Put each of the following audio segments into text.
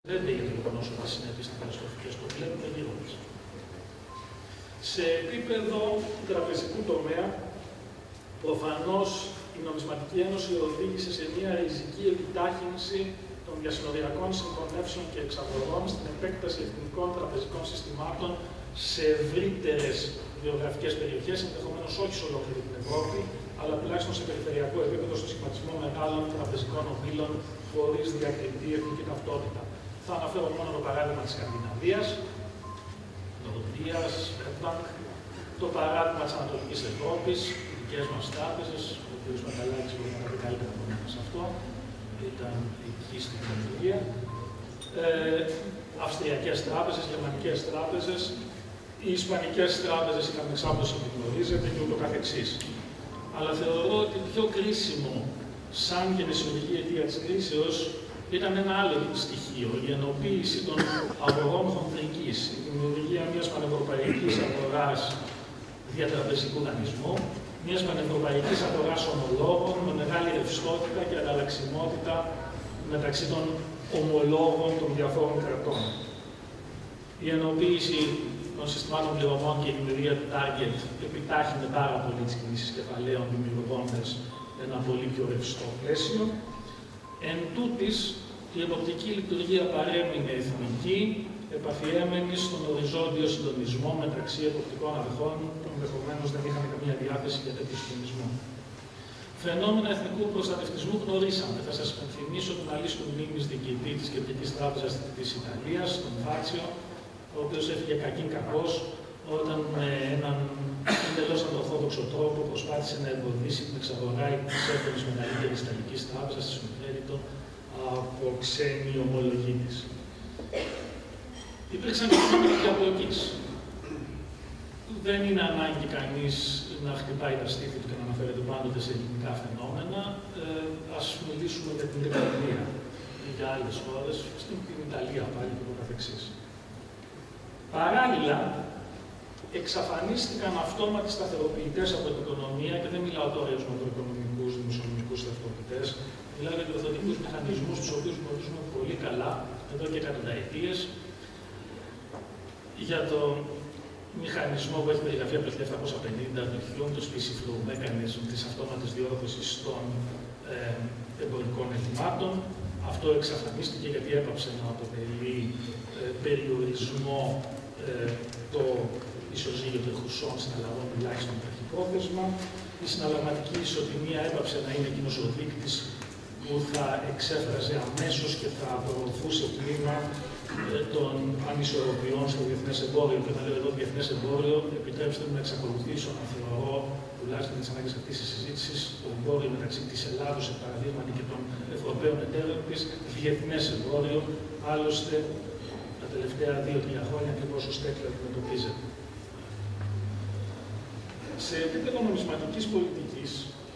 λέτε για το γεγονός ότι οι συνέπειες είναι καταστροφικές, το βλέπουμε γύρω μας. Σε επίπεδο τραπεζικού τομέα, προφανώς η Νομισματική Ένωση οδήγησε σε μια ριζική επιτάχυνση των διασυνοριακών συγχωνεύσεων και εξαγορών στην επέκταση εθνικών τραπεζικών συστημάτων σε ευρύτερες γεωγραφικές περιοχές, ενδεχομένως όχι σε ολόκληρη την Ευρώπη, αλλά τουλάχιστον σε περιφερειακό επίπεδο, στο σχηματισμό μεγάλων τραπεζικών ομίλων χωρίς διακριτή εθνική ταυτότητα. Θα αναφέρω μόνο το παράδειγμα της Σκανδιναβίας, Νορδίας, Σβέρμπανκ, το παράδειγμα της Ανατολικής Ευρώπης, οι δικές μας τράπεζες, ο κ. Μακαλάκης μπορεί να τα πει καλύτερα από εμένα σε αυτό, ήταν εκεί στην Νορβηγία, αυστριακές τράπεζες, γερμανικές τράπεζες, οι ισπανικές τράπεζες είχαν εξάπτωση, όπως γνωρίζετε, και ούτω καθεξής. Αλλά θεωρώ ότι πιο κρίσιμο, σαν γενεσιολογική αιτία της κρίσεως, ήταν ένα άλλο στοιχείο, η ενοποίηση των αγορών χονδρικής, η δημιουργία μιας πανευρωπαϊκής αγοράς διατραπεζικού δανεισμού, μιας πανευρωπαϊκής αγοράς ομολόγων με μεγάλη ρευστότητα και ανταλλαξιμότητα μεταξύ των ομολόγων των διαφόρων κρατών. Η ενοποίηση των συστημάτων πληρωμών και η δημιουργία του Target επιτάχυνε πάρα πολύ τις κινήσεις κεφαλαίων, δημιουργώντας ένα πολύ πιο ρευστό πλαίσιο. Εν τούτης, η εποπτική λειτουργία παρέμεινε εθνική, επαφιέμενη στον οριζόντιο συντονισμό μεταξύ εποπτικών αρχών που ενδεχομένως δεν είχαν καμία διάθεση για τέτοιο συντονισμό. Φαινόμενα εθνικού προστατευτισμού γνωρίσαμε. Θα σας υπενθυμίσω τον αλίστου μνήμης διοικητή της Κεντρικής Τράπεζας της Ιταλίας, τον Φάτσιο, ο οποίος έφυγε κακήν κακός όταν με έναν εντελώς ανορθόδοξο τρόπο προσπάθησε να εμποδίσει την εξαγορά της έβδομης μεγαλύτερης Ιταλικής Τράπεζας της Unicredit από ξένη ομολογή της. Υπήρξαν και θέματα διαπλοκής. Δεν είναι ανάγκη κανείς να χτυπάει τα στήθη του και να αναφέρεται πάντοτε σε ελληνικά φαινόμενα. Ας μιλήσουμε για την Ιταλία ή για άλλες χώρες, στην Ιταλία πάλι και το καθεξής. Παράλληλα, εξαφανίστηκαν αυτόματοι σταθεροποιητές από την οικονομία, και δεν μιλάω τώρα για τους μακροοικονομικούς, δημοσιονομικούς σταθεροποιητές, μιλάω για διορθωτικούς μηχανισμούς, τους οποίους γνωρίζουμε πολύ καλά εδώ και εκατονταετίες, για το μηχανισμό που έχει περιγραφεί από το 1750, το Hume, το Specie Flow Mechanism, της αυτόματης διόρθωσης των εμπορικών ελλημάτων. Αυτό εξαφανίστηκε γιατί έπαψε να αποτελεί περιορισμό το ισοζύγιο των χρυσών συναλλαγών, τουλάχιστον βραχυπρόθεσμα. Η συναλλαγματική ισοτιμία έπαψε να είναι εκείνος ο δείκτης που θα εξέφραζε αμέσως και θα προωθούσε κλίμα των ανισορροπιών στο διεθνές εμπόριο. Και όταν λέω εδώ διεθνές εμπόριο, επιτρέψτε μου να εξακολουθήσω να θεωρώ, τουλάχιστον με τις ανάγκες αυτής της συζήτησης, το εμπόριο μεταξύ της Ελλάδος, παραδείγματι, και των Ευρωπαίων εταίρων της, διεθνές εμπόριο. Άλλωστε, τα τελευταία 2-3 χρόνια ακριβώς ως τέτοιο αντιμετωπίζεται. Σε επίπεδο νομισματικής πολιτικής,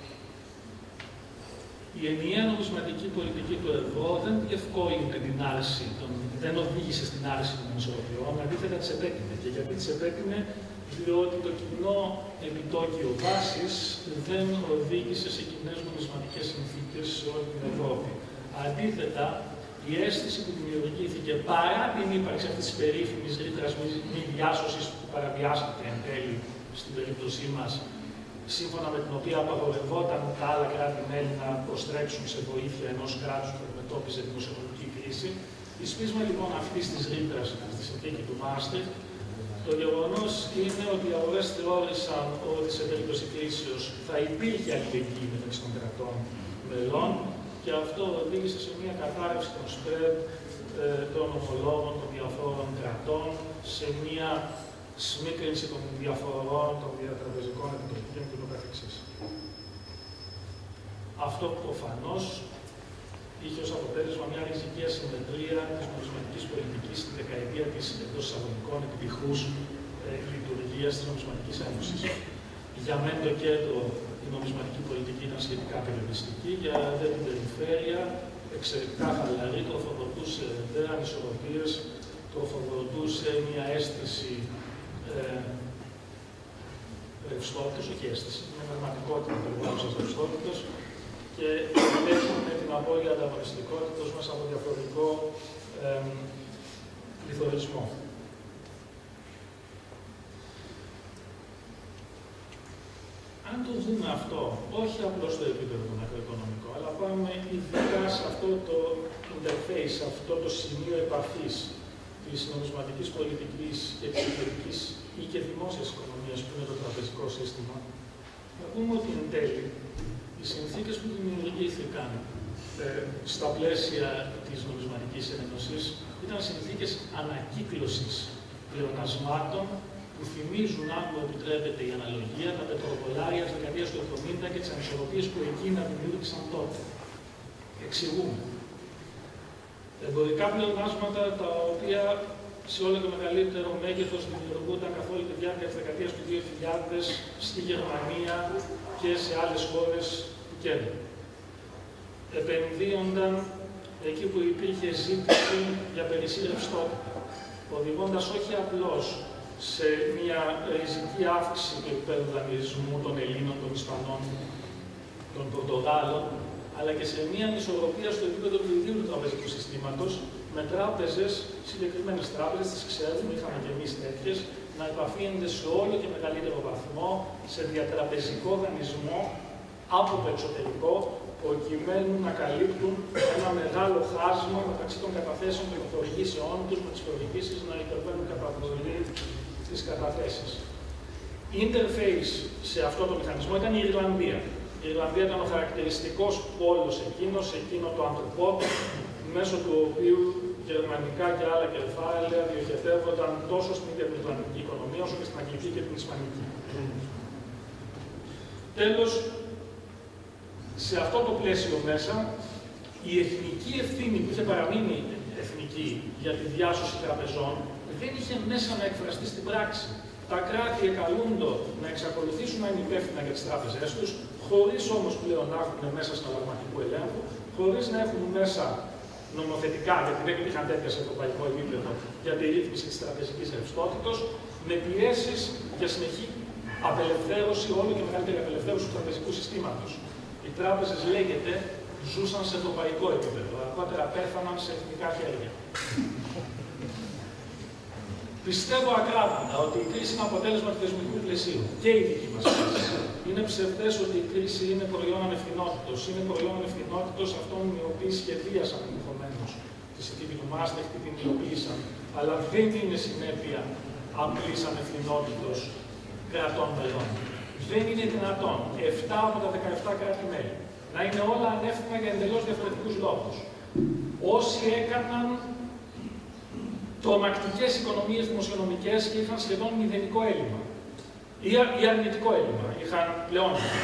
η ενιαία νομισματική πολιτική του ευρώ δεν διευκόλυνε την άρση, δεν οδήγησε στην άρση των ανισορροπιών, αντίθετα τις επέκρινε. Και γιατί τις επέκρινε? Διότι το κοινό επιτόκιο βάσης δεν οδήγησε σε κοινές νομισματικές συνθήκες σε όλη την Ευρώπη. Αντίθετα, η αίσθηση που δημιουργήθηκε παρά την ύπαρξη αυτής της περίφημης ρήτρας μη διάσωσης που παραβιάστηκε εν τέλει στην περίπτωσή μας, σύμφωνα με την οποία απαγορευόταν τα άλλα κράτη-μέλη να προστρέξουν σε βοήθεια ενός κράτους που αντιμετώπιζε δημοσιονομική κρίση. Η σπίσμα λοιπόν αυτής της ρήτρας στη συνθήκη του Μάστριχτ, το γεγονός είναι ότι οι αγορές θεώρησαν ότι σε περίπτωση κρίσεως θα υπήρχε αλληλεγγύη μεταξύ των κρατών μελών, και αυτό οδήγησε σε μια κατάρρευση των spread των ομολόγων των διαφόρων κρατών, σε μια σμίκρινση των διαφορών των διατραπεζικών επιτοκίων και το καθεξής. Αυτό προφανώς είχε ως αποτέλεσμα μια ριζική ασυμμετρία της νομισματικής πολιτικής στη δεκαετία της εντός εισαγωγικών επιτυχούς λειτουργίας της Νομισματικής Ένωσης. Για μένα το κέντρο, η νομισματική πολιτική ήταν σχετικά περιοριστική, για δε την περιφέρεια εξαιρετικά χαλαρή, τροφοδοτούσε δε ανισορροπίες, τροφοδοτούσε μια αίσθηση ρευστότητας, όχι αίσθηση, μια πραγματικότητα περιβάλλουσας ρευστότητας, και έχουμε την απώλεια ανταγωνιστικότητας μας από διαφορετικό πληθωρισμό. Αν το δούμε αυτό, όχι απλώς στο επίπεδο το μακροοικονομικό, αλλά πάμε ειδικά σε αυτό το interface, σε αυτό το σημείο επαφής της νομισματικής πολιτικής και εξωτερικής ή και δημόσιας οικονομίας, που είναι το τραπεζικό σύστημα, θα πούμε ότι εν τέλει οι συνθήκες που δημιουργήθηκαν στα πλαίσια της νομισματικής ένωσης ήταν συνθήκες ανακύκλωσης πλεονασμάτων που θυμίζουν, αν μου επιτρέπετε η αναλογία, τα πετροπολάρια της δεκαετίας του 70 και τις ανισορροπίες που εκείνα δημιούργησαν τότε. Εξηγούμε. Εμπορικά πλεονάσματα τα οποία σε όλο το μεγαλύτερο μέγεθος δημιουργούνταν καθ' όλη τη διάρκεια της δεκαετίας του 2000 στη Γερμανία και σε άλλες χώρες του κέντρου. Επενδύονταν εκεί που υπήρχε ζήτηση για περισσή ρευστότητα, οδηγώντας όχι απλώς σε μια ριζική αύξηση του επίπεδου δανεισμού των Ελλήνων, των Ισπανών, των Πορτογάλων, αλλά και σε μια ανισορροπία στο επίπεδο του ιδίου του τραπεζικού συστήματος, με τράπεζες, συγκεκριμένες τράπεζες, τις ξέρουμε, είχαμε και εμείς τέτοιες, να επαφίενται σε όλο και μεγαλύτερο βαθμό σε διατραπεζικό δανεισμό από το εξωτερικό, προκειμένου να καλύπτουν ένα μεγάλο χάσμα μεταξύ των καταθέσεων και των χορηγήσεών τους, με τις χορηγήσεις να υπερβαίνουν κατά πολύ τις καταθέσεις. Interface σε αυτό το μηχανισμό ήταν η Ιρλανδία. Η Ιρλανδία ήταν ο χαρακτηριστικός πόλος εκείνο το ανθρωπότυπο, μέσω του οποίου γερμανικά και άλλα κεφάλαια διοχετεύονταν τόσο στην ίδια την Ιρλανδική οικονομία, όσο και στην Αγγλική και την Ισπανική. Τέλος, σε αυτό το πλαίσιο μέσα, η εθνική ευθύνη που είχε παραμείνει εθνική για τη διάσωση τραπεζών δεν είχε μέσα να εκφραστεί στην πράξη. Τα κράτη εκαλούντο να εξακολουθήσουν να είναι υπεύθυνα για τις τράπεζές τους, χωρίς όμως πλέον να έχουν μέσα συναλλαγματικού ελέγχου, χωρίς να έχουν μέσα νομοθετικά, γιατί δεν υπήρχαν τέτοια σε ευρωπαϊκό επίπεδο, για τη ρύθμιση της τραπεζικής ρευστότητας, με πιέσεις για συνεχή απελευθέρωση, όλο και μεγαλύτερη απελευθέρωση του τραπεζικού συστήματος. Οι τράπεζες, λέγεται, ζούσαν σε ευρωπαϊκό επίπεδο, αργότερα πέθαναν σε εθνικά χέρια. Πιστεύω ακράδαντα ότι η κρίση είναι αποτέλεσμα του θεσμικού πλαισίου και η δική μας κρίση. Είναι ψευδές ότι η κρίση είναι προϊόν ανευθυνότητος. Είναι προϊόν ανευθυνότητος αυτών οι οποίοι σχεδίασαν ενδεχομένως τη συνθήκη του Μάστριχτ, την υλοποίησαν, αλλά δεν είναι συνέπεια απλής ανευθυνότητος κρατών μελών. Δεν είναι δυνατόν 7 από τα 17 κράτη-μέλη να είναι όλα ανεύθυνα για εντελώς διαφορετικούς λόγους. Όσοι έκαναν τρομακτικές οικονομίες δημοσιονομικές και είχαν σχεδόν μηδενικό έλλειμμα ή αρνητικό έλλειμμα, είχαν πλεόνασμα.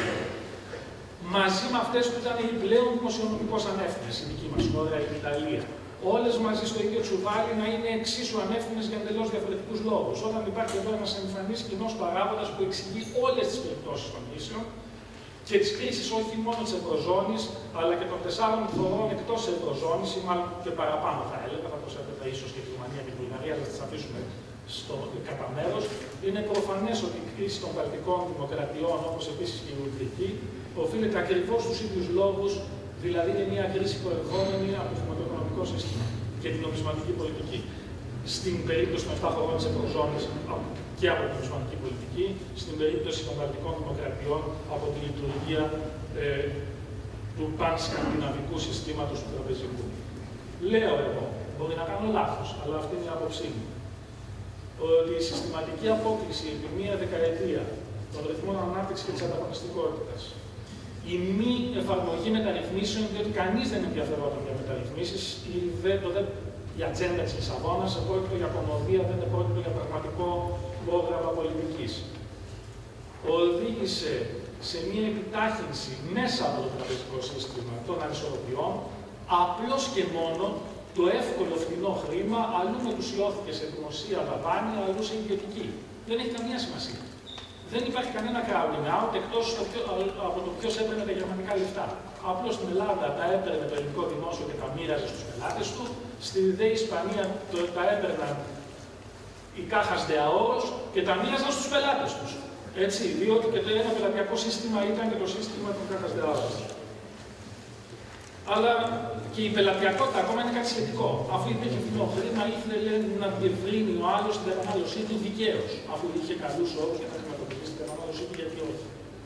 Μαζί με αυτές που ήταν οι πλέον δημοσιονομικώς ανεύθυνες, η δική μας χώρα, η Ιταλία, όλες μαζί στο ίδιο τσουβάλι να είναι εξίσου ανεύθυνες για εντελώς διαφορετικούς λόγους. Όταν υπάρχει εδώ ένας εμφανής κοινός παράγοντας που εξηγεί όλες τις περιπτώσεις των κρίσεων και τις κρίσεις όχι μόνο της Ευρωζώνης, αλλά και των 4 χωρών εκτός Ευρωζώνης, ή μάλλον και παραπάνω θα έλεγα, θα προσέθετα ίσως και τη Ρουμανία και τη Βουλγαρία, αλλά θα τις αφήσουμε κατά μέρος. Είναι προφανές ότι η κρίση των βαλτικών δημοκρατιών, όπως επίσης και η Ουγγρική, οφείλεται ακριβώς στους ίδιους λόγους, δηλαδή είναι μια κρίση προερχόμενη από το χρηματοοικονομικό σύστημα και την νομισματική πολιτική. Στην περίπτωση των 7 χωρών της Ευρωζώνης και από την νομισματική πολιτική, στην περίπτωση των βαλτικών δημοκρατιών από τη λειτουργία του πανσκανδιναβικού συστήματος του τραπεζικού. Λέω εγώ, μπορεί να κάνω λάθος, αλλά αυτή είναι η άποψή μου, ότι η συστηματική απόκλιση επί μία δεκαετία των ρυθμών ανάπτυξης και της ανταγωνιστικότητας, η μη εφαρμογή μεταρρυθμίσεων, διότι κανείς δεν ενδιαφερόταν για μεταρρυθμίσεις, η ατζέντα της Λισαβόνας, επρόκειτο για κομμωδία, δεν επρόκειτο για πραγματικό πρόγραμμα πολιτικής. Οδήγησε σε μια επιτάχυνση μέσα από το τραπεζικό σύστημα των ανισορροπιών, απλώς και μόνο το εύκολο φθηνό χρήμα, αλλού μετουσιώθηκε σε δημοσία δαπάνη, αλλού σε ιδιωτική. Δεν έχει καμία σημασία. Δεν υπάρχει κανένα crowding out εκτός από το ποιος έπαιρνε τα γερμανικά λεφτά. Απλώς στην Ελλάδα τα έπαιρνε το ελληνικό δημόσιο και τα μοίραζε στους πελάτες του. Στη ΔΕ Ισπανία τα έπαιρναν οι κάχας de ahorros και τα μοίραζαν στους πελάτες τους. Έτσι, διότι και το ένα πελατειακό σύστημα ήταν και το σύστημα των κάχας de ahorros. Αλλά και η πελατειακότητα ακόμα είναι κάτι σχετικό. Αφού υπήρχε φθηνό χρήμα, ήθελε να διευρύνει ο άλλος την κατανάλωσή του δικαίως. Αφού είχε καλούς όρους για να χρηματοδοτήσει την κατανάλωσή του, γιατί όχι.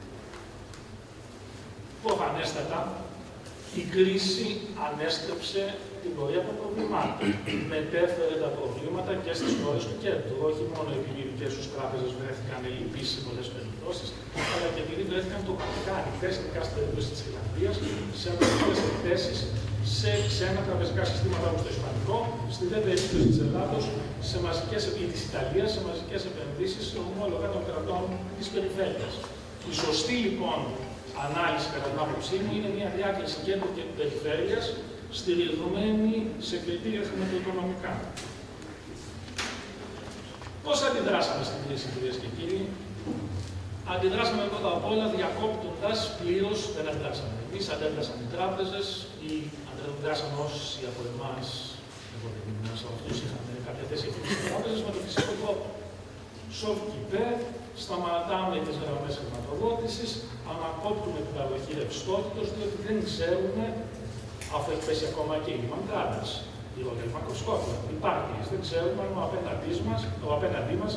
Προφανέστατα, η κρίση ανέστρεψε την πορεία των προβλημάτων. Μετέφερε τα προβλήματα και στις χώρες του κέντρου. Όχι μόνο επειδή οι δικές τους τράπεζες βρέθηκαν ελλειπείς σε πολλές περιπτώσεις, αλλά και επειδή βρέθηκαν τοπικά ανοιχτές, ειδικά στην περίπτωση της Ιρλανδίας, σε ανοιχτές εκθέσεις σε ξένα τραπεζικά συστήματα όπως το Ισπανικό, στη δε περίπτωση της Ελλάδος, ή της Ιταλίας, σε μαζικές επενδύσεις σε ομόλογα των κρατών της περιφέρειας. Η σωστή λοιπόν ανάλυση, κατά την άποψή μου, είναι μια διάκριση κέντρου και περιφέρειας, στηριγμένη σε κριτήρια χρηματοοικονομικά. Πώς αντιδράσαμε στην κρίση, κυρίες και κύριοι? Αντιδράσαμε πρώτα απ' όλα διακόπτοντας πλήρως, δεν αντιδράσαμε εμείς, αντέδρασαν οι τράπεζες ή αντιδράσαν όσοι από εμάς, εγώ δεν ήμουν ένας από αυτούς, είχαν κάποια θέση ευθύνης στις τράπεζες με το φυσικό τρόπο. Σοφκιπέ, σταματάμε τις γραμμές χρηματοδότησης, ανακόπτουμε την παροχή ρευστότητος, διότι δεν ξέρουμε, αφού έχει πέσει ακόμα και η Lehman Brothers, η Royal Bank of Scotland, οι Barclays, δεν ξέρουμε αν ο απέναντί μας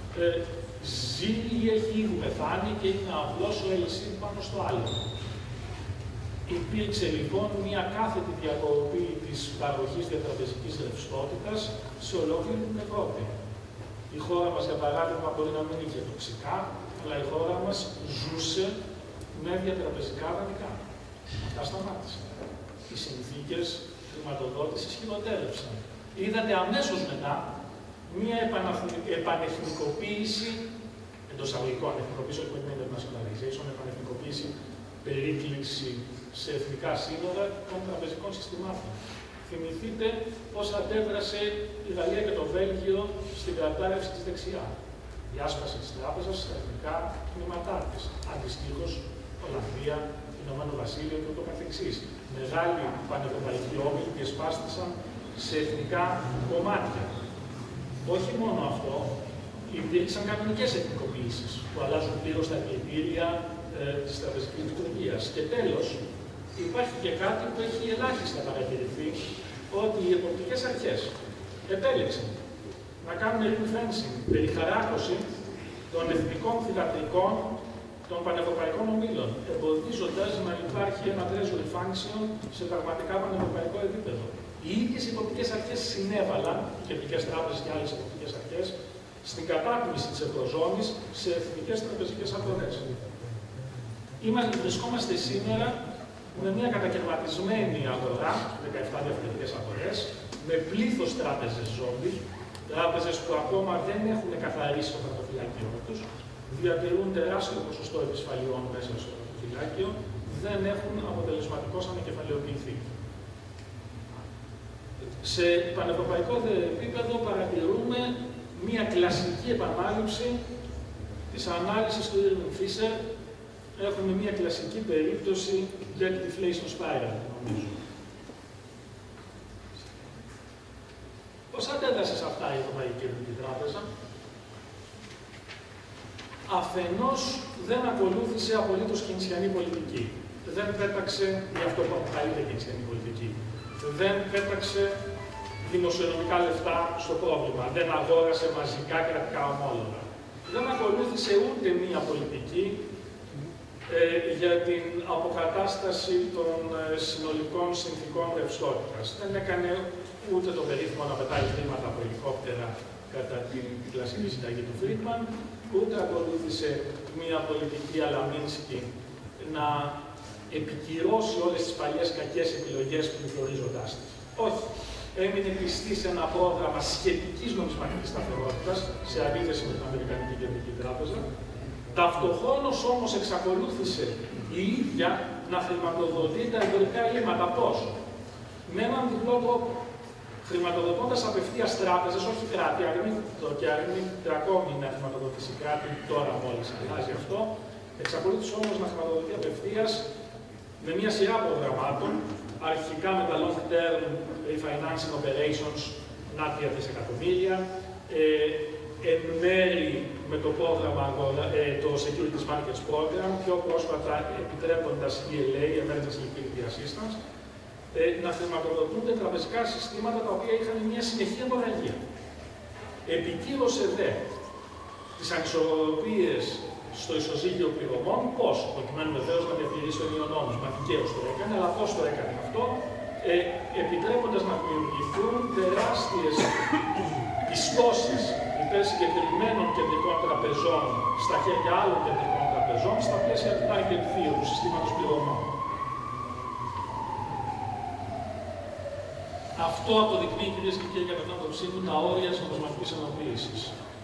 ζει ή έχει ήδη πεθάνει και είναι απλώς ο LSE πάνω στο άλλο. Υπήρξε λοιπόν μια κάθετη διακοπή της παροχής διατραπεζικής ρευστότητας σε ολόκληρη την Ευρώπη. Η χώρα μας, για παράδειγμα, μπορεί να μην είχε τοξικά, αλλά η χώρα μας ζούσε με διατραπεζικά δανεικά. Αυτά σταμάτησαν. Οι συνθήκες χρηματοδότησης χειροτέρευσαν. Είδατε αμέσως μετά μία επανεθνικοποίηση, εντός αγωγικών εθνικοποίηση, όχι με την internationalization, επανεθνικοποίηση, περίκληση σε εθνικά σύνορα των τραπεζικών συστημάτων. Θυμηθείτε πώς αντέδρασε η Γαλλία και το Βέλγιο στην κατάρρευση της δεξιά. Η άσπαση της τράπεζας στα εθνικά τμήματά της. Αντιστοίχως, Ολλανδία, Ηνωμένο Βασίλειο και ούτω καθεξής. Μεγάλοι πανευρωπαϊκοί όμιλοι διασπάστησαν σε εθνικά κομμάτια. Όχι μόνο αυτό, υπήρξαν κανονικές εθνικοποιήσεις που αλλάζουν πλήρως τα κριτήρια της τραπεζικής λειτουργίας. Και τέλος, υπάρχει και κάτι που έχει ελάχιστα παρατηρηθεί, ότι οι εποπτικές αρχές επέλεξαν να κάνουν ring-fencing, περιχαράκωση των εθνικών θυγατρικών των πανευρωπαϊκών ομίλων, εμποδίζοντας να υπάρχει ένα treasury function σε πραγματικά πανευρωπαϊκό επίπεδο. Οι ίδιες εποπτικές αρχές συνέβαλαν, οι κεντρικές τράπεζες και άλλες εποπτικές αρχές, στην κατάκμηση της Ευρωζώνης σε εθνικές τραπεζικές αγορές. Βρισκόμαστε σήμερα με μια κατακαιρματισμένη αγορά, 17 διαφορετικές αγορές, με πλήθος τράπεζες ζόμπι, τράπεζες που ακόμα δεν έχουν καθαρίσει το χαρτοφυλάκιό τους, διατηρούν τεράστιο ποσοστό επισφαλιών μέσα στο χαρτοφυλάκιο, δεν έχουν αποτελεσματικώς ανακεφαλαιοποιηθεί. Σε πανευρωπαϊκό επίπεδο παρατηρούμε μια κλασική επανάληψη της ανάλυσης του Irving Fisher. Έχουμε μια κλασική περίπτωση debt deflation spiral, νομίζω. Πώς αντέδρασε σε αυτά η Ευρωπαϊκή Κεντρική Τράπεζα? Αφενός δεν ακολούθησε απολύτως κινησιανή πολιτική. Δεν πέταξε, γι' αυτό που αποκαλείται κινησιανή πολιτική, δεν πέταξε δημοσιονομικά λεφτά στο πρόβλημα, δεν αγόρασε μαζικά κρατικά ομόλογα. Δεν ακολούθησε ούτε μία πολιτική για την αποκατάσταση των συνολικών συνθηκών ρευστότητας. Δεν έκανε ούτε το περίφημο να πετάει χρήματα από ελικόπτερα κατά την κλασική συνταγή του Φρίντμαν, ούτε ακολούθησε μία πολιτική αλαμίνσκι να επικυρώσει όλες τις παλιές κακές επιλογές πληθωρίζοντάς τις. Όχι. Έμεινε πιστή σε ένα πρόγραμμα σχετικής νομισματικής σταθερότητας, σε αντίθεση με την Αμερικανική Κεντρική Τράπεζα. Ταυτοχρόνως όμως εξακολούθησε η ίδια να χρηματοδοτεί τα εμπορικά ελλείμματα. Πώς? Με έναν διπλό τρόπο. Χρηματοδοτώντας απευθείας τράπεζες, όχι κράτη, και αρνείται ακόμη να χρηματοδοτήσει κράτη, τώρα μόλις αλλάζει αυτό, εξακολούθησε όμως να χρηματοδοτεί απευθείας με μια σειρά προγραμμάτων, αρχικά με τα long term refinancing operations, να 3 δισεκατομμύρια, εν μέρη με το πρόγραμμα, το Securities Markets Program, πιο πρόσφατα επιτρέποντας ELA, Emergency Liquidity Assistance, να χρηματοδοτούνται τραπεζικά συστήματα τα οποία είχαν μια συνεχή αιμορραγία. Επικύρωσε δε τις ανισορροπίες στο ισοζύγιο πληρωμών, πώς, προκειμένου βεβαίως να διατηρήσει ο ενιαίο νόμος, μα δικαίως το έκανε, αλλά πώς το έκανε αυτό, επιτρέποντας να δημιουργηθούν τεράστιες πιστώσεις υπέρ συγκεκριμένων κεντρικών τραπεζών στα χέρια άλλων κεντρικών τραπεζών, στα πλαίσια του Target 2, του συστήματος πληρωμών. Αυτό αποδεικνύει, κυρίες και κύριοι, κατά την άποψή μου, τα όρια της νομισματικής ενοποίησης.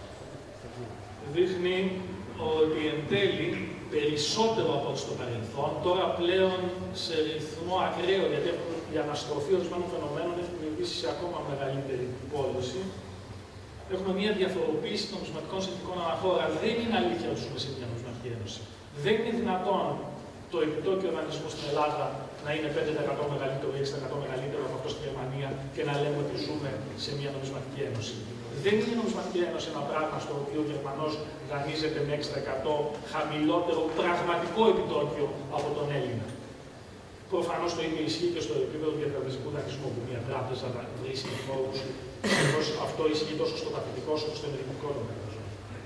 Δείχνει ότι εν τέλει, περισσότερο από ό,τι στο παρελθόν, τώρα πλέον σε ρυθμό ακραίο, γιατί η αναστροφή ορισμένων φαινομένων έχει δημιουργήσει σε ακόμα μεγαλύτερη πόλωση, έχουμε μια διαφοροποίηση των νομισματικών συνθηκών αναχώρα. Δεν είναι αλήθεια ότι ζούμε σε μια νομισματική ένωση. Δεν είναι δυνατόν το επιτόκιο δανεισμού στην Ελλάδα να είναι 5% μεγαλύτερο ή 6% μεγαλύτερο από αυτό στη Γερμανία και να λέμε ότι ζούμε σε μια νομισματική ένωση. Δεν είναι η νομισματική ένωση ένα πράγμα στο οποίο ο Γερμανός δανείζεται με 6% χαμηλότερο πραγματικό επιτόκιο από τον Έλληνα. Προφανώς το ίδιο ισχύει και στο επίπεδο του διατραπεζικού δανεισμού, που μια τράπεζα βρίσκει φόρους. Αυτό ισχύει τόσο στο παθητικό όσο και στο ενεργητικό των τραπεζών.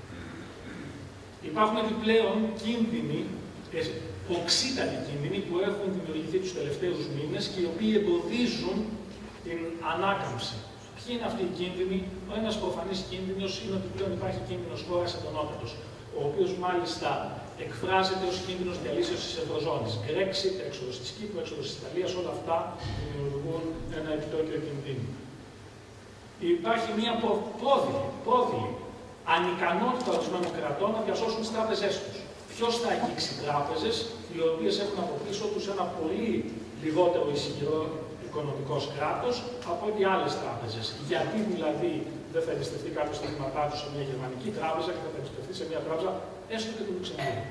Υπάρχουν επιπλέον κίνδυνοι, οξύτατοι κίνδυνοι που έχουν δημιουργηθεί τους τελευταίους μήνες και οι οποίοι εμποδίζουν την ανάκαμψη. Ποιοι είναι αυτοί οι κίνδυνοι? Ο ένας προφανής κίνδυνος είναι ότι πλέον υπάρχει κίνδυνος χώρας εντονότατος, ο οποίος μάλιστα εκφράζεται ως κίνδυνος διαλύσεως της Ευρωζώνης. Brexit, έξοδος της Κύπρου, έξοδος της Ιταλίας, όλα αυτά δημιουργούν ένα επιτόκιο κινδύνου. Υπάρχει μια πρόδειλη ανικανότητα ορισμένων κρατών να διασώσουν τις τράπεζές τους. Ποιος θα αγγίξει τράπεζες οι οποίες έχουν από πίσω τους ένα πολύ λιγότερο ισχυρό οικονομικός κράτος από ό,τι άλλες τράπεζες? Γιατί δηλαδή δεν θα εμπιστευτεί κάποιος τα χρήματά του σε μια γερμανική τράπεζα και θα τα εμπιστευτεί σε μια τράπεζα έστω και του Λουξεμβούργου?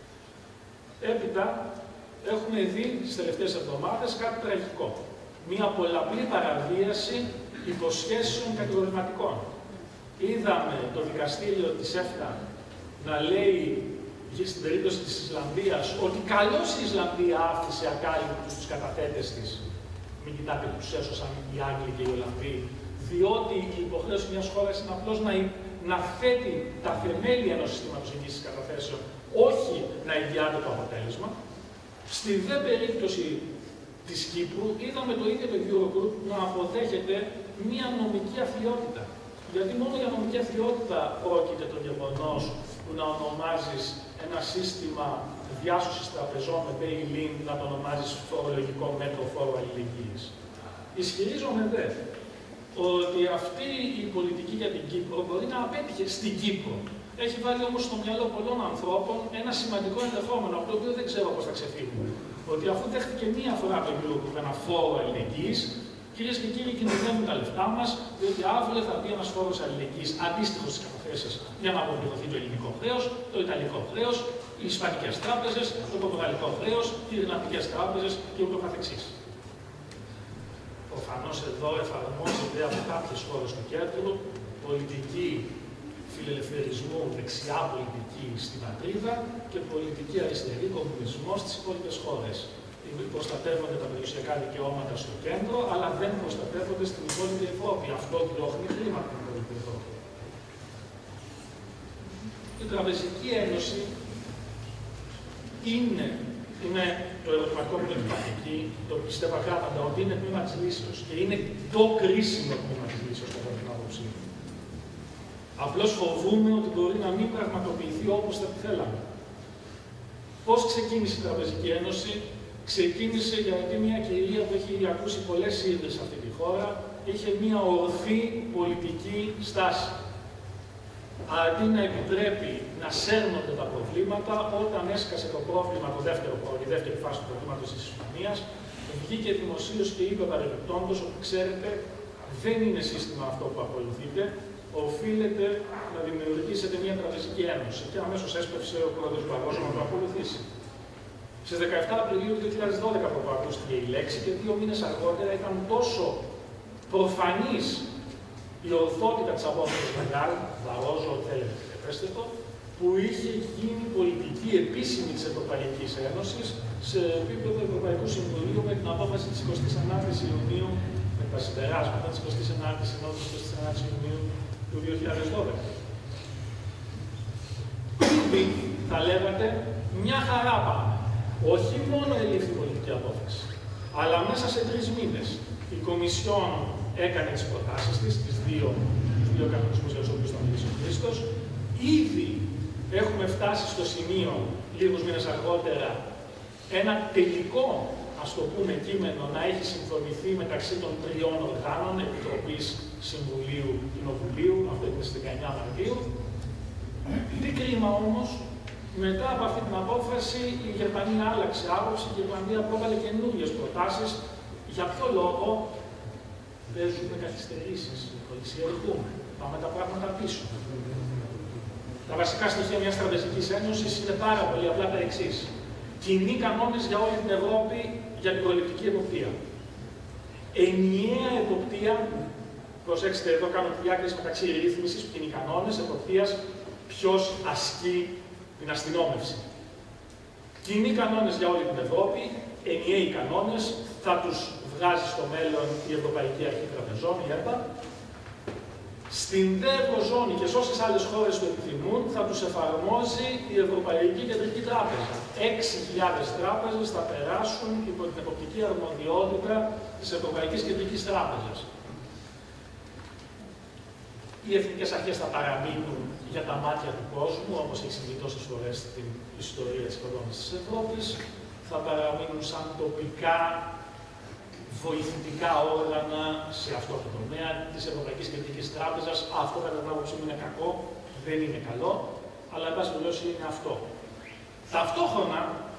Έπειτα, έχουμε δει τις τελευταίες εβδομάδες κάτι τραγικό. Μια πολλαπλή παραβίαση υποσχέσεων κατηγορηματικών. Είδαμε το δικαστήριο της ΕΦΤΑ να λέει στην περίπτωση της Ισλανδίας ότι καλώς η Ισλανδία άφησε ακάλυπτους τους καταθέτες της. Μην κοιτάτε που τους έσωσαν οι Άγγλοι και οι Ολλανδοί, διότι η υποχρέωση μιας χώρας είναι απλώς να θέτει τα θεμέλια ενός συστήματος εγγύησης καταθέσεων, όχι να εγγυάται το αποτέλεσμα. Στη δε περίπτωση της Κύπρου, είδαμε το ίδιο το Eurogroup να αποδέχεται μία νομική αθλιότητα. Γιατί μόνο για νομική αθλιότητα πρόκειται το γεγονός που να ονομάζεις ένα σύστημα διάσωσης τραπεζών με bail-in, να το ονομάζεις φορολογικό μέτρο φόρου αλληλεγγύης. Ισχυρίζομαι δε ότι αυτή η πολιτική για την Κύπρο μπορεί να απέτυχε στην Κύπρο. Έχει βάλει όμως στο μυαλό πολλών ανθρώπων ένα σημαντικό ενδεχόμενο, από το οποίο δεν ξέρω πώς θα ξεφύγουμε. Ότι αφού δέχτηκε μία φορά το Eurogroup ένα φόρο αλληλεγγύης, κυρίες και κύριοι, κινδυνεύουν τα λεφτά μας, διότι αύριο θα μπει ένας φόρος αλληλεγγύης αντίστοιχος στις καταθέσεις για να αποπληρωθεί το ελληνικό χρέος, το ιταλικό χρέος, οι ισπανικές τράπεζες, το πορτογαλικό χρέος, οι ιρλανδικές τράπεζες και ούτω καθεξής. Προφανώς εδώ εφαρμόζεται από κάποιες χώρες του κέντρου πολιτική φιλελευθερισμού, δεξιά πολιτική στην πατρίδα και πολιτική αριστερή κομμουνισμό στις υπόλοιπες χώρες. Προστατεύονται τα περιουσιακά δικαιώματα στο κέντρο, αλλά δεν προστατεύονται στην υπόλοιπη Ευρώπη. Αυτό διώχνει χρήματα στην υπόλοιπη Ευρώπη. Η Τραπεζική Ένωση είναι το ερωτηματικό που υπάρχει εκεί, το πιστεύω ακράδαντα, ότι είναι τμήμα της λύσεως και είναι το κρίσιμο τμήμα της λύσεως κατά την άποψή μου. Απλώς φοβούμε ότι μπορεί να μην πραγματοποιηθεί όπως θα τη θέλαμε. Πώς ξεκίνησε η Τραπεζική Ένωση? Ξεκίνησε γιατί μια κυρία που έχει ακούσει πολλές είδες σε αυτή τη χώρα είχε μια ορθή πολιτική στάση. Αντί να επιτρέπει να σέρνονται τα προβλήματα, όταν έσκασε το πρόβλημα, η δεύτερη φάση του προβλήματος της Ισπανίας, βγήκε δημοσίως και είπε παρεμπιπτόντως ότι ξέρετε, δεν είναι σύστημα αυτό που ακολουθείτε, οφείλετε να δημιουργήσετε μια τραπεζική ένωση. Και αμέσως έσπευσε ο πρόεδρος Μπαρόζο να το ακολουθήσει. Στις 17 Απριλίου του 2012 που ακούστηκε η λέξη και 2 μήνες αργότερα ήταν τόσο προφανής η ορθότητα της απόφασης Μεγάλ, Μπαρόζο, θέλετε, πέστε το, που είχε γίνει πολιτική επίσημη της Ευρωπαϊκής Ένωσης σε επίπεδο Ευρωπαϊκού Συμβουλίου με την απόφαση της 29ης Ιουνίου, με τα συμπεράσματα της 29ης Συνόδου 29ης Ιουνίου του 2012. Ήδη, θα λέγατε, μια χαρά πάμε. Όχι μόνο ελήφθη πολιτική απόφαση, αλλά μέσα σε 3 μήνες η Κομισιόν έκανε τις προτάσεις της, τους δύο κανονισμούς για τους οποίους θα μιλήσει ο Χρήστος. Ήδη έχουμε φτάσει στο σημείο, λίγους μήνες αργότερα, ένα τελικό, ας το πούμε, κείμενο να έχει συμφωνηθεί μεταξύ των 3 οργάνων, Επιτροπής, Συμβουλίου, Κοινοβουλίου, αυτό είναι στις 19 Μαρτίου. Τι κρίμα όμως, μετά από αυτή την απόφαση, η Γερμανία άλλαξε άποψη και η Ιρλανδία πρόβαλε καινούριες προτάσεις. Για ποιο λόγο? Παίζουμε καθυστερήσεις, κολλησιεργούμε, πάμε τα πράγματα πίσω. Τα βασικά στοιχεία μιας τραπεζικής ένωσης είναι πάρα πολύ απλά τα εξής. Κοινοί κανόνες για όλη την Ευρώπη για την προληπτική εποπτεία. Ενιαία εποπτεία, προσέξτε εδώ κάνω τη διάκριση μεταξύ ρύθμισης, κοινοί κανόνες, εποπτείας, ποιος ασκεί την αστυνόμευση. Κοινοί κανόνες για όλη την Ευρώπη, ενιαίοι κανόνες, θα τους βγάζει στο μέλλον η Ευρωπαϊκή Αρχή Τραπεζών, η ΕΠΑ. Στην ΔΕ Ευρωζώνη και σε όσες άλλες χώρες το επιθυμούν, θα τους εφαρμόζει η Ευρωπαϊκή Κεντρική Τράπεζα. 6.000 τράπεζες θα περάσουν υπό την εποπτική αρμοδιότητα της Ευρωπαϊκής Κεντρικής Τράπεζας. Οι εθνικές αρχές θα παραμείνουν για τα μάτια του κόσμου, όπως έχει συμβεί τόσες φορές στην ιστορία της οικονομίας της Ευρώπης, θα παραμείνουν σαν τοπικά βοηθητικά όργανα σε αυτό το τομέα της Ευρωπαϊκής Κεντρικής Τράπεζας. Αυτό κατά την άποψή μου είναι κακό, δεν είναι καλό, αλλά εν πάση περιπτώσει είναι αυτό. Ταυτόχρονα,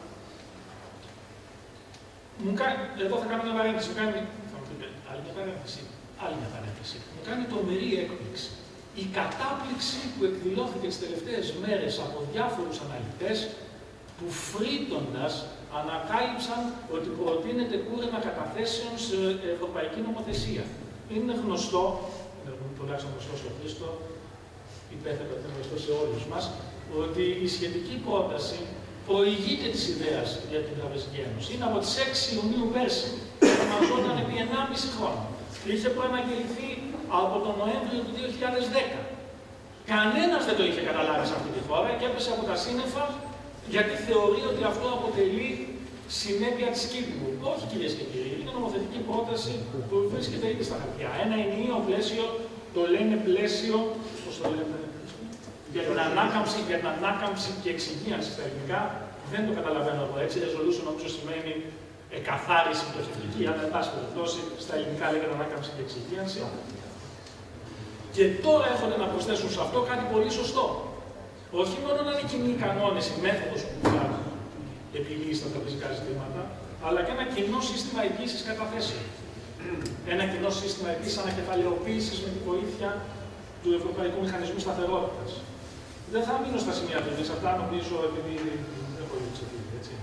εδώ θα κάνω μια παρένθεση, θα μου πείτε άλλη μια παρένθεση, μου κάνει τρομερή έκπληξη. Η κατάπληξη που εκδηλώθηκε τις τελευταίες μέρες από διάφορους αναλυτές που φρύτοντας ανακάλυψαν ότι προτείνεται κούρεμα καταθέσεων σε ευρωπαϊκή νομοθεσία. Είναι γνωστό, τουλάχιστον γνωστό στο Χρήστο, υπέθετα ότι είναι γνωστό σε όλους μας, ότι η σχετική πρόταση προηγείται της ιδέας για την Τραπεζική Ένωση. Είναι από τις 6 Ιουνίου πέρσι, ετοιμαζόταν επί 1,5 χρόνο. Είχε προαναγγελθεί από τον Νοέμβριο του 2010. Κανένας δεν το είχε καταλάβει σε αυτή τη χώρα και έπεσε από τα σύννεφα γιατί θεωρεί ότι αυτό αποτελεί συνέπεια της Κύπρου. Όχι, κυρίες και κύριοι, είναι νομοθετική πρόταση που βρίσκεται ήδη στα χαρτιά. Ένα ενιαίο πλαίσιο, το λένε πλαίσιο, πώς το λένε, για την ανάκαμψη και εξυγίανση στα ελληνικά. Δεν το καταλαβαίνω εγώ έτσι. Resolution νομίζω σημαίνει εκαθάριση πτωχευτική, αλλά εν πάση περιπτώσει στα ελληνικά λέγεται ανάκαμψη και εξυγίανση. Και τώρα έρχονται να προσθέσουν σε αυτό κάτι πολύ σωστό. Όχι μόνο να είναι κοινοί κανόνες, η μέθοδος που θα επιλύσει τα τραπεζικά ζητήματα, αλλά και ένα κοινό σύστημα εγγύησης καταθέσεων. Ένα κοινό σύστημα εγγύησης ανακεφαλαιοποίησης με τη βοήθεια του Ευρωπαϊκού Μηχανισμού Σταθερότητας. Δεν θα μείνω στα σημεία του, αυτά νομίζω επειδή δεν έχω ξεφύγει, έτσι.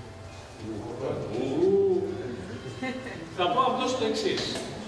Θα πω απλώς το εξής.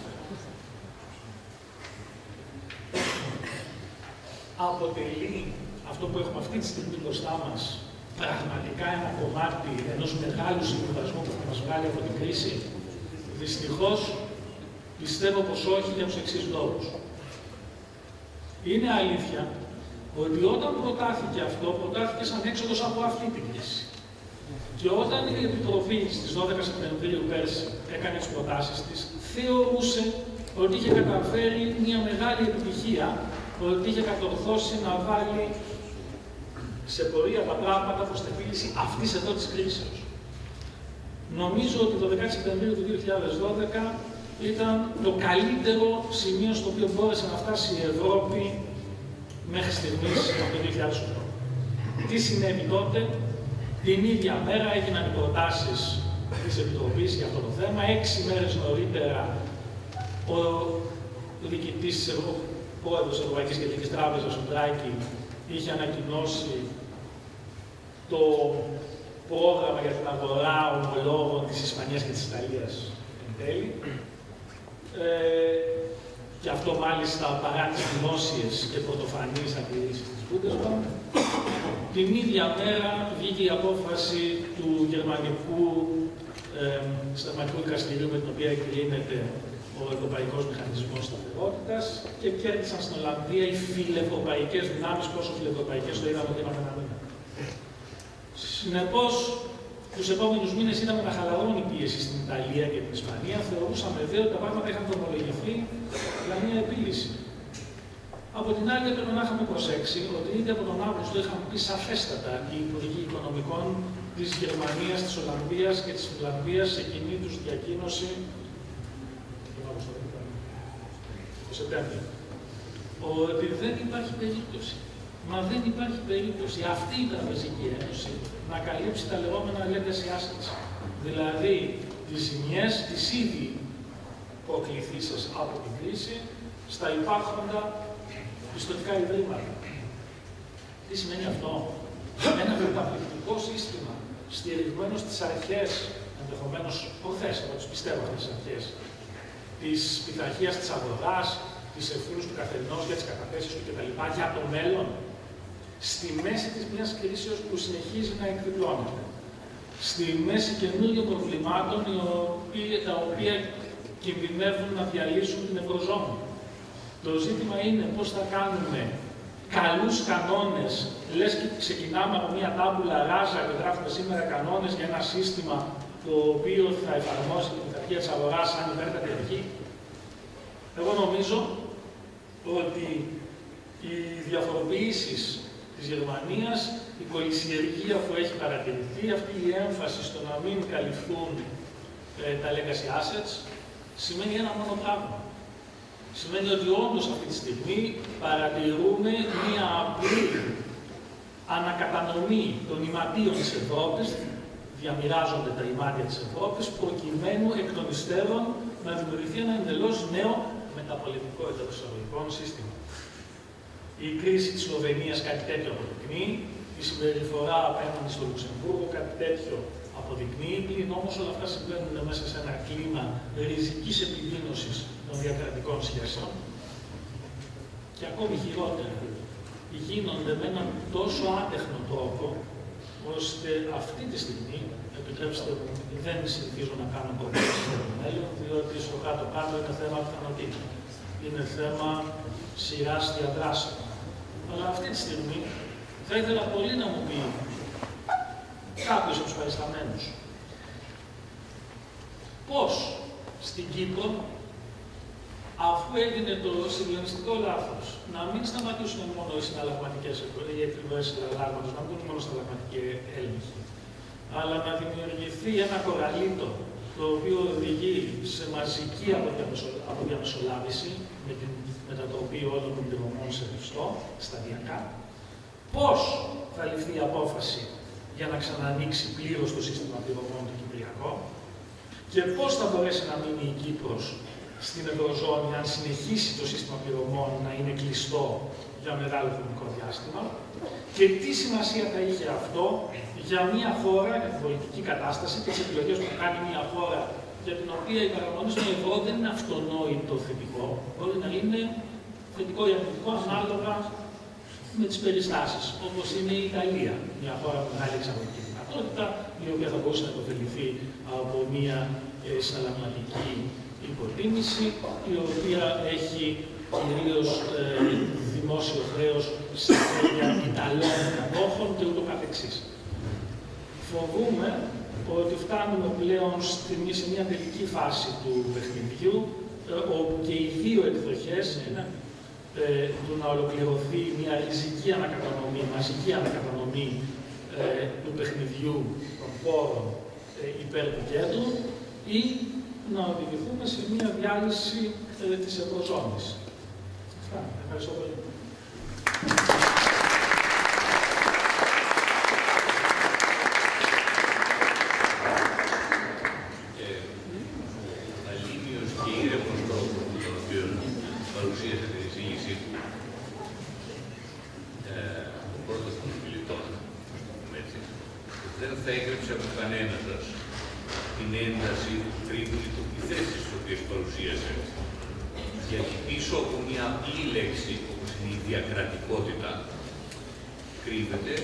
Αποτελεί αυτό που έχουμε αυτή τη στιγμή μπροστά μας πραγματικά ένα κομμάτι ενός μεγάλου συμβιβασμού που θα μας βγάλει από την κρίση? Δυστυχώς πιστεύω πως όχι για τους εξής λόγους. Είναι αλήθεια ότι όταν προτάθηκε αυτό, προτάθηκε σαν έξοδος από αυτή την κρίση. Και όταν η Επιτροπή στις 12 Σεπτεμβρίου πέρσι έκανε τις προτάσεις της, θεωρούσε ότι είχε καταφέρει μια μεγάλη επιτυχία, ότι είχε κατορθώσει να βάλει σε πορεία τα πράγματα προς την επίλυση αυτής εδώ της κρίσεως. Νομίζω ότι το 10 Σεπτεμβρίου του 2012 ήταν το καλύτερο σημείο στο οποίο μπόρεσε να φτάσει η Ευρώπη μέχρι στιγμής από το 2008. Τι συνέβη τότε? Την ίδια μέρα έγιναν οι προτάσεις της Επιτροπής για αυτό το θέμα. 6 μέρες νωρίτερα ο διοικητής της πρόεδρος της Ευρωπαϊκής Κεντρικής Τράπεζας, ο Ντράγκη, είχε ανακοινώσει το πρόγραμμα για την αγορά ομολόγων της Ισπανίας και της Ιταλίας εν τέλει. Και αυτό μάλιστα παρά τις δημόσιες και πρωτοφανείς αντιρρήσεις της Bundesbank. Την ίδια μέρα βγήκε η απόφαση του Γερμανικού Συνταγματικού Δικαστηρίου με την οποία εκκρίνεται ο Ευρωπαϊκός Μηχανισμός Σταθερότητας και κέρδισαν στην Ολλανδία οι φιλευρωπαϊκές δυνάμεις, πόσο φιλευρωπαϊκές το είδαμε ότι είπαμε ένα μήνα. Συνεπώς, τους επόμενους μήνες είδαμε να χαλαρώνει η πίεση στην Ιταλία και την Ισπανία. Θεωρούσαμε δε ότι τα πράγματα είχαν δρομολογηθεί για μια επίλυση. Από την άλλη, πρέπει να είχαμε προσέξει ότι ήδη από τον Αύγουστο είχαν πει σαφέστατα οι Υπουργοί Οικονομικών της Γερμανίας, της Ολλανδίας και της Φινλανδίας σε κοινή τους διακοίνωση το Σεπτέμβριο. Ότι δεν υπάρχει περίπτωση. Μα δεν υπάρχει περίπτωση αυτή η Τραπεζική Ένωση να καλύψει τα λεγόμενα legacy assets. Δηλαδή, τις ζημιές της ήδη προκληθήσεις από την κρίση στα υπάρχοντα πιστωτικά ιδρύματα. Τι σημαίνει αυτό? Ένα καταπληκτικό σύστημα στηριγμένο στις αρχές, ενδεχομένως ορθές, εγώ τις πιστεύω αυτές τις αρχές, της πειθαρχίας της αγοράς, της ευθύνης του καθενός για τις καταθέσεις του κτλ. Για το μέλλον, στη μέση της μιας κρίσεως που συνεχίζει να εκδιπλώνεται, στη μέση καινούριων προβλημάτων τα οποία κινδυνεύουν να διαλύσουν την Ευρωζώνη. Το ζήτημα είναι πώς θα κάνουμε καλούς κανόνες, λες και ξεκινάμε από μια τάμπουλα ράζα και γράφουμε σήμερα κανόνες για ένα σύστημα το οποίο θα εφαρμόσει την πειθαρχία της αγοράς σαν υπέρτατη αρχή. Εγώ νομίζω ότι οι διαφοροποιήσεις της Γερμανίας, η κολυσιεργία που έχει παρατηρηθεί, αυτή η έμφαση στο να μην καλυφθούν τα legacy assets, σημαίνει ένα μόνο πράγμα. Σημαίνει ότι όντως αυτή τη στιγμή παρατηρούμε μία απλή ανακατανομή των ημαντίων της Ευρώπης, διαμοιράζονται τα ημάτια της Ευρώπης, προκειμένου εκ των υστέρων να δημιουργηθεί ένα εντελώς νέο μεταπολεμικό εντελωσιολογικό σύστημα. Η κρίση της Σλοβενίας κάτι τέτοιο αποδεικνύει, η συμπεριφορά απέναντι στο Λουξεμβούργο κάτι τέτοιο αποδεικνύει, πλην όμως όλα αυτά συμβαίνουν μέσα σε ένα κλίμα ριζικής επιδείνωσης των διακρατικών σχέσεων και ακόμη χειρότερα, γίνονται με έναν τόσο άτεχνο τρόπο, ώστε αυτή τη στιγμή, επιτρέψτε μου, δεν συνηθίζω να κάνω προπόσεις για το μέλλον, διότι στο κάτω-κάτω είναι θέμα πιθανότητων. Είναι θέμα σειράς διαδράσεων. Αλλά αυτή τη στιγμή θα ήθελα πολύ να μου πει κάποιος από τους παρισταμένους πώς στην Κύπρο, αφού έγινε το συγκλονιστικό λάθος, να μην σταματήσουν μόνο οι συναλλαγματικές εκδηλώσεις συναλλάγματος, να μην μπουν μόνο συναλλαγματικοί έλεγχοι, αλλά να δημιουργηθεί ένα κοραλίτο το οποίο οδηγεί σε μαζική αποδιαμεσολάβηση με την μετατροπή όλων των πληρωμών σε ρευστό, σταδιακά. Πώς θα ληφθεί η απόφαση για να ξανανοίξει πλήρως το σύστημα πληρωμών του Κυπριακό και πώς θα μπορέσει να μείνει η Κύπρος στην Ευρωζώνη αν συνεχίσει το σύστημα πληρωμών να είναι κλειστό για μεγάλο χρονικό διάστημα και τι σημασία θα είχε αυτό για μια χώρα, για την πολιτική κατάσταση και τις επιλογές που κάνει μια χώρα για την οποία η παραμονή στο ευρώ δεν είναι αυτονόητο θετικό, μπορεί να είναι θετικό ή αρνητικό ανάλογα με τις περιστάσεις, όπως είναι η Ιταλία, μια χώρα με μεγάλη εξαγωγική δυνατότητα, η οποία θα μπορούσε να υποφεληθεί από μια συναλλαγματική υποτίμηση, η οποία έχει κυρίως δημόσιο χρέος σε χέρια Ιταλών κατόχων και ούτω καθεξής. Φοβούμε ότι φτάνουμε πλέον σε μια τελική φάση του παιχνιδιού, όπου και οι δύο εκδοχές είναι του να ολοκληρωθεί μια ριζική ανακατανομή, μαζική ανακατανομή του παιχνιδιού των πόρων υπέρ του κέντρου ή να οδηγηθούμε σε μια διάλυση της Ευρωζώνης. Αυτά. Ευχαριστώ πολύ. Αλίμιος και ήρεμος τρόπο με τον οποίο παρουσίασε την εισήγησή του ο πρώτος των μιλητών, δεν θα έκρυψε από κανένα σας την ένταση του τρίβουλη του επιθέσεις τις οποίες παρουσίασε. Γιατί πίσω από μια απλή λέξη, όπως είναι η διακρατικότητα, κρύβεται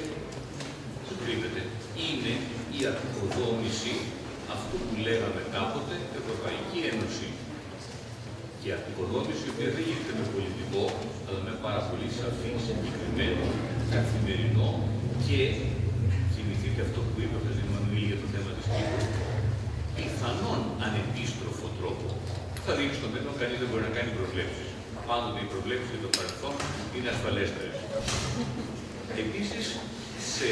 είναι η αποκοδόμηση αυτού που λέγαμε κάποτε Ευρωπαϊκή Ένωση. Και η αποκοδόμηση η οποία δεν γίνεται με πολιτικό, αλλά με πάρα πολύ σαφή, συγκεκριμένο, καθημερινό και θυμηθείτε αυτό που είπε ο κ. Μανουήλ για το θέμα της Κύπρου, πιθανόν ανεπίστροφο τρόπο. Θα δείξει στο μέλλον, κανείς δεν μπορεί να κάνει προβλέψεις. Πάντοτε οι προβλέψεις για το παρελθόν είναι ασφαλέστερες. Επίσης, σε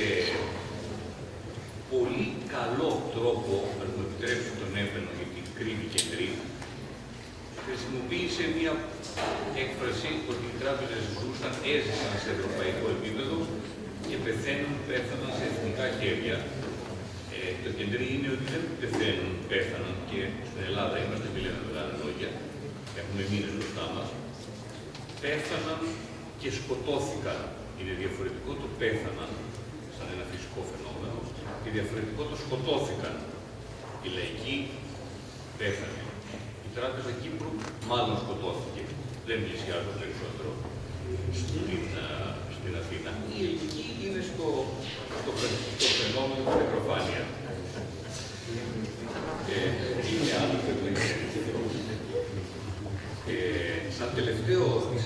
πολύ καλό τρόπο, αν μου επιτρέψει τον έπαινο, γιατί κρύβει και κρύβει, χρησιμοποίησε μια έκφραση ότι οι τράπεζες έζησαν σε ευρωπαϊκό επίπεδο και πέθαναν σε εθνικά χέρια. Το κεντρί είναι ότι δεν πέθαναν και στην Ελλάδα είμαστε, μιλάμε μεγάλα λόγια, έχουμε μήνες μπροστά μας, πέθαναν και σκοτώθηκαν. Είναι διαφορετικό το πέθαναν, σαν ένα φυσικό φαινόμενο, και διαφορετικό το σκοτώθηκαν. Η λαϊκή πέθανε. Η Τράπεζα Κύπρου μάλλον σκοτώθηκε. Δεν πλησιάζω περισσότερο στην Αθήνα. Η ελληνική είναι στο φαινόμενο της νεκροφάνεια. Είναι άλλο σαν τελευταίο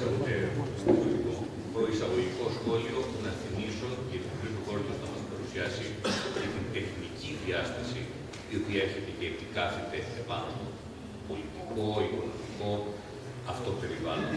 εισαγωγικό σχόλιο να θυμίσω, γιατί ο κ. Χόρτος θα μας παρουσιάσει την τεχνική διάσταση, η οποία έρχεται και επικάθεται επάνω του. Πολιτικό, οικονομικό, αυτό περιβάλλον.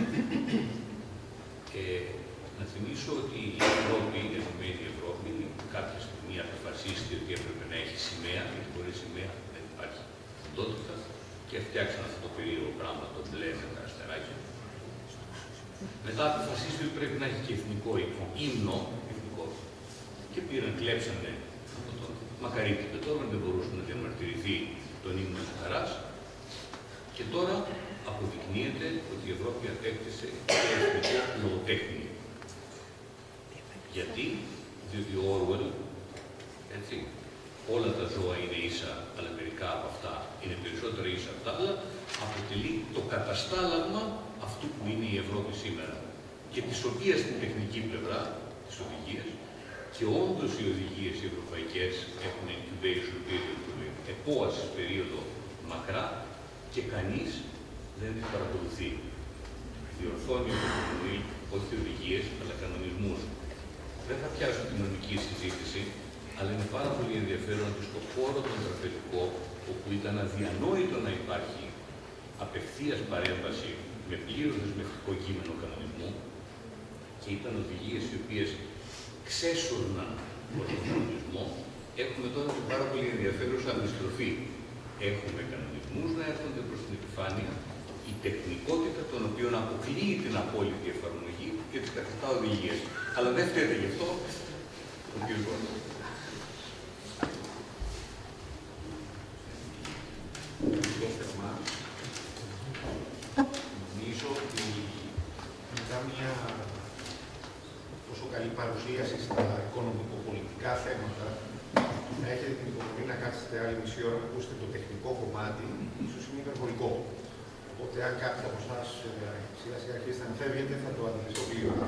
Να θυμίσω ότι η Ευρώπη, η Ενωμένη Ευρώπη, κάποια στιγμή αποφασίστηκε ότι έπρεπε να έχει σημαία, γιατί χωρίς σημαία δεν υπάρχει οντότητα, και φτιάξαν αυτό το περίεργο πράγμα, το μπλε με τα αστεράκια. Μετά αποφασίστηκε ότι πρέπει να έχει και εθνικό ύμνο, εθνικό, και κλέψανε από τον Μακαρίτη Πετρόβεν, δεν μπορούσε να διαμαρτυρηθεί τον ύμνο της χαράς. Και τώρα αποδεικνύεται ότι η Ευρώπη απέκτησε και εθνικό λογοτέχνη. Γιατί? Διότι ο Orwell, έτσι, όλα τα ζώα είναι ίσα, αλλά μερικά από αυτά είναι περισσότερα ίσα από τα άλλα, αποτελεί το καταστάλαγμα αυτού που είναι η Ευρώπη σήμερα. Και της οποίας στην τεχνική πλευρά, τις οδηγίες, και όντως οι οδηγίες οι ευρωπαϊκές έχουν incubation period, επόασης περίοδο μακρά, και κανείς δεν τις παρακολουθεί. Διορθώνει ο Μανουήλ, όχι οδηγίες, αλλά κανονισμούς. Δεν θα πιάσω την νομική συζήτηση, αλλά είναι πάρα πολύ ενδιαφέρον ότι στο χώρο των τραπεζικών, όπου ήταν αδιανόητο να υπάρχει απευθείας παρέμβαση με πλήρως δεσμευτικό κείμενο κανονισμού, και ήταν οδηγίες οι οποίες ξέσουρναν προς τον κανονισμό, έχουμε τώρα μια πάρα πολύ ενδιαφέρουσα αντιστροφή. Έχουμε κανονισμούς να έρχονται προς την επιφάνεια, η τεχνικότητα των οποίων αποκλείει την απόλυτη εφαρμογή και τις καθιστά οδηγίες. Αλλά δεν φταίτε γι' αυτό, ο κ. Γόρτος. Ευχαριστώ θερμά. Νομίζω ότι μετά μια τόσο καλή παρουσίαση στα οικονομικοπολιτικά θέματα, να έχετε την υπομονή να κάτσετε άλλη μισή ώρα να ακούσετε το τεχνικό κομμάτι, ίσως είναι υπερβολικό. Οπότε, αν κάποιοι από εσάς σιγά σιγά αρχίσετε να φεύγετε, θα το αντιμετωπίσω.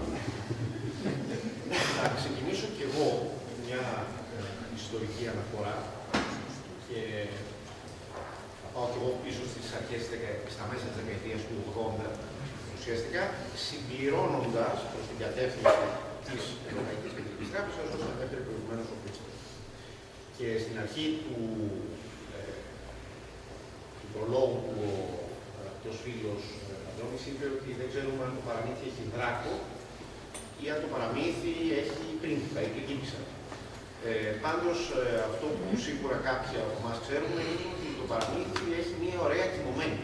Θα ξεκινήσω κι εγώ με μια ιστορική αναφορά και θα πάω κι εγώ πίσω στις αρχές, στα μέσα της δεκαετίας του 80, ουσιαστικά συμπληρώνοντας προς την κατεύθυνση της Ευρωπαϊκής Κεντρικής Τράπεζας, όσο ανέφερε προηγουμένως ο Χρήστος. Και στην αρχή του προλόγου του ο αγαπητός φίλος Αντώνης είπε ότι δεν ξέρουμε αν το παραμύθι έχει δράκο ή αν το παραμύθι έχει πρίγκιπα ή πριγκίπισσα. Πάντως αυτό που σίγουρα κάποιοι από εμάς ξέρουμε είναι ότι το παραμύθι έχει μια ωραία κοιμωμένη.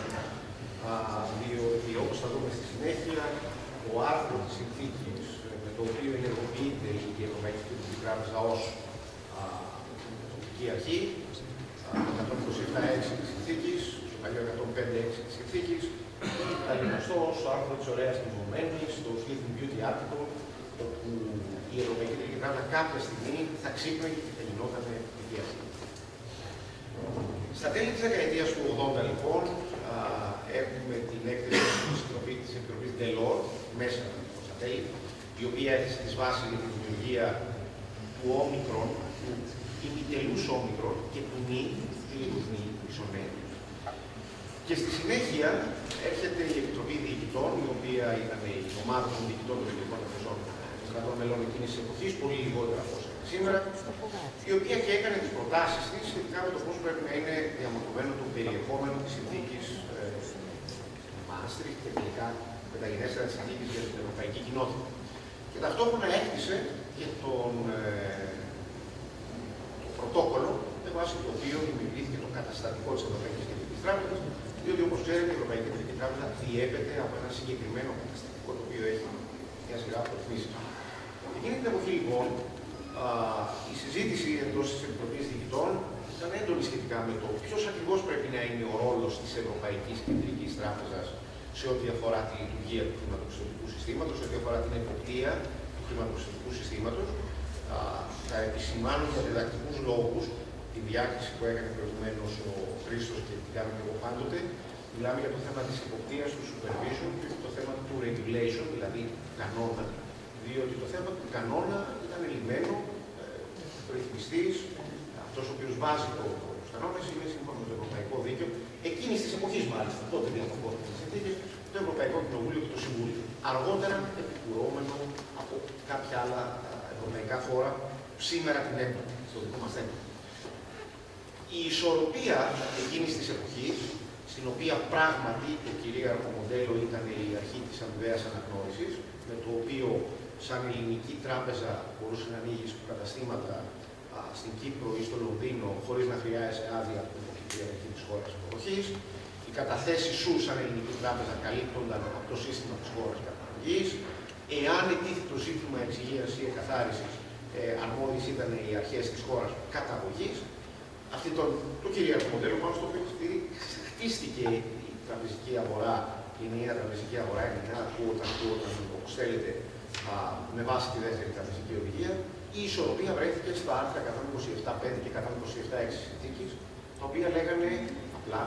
Διότι όπως θα δούμε στη συνέχεια, το άρθρο της συνθήκης με το οποίο ενεργοποιείται η Ευρωπαϊκή Κεντρική Τράπεζα ως αρχή, το 127.6 της συνθήκης, το παλιό 105.6 της συνθήκης, θα γνωστό ως άρθρο της ωραίας κοιμωμένης, το Sleeping Beauty Article, όπου η Ευρωπαϊκή Κεντρική Τράπεζα κάποια στιγμή θα ξύπναγε και θα γινόταν αρχή. Στα τέλη της δεκαετίας του 80, λοιπόν, έχουμε την έκθεση της Επιτροπής Delors, μέσα στα τέλη, η οποία έθεσε τις βάσεις για τη δημιουργία του όμικρον, του ημιτελούς όμικρον και του μη, του μη, ισονέ. Και στη συνέχεια έρχεται η Επιτροπή Διοικητών, η οποία ήταν η ομάδα των διοικητών των ελληνικών τραπεζών των κρατών μελών εκείνης της εποχής, πολύ λιγότερα από όσα σήμερα, η οποία και έκανε τις προτάσεις της σχετικά με το πώς πρέπει να είναι διαμορφωμένο το περιεχόμενο της συνθήκης Μάστριχτ και τελικά μεταγενέστερα της συνθήκης για την Ευρωπαϊκή Κοινότητα. Και ταυτόχρονα έκτισε και το πρωτόκολλο, με βάση το οποίο δημιουργήθηκε το καταστατικό της Ευρωπαϊκής Κεντρικής Τράπεζας, διότι όπως ξέρετε η Ευρωπαϊκή Κεντρική Τράπεζα διέπεται από ένα συγκεκριμένο καταστατικό το οποίο έχει μια σειρά από ρυθμίσεις. Εκείνη την εποχή λοιπόν η συζήτηση εντός της Επιτροπής Διοικητών ήταν έντονη σχετικά με το ποιος ακριβώς πρέπει να είναι ο ρόλος της Ευρωπαϊκής Κεντρικής Τράπεζας σε ό,τι αφορά τη λειτουργία του χρηματοπιστωτικού συστήματος, σε ό,τι αφορά την εποπτεία του χρηματοπιστωτικού συστήματος. Θα επισημάνω για διδακτικούς λόγους τη διάκριση που έκανε προηγουμένως ο Χρήστος και την κάνω και εγώ πάντοτε. Μιλάμε για το θέμα της εποπτείας, του supervision και το θέμα του regulation, δηλαδή κανόνα. Διότι το θέμα του κανόνα ήταν λυμμένο, ο ρυθμιστής, αυτός ο οποίος βάζει τους κανόνες, είναι σύμφωνα με το Ευρωπαϊκό Δίκαιο, εκείνης της εποχής μάλιστα, τότε διαμορφώθηκαν τις συνθήκες, το Ευρωπαϊκό Κοινοβούλιο και το Συμβούλιο. Αργότερα επικουρώμενο από κάποια άλλα ευρωπαϊκά φόρα, σήμερα την έμπρακτη, στο δικό μας θέμα. Η ισορροπία εκείνης της εποχής, στην οποία πράγματι το κυρίαρχο μοντέλο ήταν η αρχή της αμοιβαίας αναγνώρισης, με το οποίο σαν ελληνική τράπεζα μπορούσε να ανοίγει καταστήματα στην Κύπρο ή στο Λονδίνο χωρίς να χρειάζεται άδεια από την υποπτική αρχή της χώρας υποδοχής. Οι καταθέσεις σου σαν ελληνική τράπεζα καλύπτονταν από το σύστημα της χώρας καταγωγής. Εάν ετίθεται το ζήτημα εξυγείας ή εκαθάρισης, αρμόδιες ήταν οι αρχές της χώρας καταγωγής. Αυτό το κυρίαρχο μοντέλο πάνω στο οποίο χτίστηκε η τραπεζική αγορά, η νέα τραπεζική αγορά, η νέα όταν όπως θέλετε, με βάση τη δεύτερη τραπεζική οδηγία. Η ισορροπία βρέθηκε στα άρθρα 127.5 και 127.6 της συνθήκης, τα οποία λέγανε απλά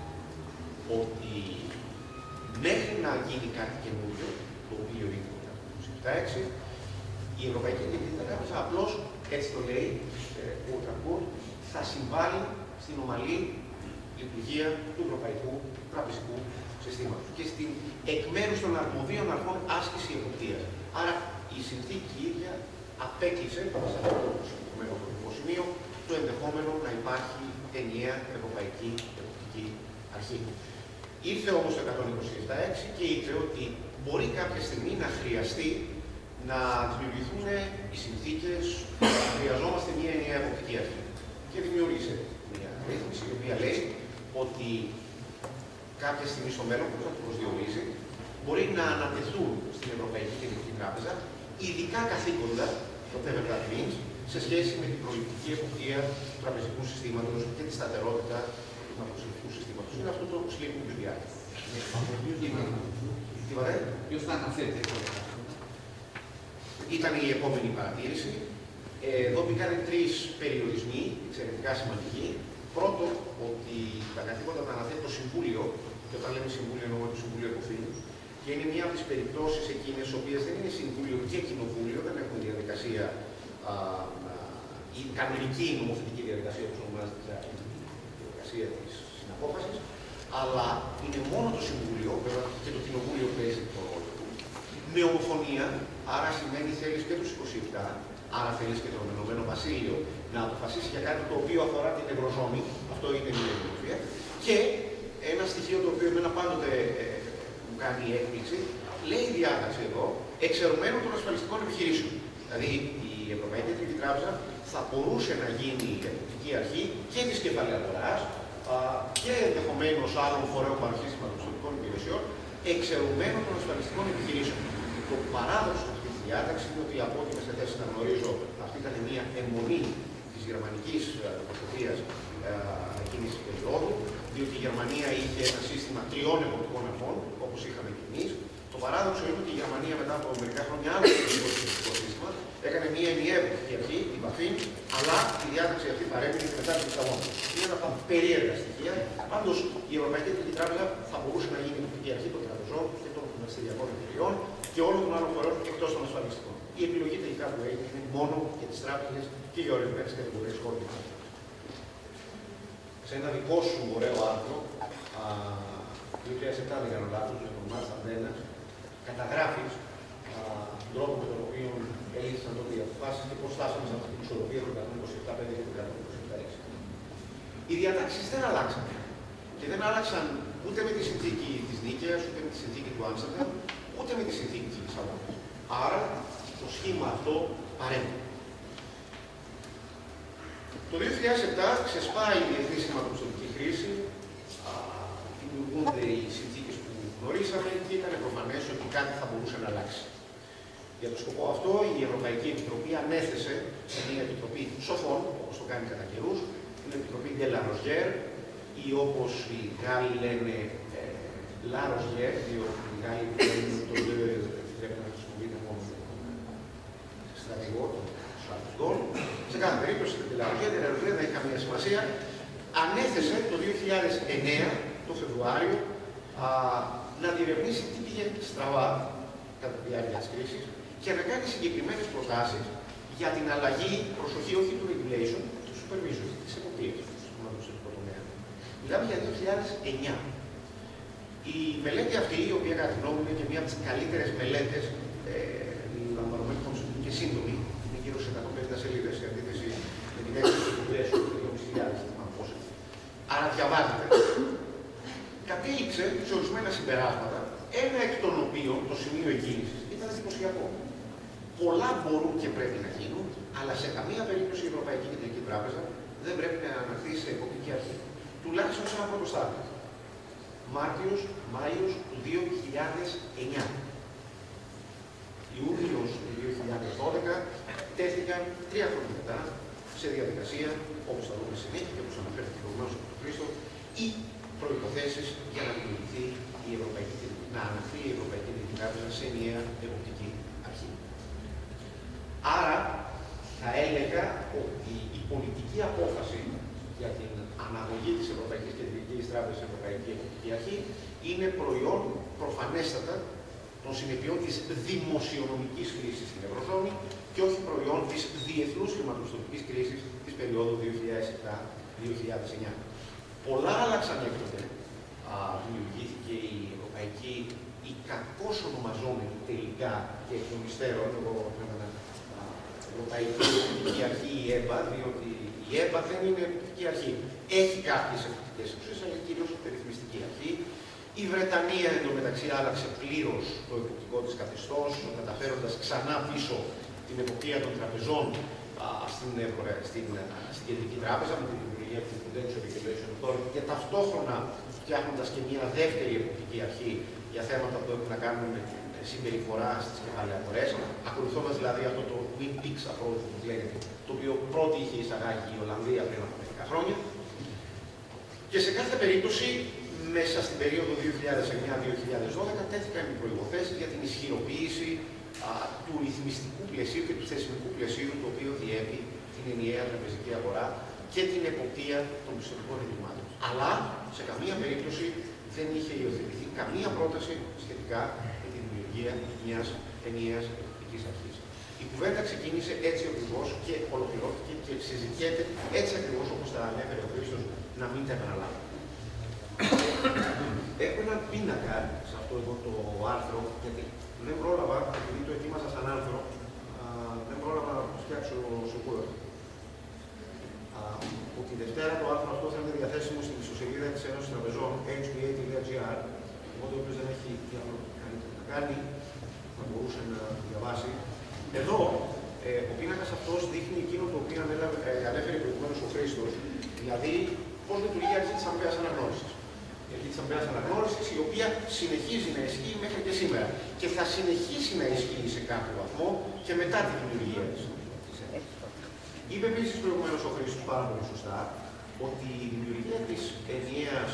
ότι μέχρι να γίνει κάτι καινούριο, το οποίο είναι το 127.6, η Ευρωπαϊκή Κεντρική Τράπεζα απλώς, έτσι το λέει, θα συμβάλλει στην ομαλή λειτουργία του ευρωπαϊκού τραπεζικού συστήματος και στην εκ μέρους των αρμοδίων αρχών άσκηση εποπτείας. Άρα η συνθήκη ίδια απέκλεισε σε αυτό το συγκεκριμένο χρονικό σημείο το ενδεχόμενο να υπάρχει ενιαία ευρωπαϊκή εποπτική αρχή. Ήρθε όμως το 127.6 και είπε ότι μπορεί κάποια στιγμή να χρειαστεί να δημιουργηθούν οι συνθήκες που χρειαζόμαστε μια ενιαία εποπτική αρχή. Και δημιούργησε μια ρύθμιση η οποία λέει ότι κάποια στιγμή στο μέλλον, που θα το προσδιορίσει, μπορεί να ανατεθούν στην Ευρωπαϊκή Κεντρική Τράπεζα ειδικά καθήκοντα, το whatever means, σε σχέση με την προληπτική εποπτεία του τραπεζικού συστήματος και τη σταθερότητα του χρηματοπιστωτικού συστήματος. Είναι αυτό το sleeping beauty. Τι βαρέ? Ποιος θα αναφέρεται? Ήταν η επόμενη παρατήρηση. Εδώ μπήκαν τρεις περιορισμοί, εξαιρετικά σημαντικοί. Πρώτον, ότι τα καθήκοντα τα αναθέτει το Συμβούλιο, και όταν λέμε Συμβούλιο εννοούμε το Συμβούλιο Εκοφήν, και είναι μία από τις περιπτώσεις εκείνες, οι οποίες δεν είναι Συμβούλιο και Κοινοβούλιο, δεν έχουν διαδικασία, η κανονική νομοθετική διαδικασία, όπως ονομάζεται, η διαδικασία της συναπόφασης, αλλά είναι μόνο το Συμβούλιο, βέβαια και το Κοινοβούλιο παίζει το ρόλο του, με ομοφωνία, άρα σημαίνει θέλεις και τους 27. Άρα θέλεις και το Ηνωμένο Βασίλειο να αποφασίσει για κάτι το οποίο αφορά την Ευρωζώνη, αυτό είναι μια δημοκρατία, και ένα στοιχείο το οποίο εμένα πάντοτε μου κάνει έκπληξη, λέει η διάταξη εδώ, εξαιρουμένων των ασφαλιστικών επιχειρήσεων. Δηλαδή η Ευρωπαϊκή Κεντρική Τράπεζα θα μπορούσε να γίνει η εποπτική αρχή και της κεφαλαίας αγοράς και ενδεχομένως άλλων φορέων παροχής χρηματοπιστωτικών υπηρεσιών, εξαιρουμένων των ασφαλιστικών επιχειρήσεων. Το παράδοξο αυτή τη διάταξη είναι ότι από ό,τι με σε θέση να γνωρίζω, αυτή ήταν μια αιμονή της γερμανικής νομοθεσίας εκείνης της περίοδου, διότι η Γερμανία είχε ένα σύστημα τριών εποπτικών αρχών, όπως είχαμε και εμείς. Το παράδοξο είναι ότι η Γερμανία μετά από μερικά χρόνια άλλαξε το εποπτικό σύστημα, έκανε μια ενιαία εποπτική αρχή, την Παφήν, αλλά η διάταξη αυτή παρέμεινε και μετά την Λισαβόνα. Είναι ένα από τα περίεργα στοιχεία. Πάντως η Ευρωπαϊκή Κεντρική Τράπεζα θα μπορούσε να γίνει η εποπτική αρχή των τραπεζών και των χρηματιστηριακών εταιριών και όλων των άλλων χωρών εκτός των ασφαλιστικών. Η επιλογή τελικά που έγινε είναι μόνο για τις τράπεζες και για ορισμένες κατηγορίες χώρων. Σε ένα δικό σου ωραίο άρθρο, 2007 δεν κάνω λάθος, με τον Μάρτ Αντένα, καταγράφεις τον τρόπο με τον οποίο ελήφθησαν τότε οι αποφάσεις και πώς φτάσαμε σε αυτή την ισορροπία των 127.5 και των 127.6. Οι διατάξεις δεν αλλάξαν. Και δεν άλλαξαν ούτε με τη συνθήκη της Νίκαιας, ούτε με τη συνθήκη του Άμστερνταμ, ούτε με τη συνθήκη της Λισαβόνας. Άρα το σχήμα αυτό παρέμβει. Το 2007 ξεσπάει η διεθνή χρηματοπιστωτική κρίση, δημιουργούνται οι συνθήκες που γνωρίσαμε και ήταν προφανές ότι κάτι θα μπορούσε να αλλάξει. Για τον σκοπό αυτό, η Ευρωπαϊκή Επιτροπή ανέθεσε σε μια επιτροπή σοφών, όπως το κάνει κατά καιρούς, την Επιτροπή de la Rosière, ή όπως οι Γάλλοι λένε La Rosière, διότι οι Γάλλοι λένε το πρέπει να χρησιμοποιείται μόνο τον στρατηγό, τον Σαρτζγκόλ. Σε κάθε περίπτωση, η La Rosière δεν έχει καμία σημασία. Ανέθεσε το 2009, το Φεβρουάριο, να διερευνήσει τι πήγαινε στραβά κατά τη διάρκεια της κρίσης και να κάνει συγκεκριμένες προτάσεις για την αλλαγή, προσοχή όχι του regulation, του supervision, της εποπτείας του χρηματοπιστωτικού τομέα. Μιλάμε για 2009. Η μελέτη αυτή, η οποία κατά τη γνώμη μου είναι και μία από τις καλύτερες μελέτες, λαμβανωμένη των και σύντομη, είναι γύρω σε 150 σελίδες, σε αντίθεση με την έκθεση του πλαίσιου του 2.500, άρα διαβάζετε, κατέληξε σε ορισμένα συμπεράσματα, ένα εκ των οποίων το σημείο εκκίνησης ήταν εντυπωσιακό. Πολλά μπορούν και πρέπει να γίνουν, αλλά σε καμία περίπτωση η Ευρωπαϊκή Κεντρική Τράπεζα δεν πρέπει να αναρθεί σε εποπτική αρχή. Τουλάχιστον σε ένα πρώτο στάδιο. Μάιος του 2009. Ιούνιος του 2012 τέθηκαν 3 χρόνια μετά σε διαδικασία, όπως θα δούμε συνέχεια και όπως αναφέρθηκε προηγουμένως από τον Χρήστο, οι προϋποθέσεις για να δημιουργηθεί να αναφθεί η Ευρωπαϊκή Κεντρική Τράπεζα σε ενιαία εποπτική αρχή. Άρα, θα έλεγα ότι η πολιτική απόφαση για την αναγωγή της Ευρωπαϊκής Κεντρικής Τράπεζας στην Ευρωπαϊκή Εποπτική Αρχή είναι προϊόν προφανέστατα των συνεπειών της δημοσιονομικής κρίσης στην Ευρωζώνη και όχι προϊόν της διεθνούς χρηματοπιστωτικής κρίσης της περίοδου 2007-2009. Πολλά άλλαξαν έκτοτε. Δημιουργήθηκε η Ευρωπαϊκή, η κακώς ονομαζόμενη τελικά και εκ των υστέρων, Ευρωπαϊκή Εποπτική Αρχή, η ΕΠΑ, διότι η ΕΠΑ δεν είναι εποπτική αρχή. Έχει κάποιες εποπτικές εξουσίες, αλλά κυρίως ρυθμιστική αρχή. Η Βρετανία εντωμεταξύ άλλαξε πλήρως το εποπτικό της καθεστώς, καταφέροντας ξανά πίσω την εποπτεία των τραπεζών στην Κεντρική Τράπεζα με την δημιουργία του Prudential Regulation Authority και ταυτόχρονα φτιάχνοντας και μια δεύτερη εποπτική αρχή για θέματα που έχουν να κάνουν με την συμπεριφορά στις κεφάλαιες αγορές, ακολουθώντας δηλαδή αυτό το Twin Peaks approach που λέγεται, το οποίο πρώτη είχε εισαγάγει η Ολλανδία πριν από 10 χρόνια. Και σε κάθε περίπτωση, μέσα στην περίοδο 2009-2012 τέθηκαν οι προϋποθέσεις για την ισχυροποίηση του ρυθμιστικού πλαισίου και του θεσμικού πλαισίου το οποίο διέπει την ενιαία τραπεζική αγορά και την εποπτεία των πιστωτικών ιδρυμάτων. Αλλά σε καμία περίπτωση δεν είχε υιοθετηθεί καμία πρόταση σχετικά με τη δημιουργία μιας ενιαίας εποπτικής αρχής. Η κουβέντα ξεκίνησε έτσι ακριβώς και ολοκληρώθηκε και συζητιέται έτσι ακριβώς όπως τα ανέφερε ο Χρήστος, να μην τα επαναλάβω. Έχω έναν πίνακα σε αυτό εδώ το άρθρο, γιατί δεν πρόλαβα, επειδή το ετοίμασα σαν άρθρο, δεν πρόλαβα να το φτιάξω σε Word. Από τη Δευτέρα το άρθρο αυτό θα είναι διαθέσιμο στην ιστοσελίδα της Ένωσης Τραπεζών, hba.gr, οπότε όποιος δεν έχει κάτι να κάνει, θα μπορούσε να διαβάσει. Εδώ, ο πίνακας αυτός δείχνει εκείνο το οποίο ανέφερε προηγουμένως ο Χρήστος, δηλαδή πώς λειτουργεί η αρχή της αμοιβαίας αναγνώρισης. Η αρχή της αμοιβαίας αναγνώρισης, η οποία συνεχίζει να ισχύει μέχρι και σήμερα και θα συνεχίσει να ισχύει σε κάποιο βαθμό και μετά τη δημιουργία της. Είπε επίσης προηγουμένως ο Χρήστος πάρα πολύ σωστά ότι η δημιουργία της ενιαίας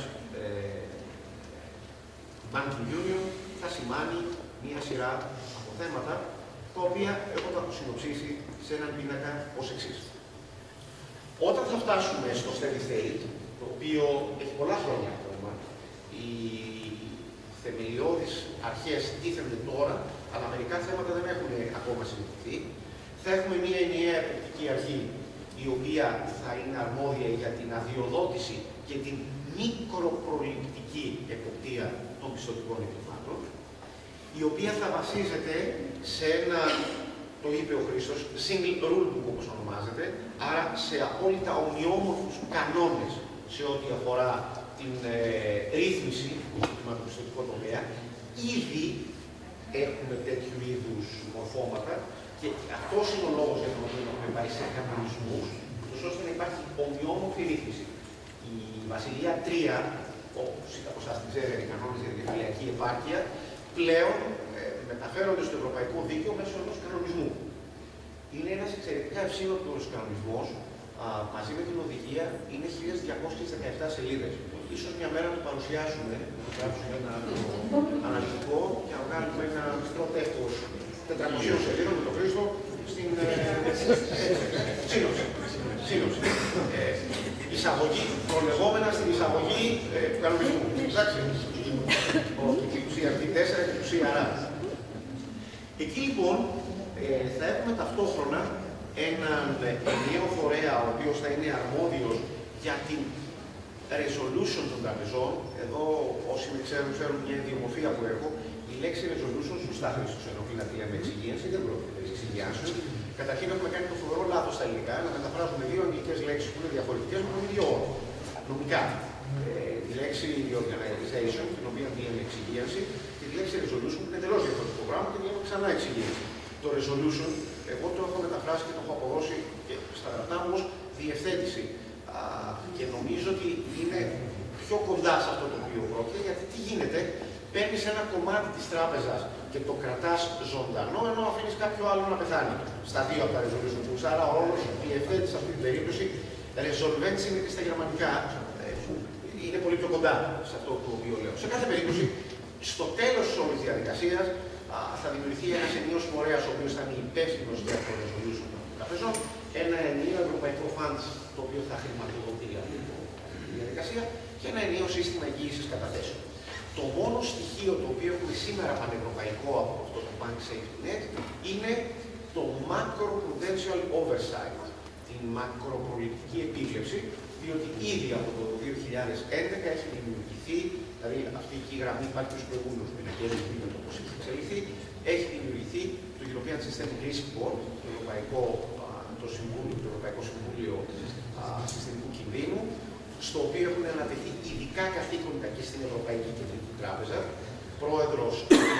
Banking Union θα σημάνει μία σειρά από θέματα, τα οποία εγώ θα έχω συνοψίσει σε έναν πίνακα ως εξής. Όταν θα φτάσουμε στο steady state, το οποίο έχει πολλά χρόνια ακόμα, οι θεμελιώδεις αρχές τίθενται τώρα, αλλά μερικά θέματα δεν έχουν ακόμα συζητηθεί. Θα έχουμε μια ενιαία εποπτική αρχή, η οποία θα είναι αρμόδια για την αδειοδότηση και την μικροπροληπτική εποπτεία των πιστωτικών ιδρυμάτων, η οποία θα βασίζεται σε ένα, το είπε ο Χρήστος, single rule book όπως ονομάζεται, άρα σε απόλυτα ομοιόμορφους κανόνες σε ό,τι αφορά την ρύθμιση του χρηματοπιστωτικού τομέα. Ήδη έχουμε τέτοιου είδους μορφώματα και αυτός είναι ο λόγος για τον οποίο έχουμε πάει σε κανονισμούς, ώστε να υπάρχει ομοιόμορφη ρύθμιση. Η Βασιλεία 3, όπως σας την ξέρετε, οι κανόνες για την κεφαλαιακή επάρκεια, πλέον μεταφέρονται στο ευρωπαϊκό δίκαιο μέσω ενός κανονισμού. Είναι ένας εξαιρετικά ευσύνοπτος κανονισμός, μαζί με την οδηγία, είναι 1217 σελίδες. Ίσως μια μέρα να το παρουσιάσουμε, να γράψουμε ένα αναλυτικό και να κάνουμε ένα μικρό τεύχος 400 σελίδων με τον Χρήστο στην σύνοψη. Εισαγωγή, προλεγόμενα στην εισαγωγή του κανονισμού. Εντάξει. Την ουσία αυτή 4 και την ουσία άρα. Εκεί λοιπόν θα έχουμε ταυτόχρονα έναν ενιαίο φορέα, ο οποίος θα είναι αρμόδιος για την resolution των τραπεζών. Εδώ, όσοι με ξέρουν μια ιδιομορφία που έχω, η λέξη resolution σωστά Χρήστος ενοχλεί να τη λέμε εξυγίανση, δεν πρόκειται περί εξυγιάσεως. Καταρχήν έχουμε κάνει το φοβερό λάθος στα ελληνικά να μεταφράζουμε δύο αγγλικές λέξεις που είναι διαφορετικές με τον ίδιο όρο. Νομικά. Τη λέξη reorganization, την οποία λέμε εξυγίανση, και τη λέξη resolution που είναι εντελώς διαφορετικό πράγμα και λέμε ξανά εξυγίανση. Το resolution, εγώ το έχω μεταφράσει και το έχω αποδώσει και στα γραπτά μου ως διευθέτηση. Και νομίζω ότι είναι πιο κοντά σε αυτό το οποίο πρόκειται, γιατί τι γίνεται, παίρνεις ένα κομμάτι της τράπεζας και το κρατάς ζωντανό, ενώ αφήνεις κάποιο άλλο να πεθάνει. Στα δύο από τα resolution books. Άρα ο όρος διευθέτης σε αυτή την περίπτωση, resolvency είναι και στα γερμανικά, είναι πολύ πιο κοντά σε αυτό το οποίο λέω. Σε κάθε περίπτωση, στο τέλος της όλης διαδικασίας, θα δημιουργηθεί ένας ενιαίος φορέας, ο οποίος θα είναι υπεύθυνος για το resolution των τραπεζών, ένα ενιαίο ευρωπαϊκό funds, το οποίο θα χρηματοδοτεί αυτή τη διαδικασία, και ένα ενιαίο σύστημα εγγύησης καταθέσεων. Το μόνο στοιχείο το οποίο έχουμε σήμερα πανευρωπαϊκό από αυτό το Bank Safety Net είναι το macro-prudential oversight, την μακροπροληπτική επίβλεψη, διότι ήδη από το 2011 έχει δημιουργηθεί, δηλαδή αυτή η γραμμή υπάρχει στους προηγούμενους πινακές, με το πώς έχει εξελιχθεί, έχει δημιουργηθεί το European Systemic Risk Board, το Ευρωπαϊκό Συμβούλιο Συστημικού Κινδύνου, στο οποίο έχουν ανατεθεί ειδικά καθήκοντα και στην Ευρωπαϊκή Κεντρική Τράπεζα. Πρόεδρος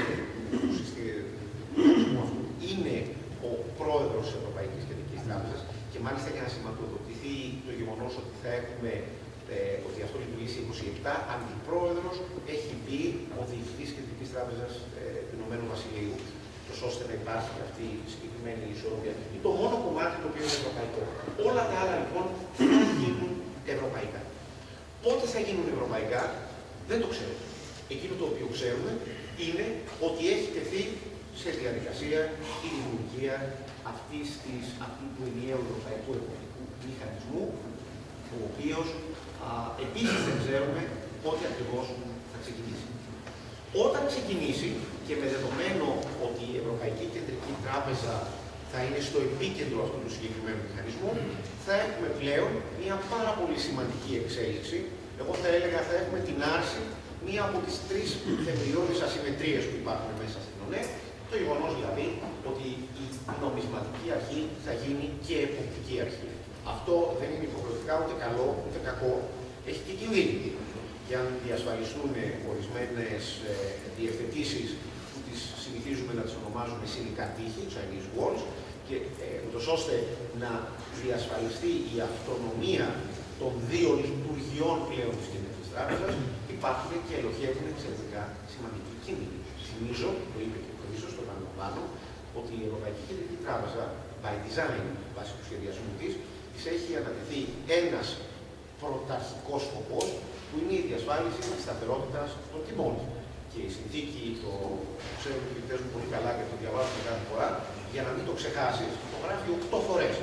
είναι ο πρόεδρος της Ευρωπαϊκής Κεντρικής Τράπεζας και μάλιστα για να σηματοδοτηθεί το γεγονός ότι θα έχουμε ότι αυτό λειτουργεί σε 27, αντιπρόεδρος έχει μπει ο Διευθυντής Κεντρικής Τράπεζας του Ηνωμένου Βασιλείου, ώστε να υπάρχει αυτή η συγκεκριμένη ισορροπία. Είναι το μόνο κομμάτι το οποίο είναι ευρωπαϊκό. Όλα τα άλλα λοιπόν θα γίνουν ευρωπαϊκά. Πότε θα γίνουν ευρωπαϊκά, δεν το ξέρουμε. Εκείνο το οποίο ξέρουμε είναι ότι έχει τεθεί σε διαδικασία η δημιουργία αυτού του ενιαίου ευρωπαϊκού εποπτικού μηχανισμού, ο οποίος επίσης δεν ξέρουμε πότε ακριβώς θα ξεκινήσει. Όταν ξεκινήσει, και με δεδομένο ότι η Ευρωπαϊκή Κεντρική Τράπεζα θα είναι στο επίκεντρο αυτού του συγκεκριμένου μηχανισμού, θα έχουμε πλέον μια πάρα πολύ σημαντική εξέλιξη. Εγώ θα έλεγα θα έχουμε την άρση μία από τις τρεις θεμελιώδεις ασυμμετρίες που υπάρχουν μέσα στην ΟΝΕ, το γεγονός δηλαδή ότι η νομισματική αρχή θα γίνει και εποπτική αρχή. Αυτό δεν είναι υποχρεωτικά ούτε καλό ούτε κακό, έχει και κινδύνη. Για να διασφαλιστούν ορισμένες διευθετήσεις που τις συνηθίζουμε να τις ονομάζουμε συνικά τείχη, Chinese walls, και ούτως ώστε να διασφαλιστεί η αυτονομία των δύο λειτουργιών πλέον της Κεντρικής Τράπεζας, υπάρχουν και ελοχεύουν εξαιρετικά σημαντικοί κίνδυνοι. Θυμίζω, το είπε και ο Χρήστος, το επαναλαμβάνω, ότι η Ευρωπαϊκή Κεντρική Τράπεζα, by design, βάσει του σχεδιασμού της έχει ανατεθεί ένας πρωταρχικός σκοπός, που είναι η διασφάλιση της σταθερότητας των τιμών. Και η συνθήκη, το ξέρουν οι κριτές μου πολύ καλά και το διαβάζουν κάθε φορά, για να μην το ξεχάσεις, το γράφει 8 φορές.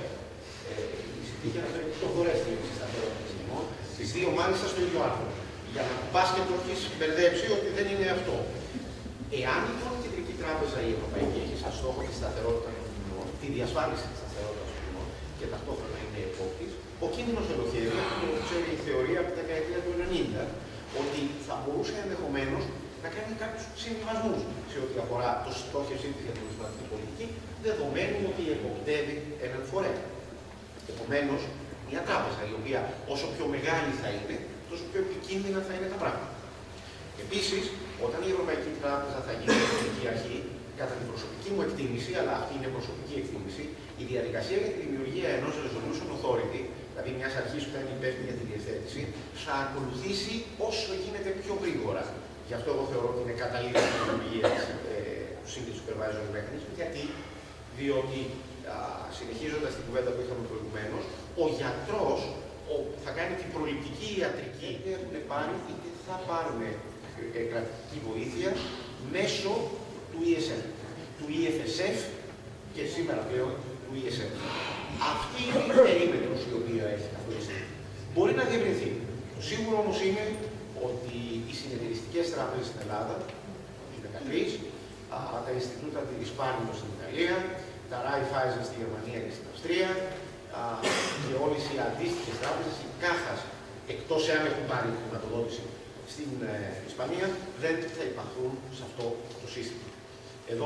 Η συνθήκη αναφέρει 8 φορές τη σταθερότητα των τιμών, τις δύο μάλιστα στο ίδιο άρθρο. Για να πας και το έχεις μπερδέψει ότι δεν είναι αυτό. Εάν λοιπόν η Κεντρική Τράπεζα, η Ευρωπαϊκή, έχει σαν στόχο τη σταθερότητα των τιμών, τη διασφάλιση τη σταθερότητα των τιμών και ταυτόχρονα είναι επόπτης. Ο κίνδυνος ελοχεύει, το ξέρει η θεωρία από τη δεκαετία του 90, ότι θα μπορούσε ενδεχομένως να κάνει κάποιους συμβιβασμούς σε ό,τι αφορά το στόχευσή της για την νομισματική πολιτική, δεδομένου ότι εποπτεύει έναν φορέα. Επομένως, μια τράπεζα η οποία όσο πιο μεγάλη θα είναι, τόσο πιο επικίνδυνα θα είναι τα πράγματα. Επίσης, όταν η Ευρωπαϊκή Τράπεζα θα γίνει η αρχή, κατά την προσωπική μου εκτίμηση, αλλά αυτή είναι προσωπική εκτίμηση, η διαδικασία για τη δημιουργία ενός resolution authority, δηλαδή μιας αρχής που θα είναι υπεύθυνη για τη διευθέτηση, θα ακολουθήσει όσο γίνεται πιο γρήγορα. Γι' αυτό εγώ θεωρώ ότι είναι κατάλληλη η δημιουργία του Single Supervisory Mechanism, γιατί, διότι συνεχίζοντας την κουβέντα που είχαμε προηγουμένως, ο γιατρός θα κάνει την προληπτική ιατρική, είτε έχουν πάρει είτε θα πάρουν κρατική βοήθεια μέσω του ESM, του EFSF και σήμερα πλέον του ESM. Αυτή είναι η περίμετρος η οποία έχει καθοριστεί. Μπορεί να διευρυνθεί. Το σίγουρο όμως είναι ότι οι συνεταιριστικές τράπεζες στην Ελλάδα, οι 13, τα Ινστιτούτα τη Ισπάνιου στην Ιταλία, τα Raiffeisen στη Γερμανία και στην Αυστρία και όλες οι αντίστοιχες τράπεζες, οι Κάχας, εκτός εάν έχουν πάρει χρηματοδότηση στην Ισπανία, δεν θα υπαχθούν σε αυτό το σύστημα. Εδώ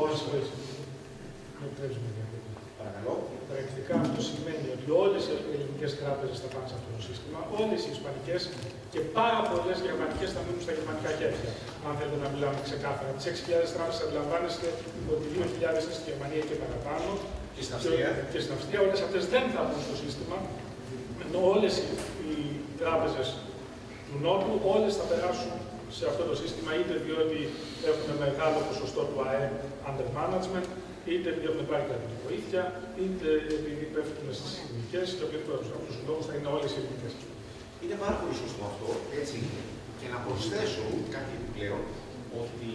παρακαλώ. Πρακτικά αυτό σημαίνει ότι όλες οι ελληνικές τράπεζες θα πάνε σε αυτό το σύστημα, όλες οι ισπανικές και πάρα πολλές γερμανικές θα μείνουν στα γερμανικά χέρια. Αν θέλετε να μιλάμε ξεκάθαρα. Τις 6.000 τράπεζες αντιλαμβάνεστε ότι 2.000 είναι στη Γερμανία και παραπάνω. Και στην Αυστρία. Και στην Αυστρία όλες αυτές δεν θα μπουν στο σύστημα. Ενώ όλες οι τράπεζες του Νότου όλες θα περάσουν σε αυτό το σύστημα, είτε διότι έχουν μεγάλο ποσοστό του ΑΕΠ under management, είτε επειδή έχουν πάρει κρατική βοήθεια, είτε επειδή πέφτουν στις ελληνικές και οποιοδήποτε από αυτούς τους λόγους θα είναι όλες οι ελληνικές. Είναι πάρα πολύ σωστό αυτό, έτσι. Και να προσθέσω κάτι επιπλέον, ότι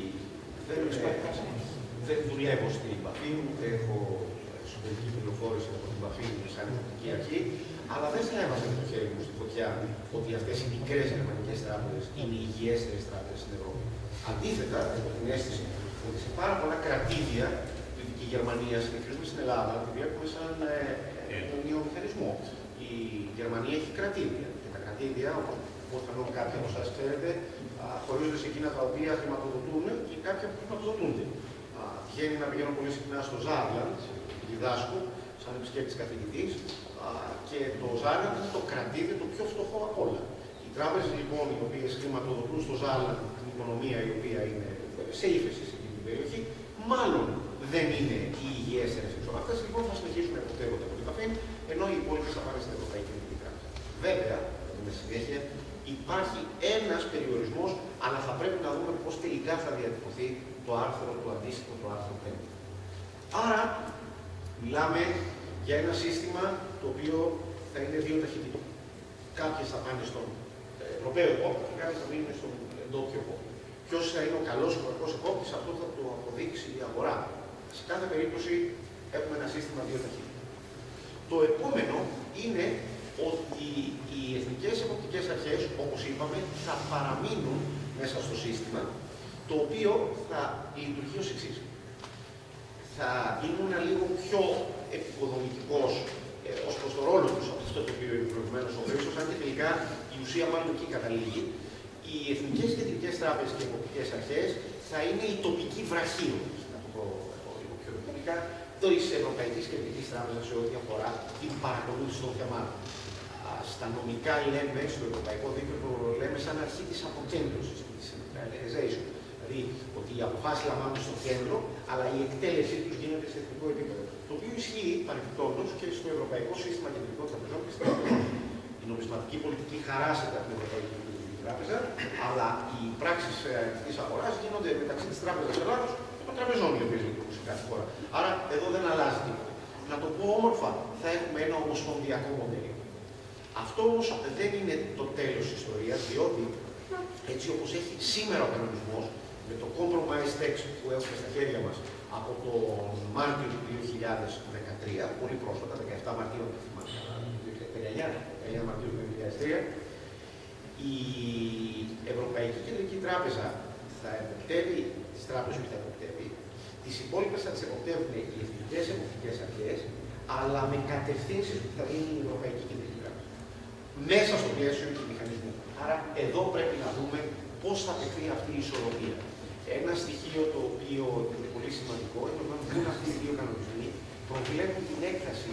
δεν δουλεύω στην BaFin, ούτε έχω εσωτερική πληροφόρηση από την BaFin σαν υποπτική αρχή, αλλά δεν θα έβαζα το χέρι μου στη φωτιά ότι αυτές οι μικρές γερμανικές τράπεζες είναι οι υγιέστερες τράπεζες στην Ευρώπη. Αντίθετα, έχω την αίσθηση ότι σε πάρα πολλά κρατήδια τη Δυτική Γερμανία, συνεχίζουμε στην Ελλάδα, τη βλέπουμε σαν νέο μηχανισμό. Η Γερμανία έχει κρατήδια. Και τα κρατήδια, όπως πιθανόν κάποιοι από εσάς ξέρετε, χωρίζονται σε εκείνα τα οποία χρηματοδοτούν και κάποια που χρηματοδοτούνται. Βγαίνει να πηγαίνω πολύ συχνά στο Ζάρλαντ, διδάσκω, σαν επισκέπτης καθηγητής, και το Ζάρλαντ είναι το κρατήδι το πιο φτωχό από όλα. Οι τράπεζες λοιπόν οι οποίες χρηματοδοτούν στο Ζάρλαντ την οικονομία η οποία είναι σε ύφεση σε εκείνη την περιοχή, μάλλον δεν είναι οι υγιέστερες εξ όλων. Αυτές λοιπόν θα συνεχίσουν να υποπτεύονται από την BaFin, ενώ οι υπόλοιπες θα πάνε στην Ευρωπαϊκή Κεντρική Τράπεζα. Βέβαια, με συνέχεια, υπάρχει ένας περιορισμός, αλλά θα πρέπει να δούμε πώς τελικά θα διατυπωθεί το άρθρο, το αντίστοιχο, το άρθρο 5. Άρα, μιλάμε για ένα σύστημα το οποίο θα είναι δύο ταχυτήτων. Κάποιες θα πάνε στον Ευρωπαίο επόπτη και κάποιες θα μείνουν στον ντόπιο επόπτη. Ποιος θα είναι ο καλός ο κακός επόπτης, αυτό θα το αποδείξει η αγορά. Σε κάθε περίπτωση έχουμε ένα σύστημα δύο ταχυτήτων. Το επόμενο είναι ότι οι εθνικές εποπτικές αρχές, όπως είπαμε, θα παραμείνουν μέσα στο σύστημα, το οποίο θα λειτουργεί ως εξής. Θα ήμουν λίγο πιο επικοδομητικός ως προς το ρόλο τους από αυτό το οποίο είναι προηγουμένως ο Χρήστος, αν και τελικά η ουσία μάλλον εκεί καταλήγει. Οι εθνικές κεντρικές τράπεζες και εποπτικές αρχές θα είναι η τοπική βραχίωνα, να το πω λίγο πιο επικοδομητικά, της Ευρωπαϊκής Κεντρικής Τράπεζας σε ό,τι αφορά την παρακολούθηση των θεμάτων. Στα νομικά λέμε, στο ευρωπαϊκό δίκαιο το λέμε σαν αρχή της αποκέντρωσης, της centralization. Δηλαδή ότι οι αποφάσεις λαμβάνονται στο κέντρο, αλλά η εκτέλεσή τους γίνεται σε εθνικό επίπεδο. Το οποίο ισχύει παρεμπιπτόντως και στο Ευρωπαϊκό Σύστημα Κεντρικών Τραπεζών και στην Ελλάδα. Η νομισματική πολιτική χαράσεται από την Ευρωπαϊκή Κεντρική Τράπεζα, αλλά οι πράξεις της αγοράς γίνονται μεταξύ της Τράπεζας Ελλάδος και των τραπεζών οι οποίες λειτουργούν σε κάθε χώρα. Άρα εδώ δεν αλλάζει τίποτα. Να το πω όμορφα, θα έχουμε ένα ομοσπονδιακό μοντέλο. Αυτό όμως δεν είναι το τέλος της ιστορίας, διότι έτσι όπως έχει σήμερα ο κανονισμός, με το compromise text που έχουμε στα χέρια μας από τον Μάρτιο του 2013, πολύ πρόσφατα, 17 Μαρτίου του 2019 Μαρτίου του 2003, η Ευρωπαϊκή Κεντρική Τράπεζα θα εποπτεύει τις τράπεζες που θα εποπτεύει Τις υπόλοιπες θα τις εποπτεύουν οι εθνικές εποπτικές αρχές, αλλά με κατευθύνσεις που θα δίνει η Ευρωπαϊκή Κεντρική Τράπεζα. Μέσα στο πλαίσιο του μηχανισμού. Άρα εδώ πρέπει να δούμε πώς θα παιχθεί αυτή η ισορροπία. Ένα στοιχείο το οποίο είναι πολύ σημαντικό είναι ότι αυτοί οι δύο κανονισμοί προβλέπουν την έκταση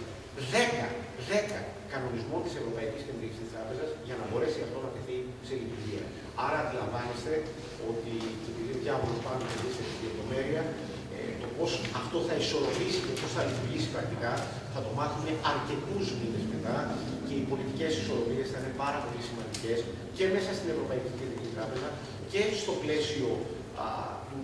10 κανονισμών της Ευρωπαϊκής Κεντρικής Τράπεζας για να μπορέσει αυτό να τεθεί σε λειτουργία. Άρα αντιλαμβάνεστε ότι επειδή ο διάβολος πάνω σε λεπτομέρεια, το πώς αυτό θα ισορροπήσει και πώς θα λειτουργήσει πρακτικά θα το μάθουμε αρκετούς μήνες μετά και οι πολιτικές ισορροπίες θα είναι πάρα πολύ σημαντικές και μέσα στην Ευρωπαϊκή Κεντρική Τράπεζα και στο πλαίσιο του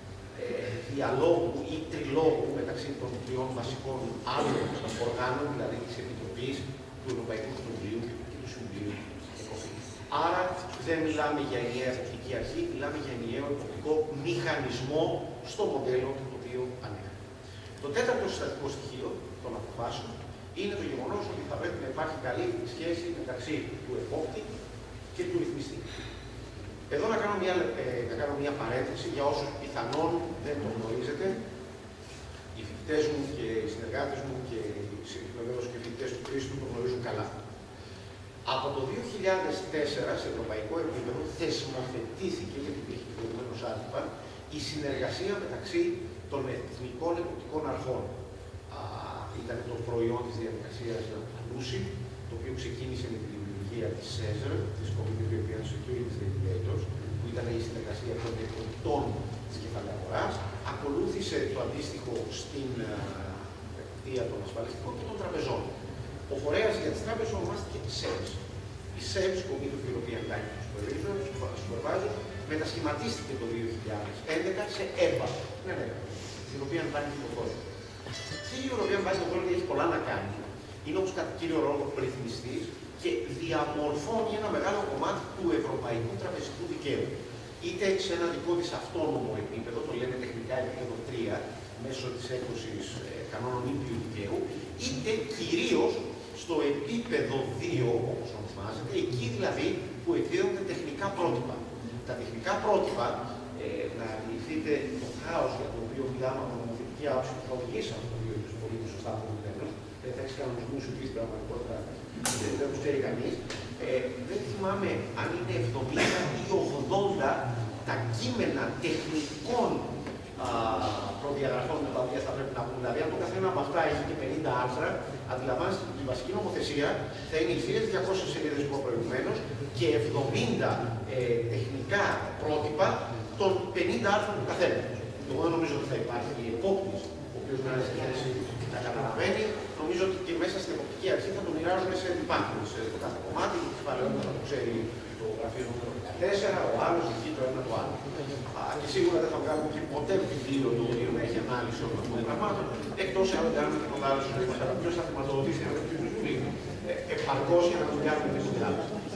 διαλόγου ή τριλόγου μεταξύ των τριών βασικών άλλων οργάνων, δηλαδή της Επιτροπής, του Ευρωπαϊκού Κοινοβουλίου και του Συμβουλίου ΕΚΟΦΗΝ. Άρα δεν μιλάμε για ενιαία εποπτική αρχή, μιλάμε για ενιαίο εποπτικό μηχανισμό στο μοντέλο το οποίο ανέφερα. Το τέταρτο συστατικό στοιχείο των αποφάσεων είναι το γεγονός ότι θα πρέπει να υπάρχει καλή σχέση μεταξύ του επόπτη και του ρυθμιστή. Εδώ να κάνω μια παρένθεση για όσους πιθανόν δεν το γνωρίζετε. Οι φοιτητές μου και οι συνεργάτες μου και βεβαίως και οι φοιτητές του Χρήστου το γνωρίζουν καλά. Από το 2004 σε ευρωπαϊκό επίπεδο θεσμοθετήθηκε, γιατί υπήρχε και προηγουμένως άτυπα, η συνεργασία μεταξύ των εθνικών εποπτικών αρχών. Ήταν το προϊόν της διαδικασίας Lucy, το οποίο ξεκίνησε με τη δημιουργία της ΣΕΖΡ, της Committee of European Securities Regulators, που ήταν η συνεργασία των εποπτών της κεφαλαίου αγοράς. Ακολούθησε το αντίστοιχο στην εποπτεία των ασφαλιστικών και των τραπεζών. Ο φορέας για τις τράπεζες ονομάστηκε SEBS. Η SEBS, Committee of European Banking Supervisor, μετασχηματίστηκε το 2011 σε EBA, European Banking Authority. Η European Banking Authority έχει πολλά να κάνει. Είναι όμως κατά κύριο ρόλο ρυθμιστής και διαμορφώνει ένα μεγάλο κομμάτι του ευρωπαϊκού τραπεζικού δικαίου. Είτε σε ένα δικό της αυτόνομο επίπεδο, το λέμε τεχνικά επίπεδο 3, μέσω της έκδοσης κανόνων ήπιου δικαίου, είτε κυρίως στο επίπεδο 2, όπως ονομάζεται, εκεί δηλαδή που εκδίδονται τεχνικά πρότυπα. Τα τεχνικά πρότυπα, να αντιληφθείτε το χάος για το οποίο μιλάμε από νομοθετική άποψη που θα οδηγήσει αυτό το οποίο είναι πολύ σωστά προηγουμένως, δεν θα έχει κανονισμού σου πει πραγματικότητα, δεν το ξέρει κανείς. Δεν θυμάμαι αν είναι 70 ή 80 τα κείμενα τεχνικών προδιαγραφών τα οποία θα πρέπει να πούμε. Δηλαδή, αν το καθένα από αυτά έχει και 50 άρθρα, αντιλαμβάνεστε ότι η βασική νομοθεσία θα είναι οι 1200 σελίδες που είπα προηγουμένως και 70 τεχνικά πρότυπα των 50 άρθρων του καθένα. Εγώ δεν νομίζω ότι θα υπάρχει επόπτης, ο οποίος να είναι σε θέση να καταλαβαίνει. Νομίζω ότι και μέσα στην εποπτική αρχή θα το μοιράζουν σε departments. Το κάθε κομμάτι, το κεφάλαιο θα το ξέρει το γραφείο νούμερο 14, ο άλλος εκεί το ένα το άλλο. Και σίγουρα δεν θα βγάλουμε και ποτέ βιβλίο το οποίο να έχει ανάλυση όλων αυτών των πραγμάτων, εκτός αν δεν κάνουμε τίποτα άλλο στο θέμα. Ποιος θα χρηματοδοτήσει ένα τέτοιο βιβλίο, επαρκώς για να το κάνουμε τη δουλειά.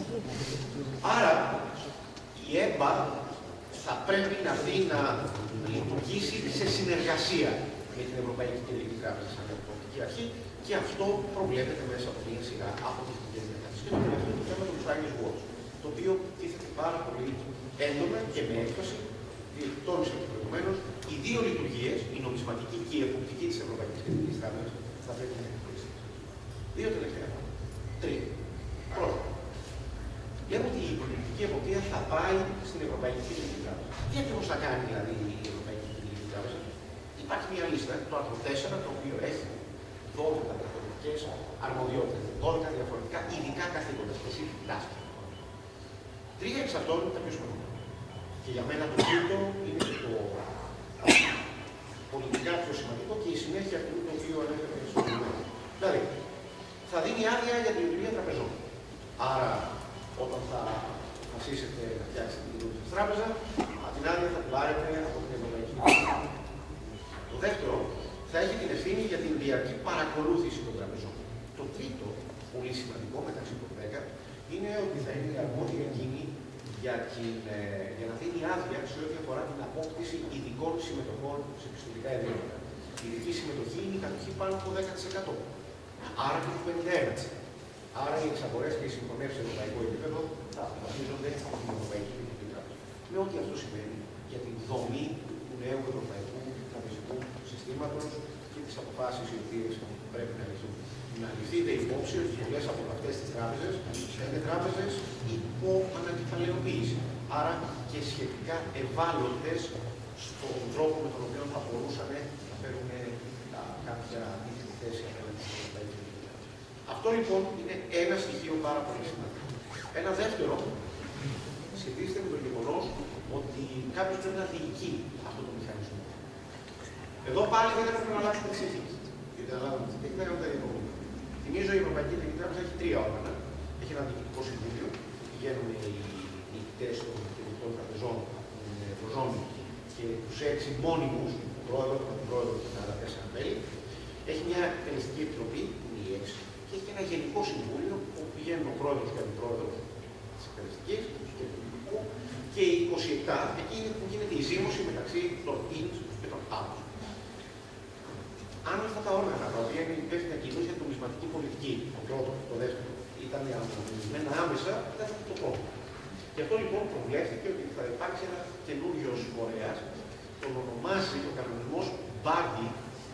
Άρα, η ΕΜΠΑ θα πρέπει να δει να λειτουργήσει σε συνεργασία με την Ευρωπαϊκή Κεντρική Τράπεζα σαν εποπτική αρχή και αυτό προβλέπεται μέσα από μια σειρά από τεχνικές διαδικασίες. Και το τελευταίο το θέμα του Frank's Watch, το οποίο τίθεται πάρα πολύ έντονα και με έκφραση, τόνισα και προηγουμένως, οι δύο λειτουργίες, η νομισματική και η εποπτική της Ευρωπαϊκής Κεντρικής Τράπεζας, θα πρέπει να εκπλήσει. Δύο τελευταία. Τρία. Πρώτα. Λέμε ότι η πολιτική εποπτεία θα πάει στην Ευρωπαϊκή Κεντρική Τράπεζα. Τι ακριβώς θα κάνει δηλαδή η Ευρωπαϊκή Κεντρική Τράπεζα? Υπάρχει μια λίστα, το άρθρο 4, το οποίο έχει 12 διαφορετικές αρμοδιότητες, 12 διαφορετικά ειδικά καθήκοντα, specific tasks. Τρία εξ αυτών είναι τα πιο σημαντικά. Και για μένα το τρίτο είναι και το πολιτικά πιο σημαντικό και η συνέχεια αυτού το οποίο ανέφερε στο προηγούμενο. Δηλαδή, θα δίνει άδεια για τη λειτουργία τραπεζών. Άρα, όταν θα αποφασίσετε να φτιάξετε την λειτουργία της τράπεζας, την άδεια θα την πάρετε από την Ευρωπαϊκή Επιτροπή. Το δεύτερο, θα έχει την ευθύνη για την διαρκή παρακολούθηση των τραπεζών. Το τρίτο, πολύ σημαντικό μεταξύ των 10, είναι ότι θα είναι αρμόδια εκείνη για να δίνει άδεια σε ό,τι αφορά την απόκτηση ειδικών συμμετοχών σε επιστοτικά ιδρύματα. Η ειδική συμμετοχή είναι η κατοχή πάνω από 10%. Άρα και το 51%. Άρα οι εξαγορές και οι συμφωνίες σε ευρωπαϊκό επίπεδο θα αποφασίζονται από την Ευρωπαϊκή Κεντρική Τράπεζα. Με ό,τι αυτό σημαίνει για την δομή του νέου ευρωπαϊκού τραπεζικού του συστήματος και τις αποφάσεις οι οποίες πρέπει να ληφθούν. Να ληφθείτε υπόψη ότι πολλές από αυτές τις τράπεζες είναι τράπεζες υπό ανακεφαλαιοποίηση. Άρα και σχετικά ευάλωτες στον τρόπο με τον οποίο θα μπορούσαν να φέρουν κάποια ηθική θέση απέναντι στην Ευρωπαϊκή Ένωση. Αυτό λοιπόν είναι ένα στοιχείο πάρα πολύ σημαντικό. Ένα δεύτερο σχετίζεται με το γεγονός ότι κάποιος πρέπει να διοικεί αυτό το μηχανισμό. Εδώ πάλι δεν έπρεπε να αλλάξουμε τη συνθήκη. Γιατί να αλλάξουμε τη συνθήκη δεν είναι το πρόβλημα. Θυμίζω η Ευρωπαϊκή Κεντρική Τράπεζα έχει τρία όργανα. Έχει ένα διοικητικό συμβούλιο, πηγαίνουν οι διοικητές των κεντρικών τραπεζών στην Ευρωζώνη και τους 6 μόνιμους, τον πρόεδρο και τα άλλα 4 μέλη. Έχει μια εκτελεστική επιτροπή, που είναι η 6, και έχει ένα γενικό συμβούλιο, όπου πηγαίνουν ο πρόεδρος και ο αντιπρόεδρος της εκτελεστικής, του κεντρικού, και οι 27, εκεί που γίνεται η ζήμωση μεταξύ των ins και των outs. Αν αυτά τα όργανα, τα οποία είναι υπεύθυνα κυρίως για την νομισματική πολιτική, το πρώτο και το δεύτερο, ήταν αναμειγμένα άμεσα, δεν θα το πρόβλημα. Γι' αυτό λοιπόν προβλέφθηκε ότι θα υπάρξει ένα καινούριο φορέα, τον ονομάζει ο κανονισμός Body,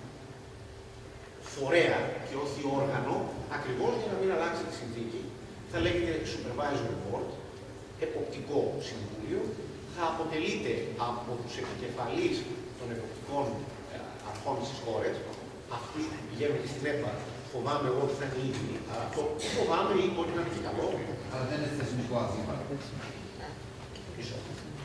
φορέα και όχι όργανο, ακριβώς για να μην αλλάξει τη συνθήκη. Θα λέγεται Supervisory Board, εποπτικό συμβούλιο, θα αποτελείται από τους επικεφαλείς των εποπτικών αρχών στις χώρες, αυτούς που πηγαίνουν και στην ΕΠΑ. Φοβάμαι εγώ ότι θα είναι ίδιοι, αλλά αυτό φοβάμαι ή μπορεί να είναι και καλό. Αλλά δεν είναι θεσμικό άθλημα. Μισό.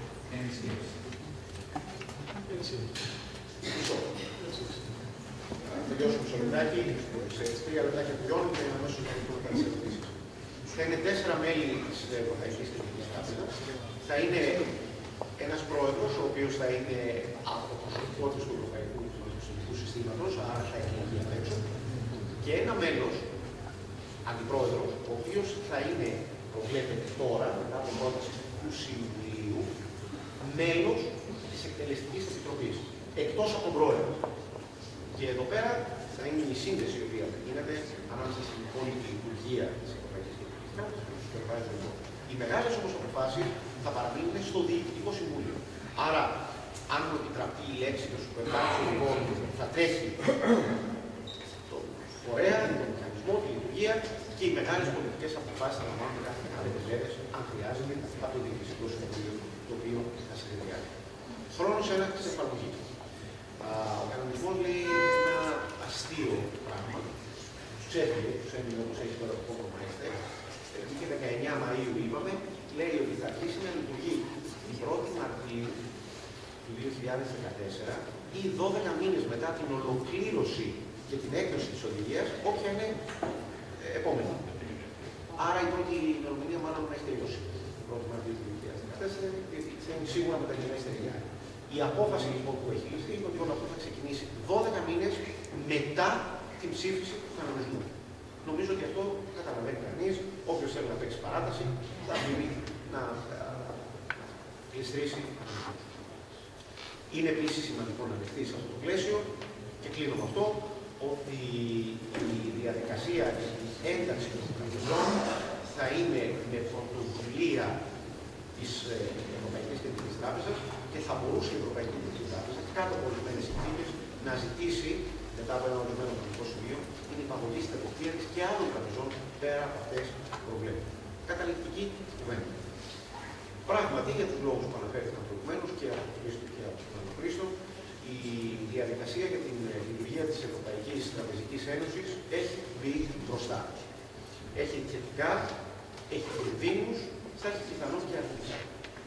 Θα τελειώσω μισό λεπτάκι, σε 3 λεπτάκια τελειώνω και αμέσως θα δούμε κάποιες ερωτήσεις. Θα είναι 4 μέλη της Ευρωπαϊκής Κεντρικής Τράπεζας. Θα είναι ένας πρόεδρος, ο οποίος θα είναι από τους αρχηγούς του Ευρωπαϊκού Συστήματος, άρα θα εκλεγεί απ' έξω. Και ένα μέλος, αντιπρόεδρος, ο οποίος θα είναι, προβλέπεται τώρα, μετά από πρόταση του Συμβουλίου, μέλος της Εκτελεστικής Επιτροπής, εκτός από τον πρόεδρο. Και εδώ πέρα θα είναι η σύνδεση η οποία γίνεται ανάμεσα στην υπόλοιπη λειτουργία της Ευρωπαϊκής Κεντρικής Τράπεζας και του Supervisory. Οι μεγάλες όμως αποφάσεις θα παραμείνουν στο Διοικητικό Συμβούλιο. Άρα, αν επιτραπεί η λέξη του Supervisory Board, θα τρέχει το φορέα, τον μηχανισμό, τη λειτουργία και οι μεγάλες πολιτικές αποφάσεις θα λαμβάνουν κάθε 15 μέρες, αν χρειάζεται, από το Διοικητικό Συμβούλιο, το οποίο θα συνεδριάζει. Χρόνος έναρξης εφαρμογής. Ο κανονισμός λέει ένα αστείο πράγμα. Τους έμεινε όπως έχει τώρα το πρόγραμμα ΕΣΤΕ. Και 19 Μαΐου είπαμε, λέει ότι θα αρχίσει να λειτουργεί την 1η Μαρτίου του 2014 ή 12 μήνες μετά την ολοκλήρωση και την έκδοση της οδηγίας, όποια είναι επόμενη. Άρα η πρώτη ημερομηνία μάλλον να έχει τελειώσει. Την 1η Μαρτίου του 2014, γιατί θα είναι σίγουρα μεταγενέστερη. Η απόφαση λοιπόν που έχει ληφθεί είναι ότι όλο αυτό θα ξεκινήσει 12 μήνες μετά την ψήφιση του κανονισμού. Νομίζω ότι αυτό καταλαβαίνει κανείς. Όποιος θέλει να παίξει παράταση θα πρέπει να γλιστρήσει. Είναι επίσης σημαντικό να ληφθεί σε αυτό το πλαίσιο και κλείνω με αυτό ότι η διαδικασία για την ένταξη των τραπεζών θα είναι με πρωτοβουλία της Ευρωπαϊκής Κεντρικής Τράπεζας και θα μπορούσε η Ευρωπαϊκή Κεντρική Τράπεζα κάτω από ορισμένες συνθήκες να ζητήσει μετά από ένα ορισμένο χρονικό σημείο την υπαγωγή στην εποπτεία της και άλλων τραπεζών πέρα από αυτές που προβλέπουν. Καταληκτική κουβέντα. Πράγματι, για τους λόγους που αναφέρθηκαν προηγουμένως και από τον Χρήστο και από τον Χρήστο, η διαδικασία για την λειτουργία της Ευρωπαϊκής Τραπεζικής Ένωσης έχει μπει μπροστά. Έχει θετικά, έχει κινδύνους, θα έχει πιθανόν και αρνητικά.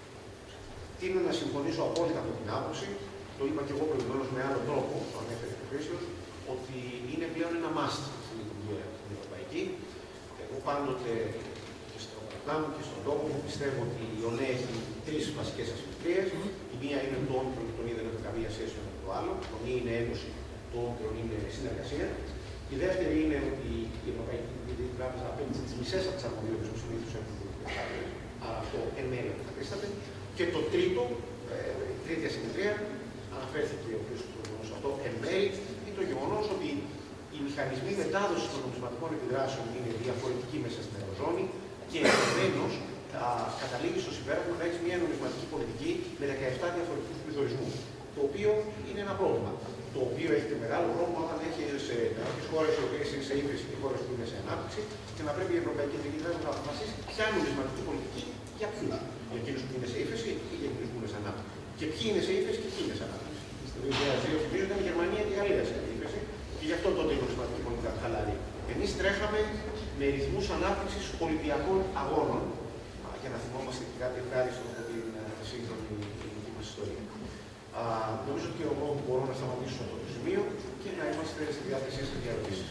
Τείνω να συμφωνήσω απόλυτα με την άποψη, το είπα και εγώ προηγουμένως με άλλο τρόπο, το ανέφερε ο Χρήστος, ότι είναι πλέον ένα must στην λειτουργία την ευρωπαϊκή. Εγώ πάντοτε και στο γραφτά μου και στον τόπο μου πιστεύω ότι η ΟΝΕ έχει 3 βασικές ασυμμετρίες. Η μία είναι το όμικρον και το νη δεν έχει καμία σχέση με το άλλο. Το νη είναι ένωση, το όμικρον είναι συνεργασία. Η δεύτερη είναι ότι η Ευρωπαϊκή Κεντρική Τράπεζα απέκτησε τις μισές από τις αρμοδιότητες που συνήθως έχουν πολιτικές τράπεζες. Άρα αυτό εν μέρει αποκαθίσταται. Και το τρίτο, η τρίτη ασυμμετρία, αναφέρθηκε ο κ. Προηγούμενος αυτό, εν μέρει, είναι το γεγονός ότι οι μηχανισμοί μετάδοσης των νομισματικών επιδράσεων είναι διαφορετικοί μέσα στην Ευρωζώνη και επομένως καταλήγει στο συμπέρασμα να έχει μια νομισματική πολιτική με 17 διαφορετικούς πληθωρισμούς. Το οποίο είναι ένα πρόβλημα. το οποίο έχει μεγάλο πρόβλημα όταν έχει σε κάποιες χώρες οι οποίες είναι σε ύφεση και χώρες που είναι σε ανάπτυξη και να πρέπει η Ευρωπαϊκή Κεντρική Τράπεζα να αποφασίσει ποια νομισματική πολιτική για ποιους. Για εκείνους που είναι σε ύφεση ή για εκείνους που είναι σε ανάπτυξη. Και ποιοι είναι σε ύφεση και ποιοι είναι σε ανάπτυξη. Στο 2002 θυμίζω ήταν η Γερμανία και η Γαλλία σε ύφεση και γι' αυτό τότε η νομισματική πολιτική χαλαρή. Εμείς τρέχαμε με ρυθμούς ανάπτυξης Ολυμπιακών αγώνων, για να θυμόμαστε και κάτι ευχάριστο από την σύγχρονη ελληνική μας ιστορία. Νομίζω ότι εγώ μπορώ να σταματήσω σε αυτό το σημείο και να είμαστε στη διάθεσή σας για ερωτήσεις.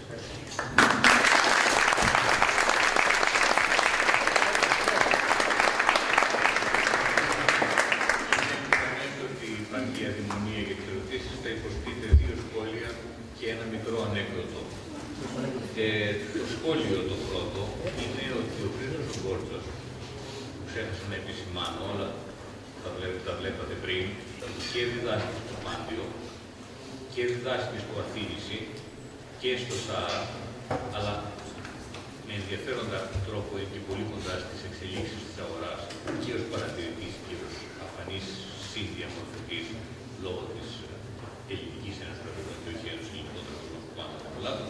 Ότι υπάρχει αδειμονία για τις ερωτήσεις, θα υποστείτε 2 σχόλια και ένα μικρό ανέκδοτο. Το σχόλιο το πρώτο είναι ότι ο Χρήστος ο Γκόρτσος, που ξέχασα να επισημάνω όλα, τα βλέπατε πριν, και διδάσκει στο Μάντιο και διδάσκει στο Αθήνηση και στο ΣΑΡΑ, αλλά με ενδιαφέροντα τρόπο είναι πολύ κοντά στις εξελίξεις της αγοράς και ως παρατηρητής και ως αφανής συνδιαμορφωτής λόγω της Ελληνικής Ένωσης Τραπεζών και όχι Ένωσης Ελληνικών Τραπεζών που πάντα από λάθος.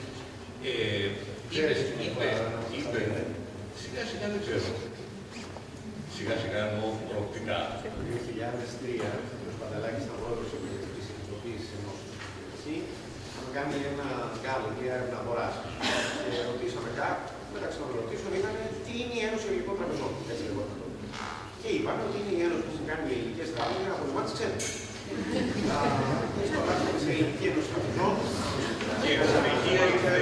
Είπε, σιγά σιγά δεν ξέρω. Σιγά σιγά εννοώ προοπτικά. Το 2003, ο Σπανταλάκης ήταν πρόεδρος της Επιτροπής Ενώσεως. Εκεί είχαμε κάνει ένα γκάλο, μια έρευνα αγοράς. Και ρωτήσαμε μεταξύ των ερωτήσεων ήταν τι είναι η Ένωση Ελληνικών Τραπεζών. Έτσι λεγόταν τότε. Και είπαμε ότι είναι η Ένωση που κάνει οι ελληνικές τράπεζες για να απολυμάνει τις ξένες. Και στο γράφημα της Ελληνικής Ένωσης Τραπεζών. Και η συνεχεία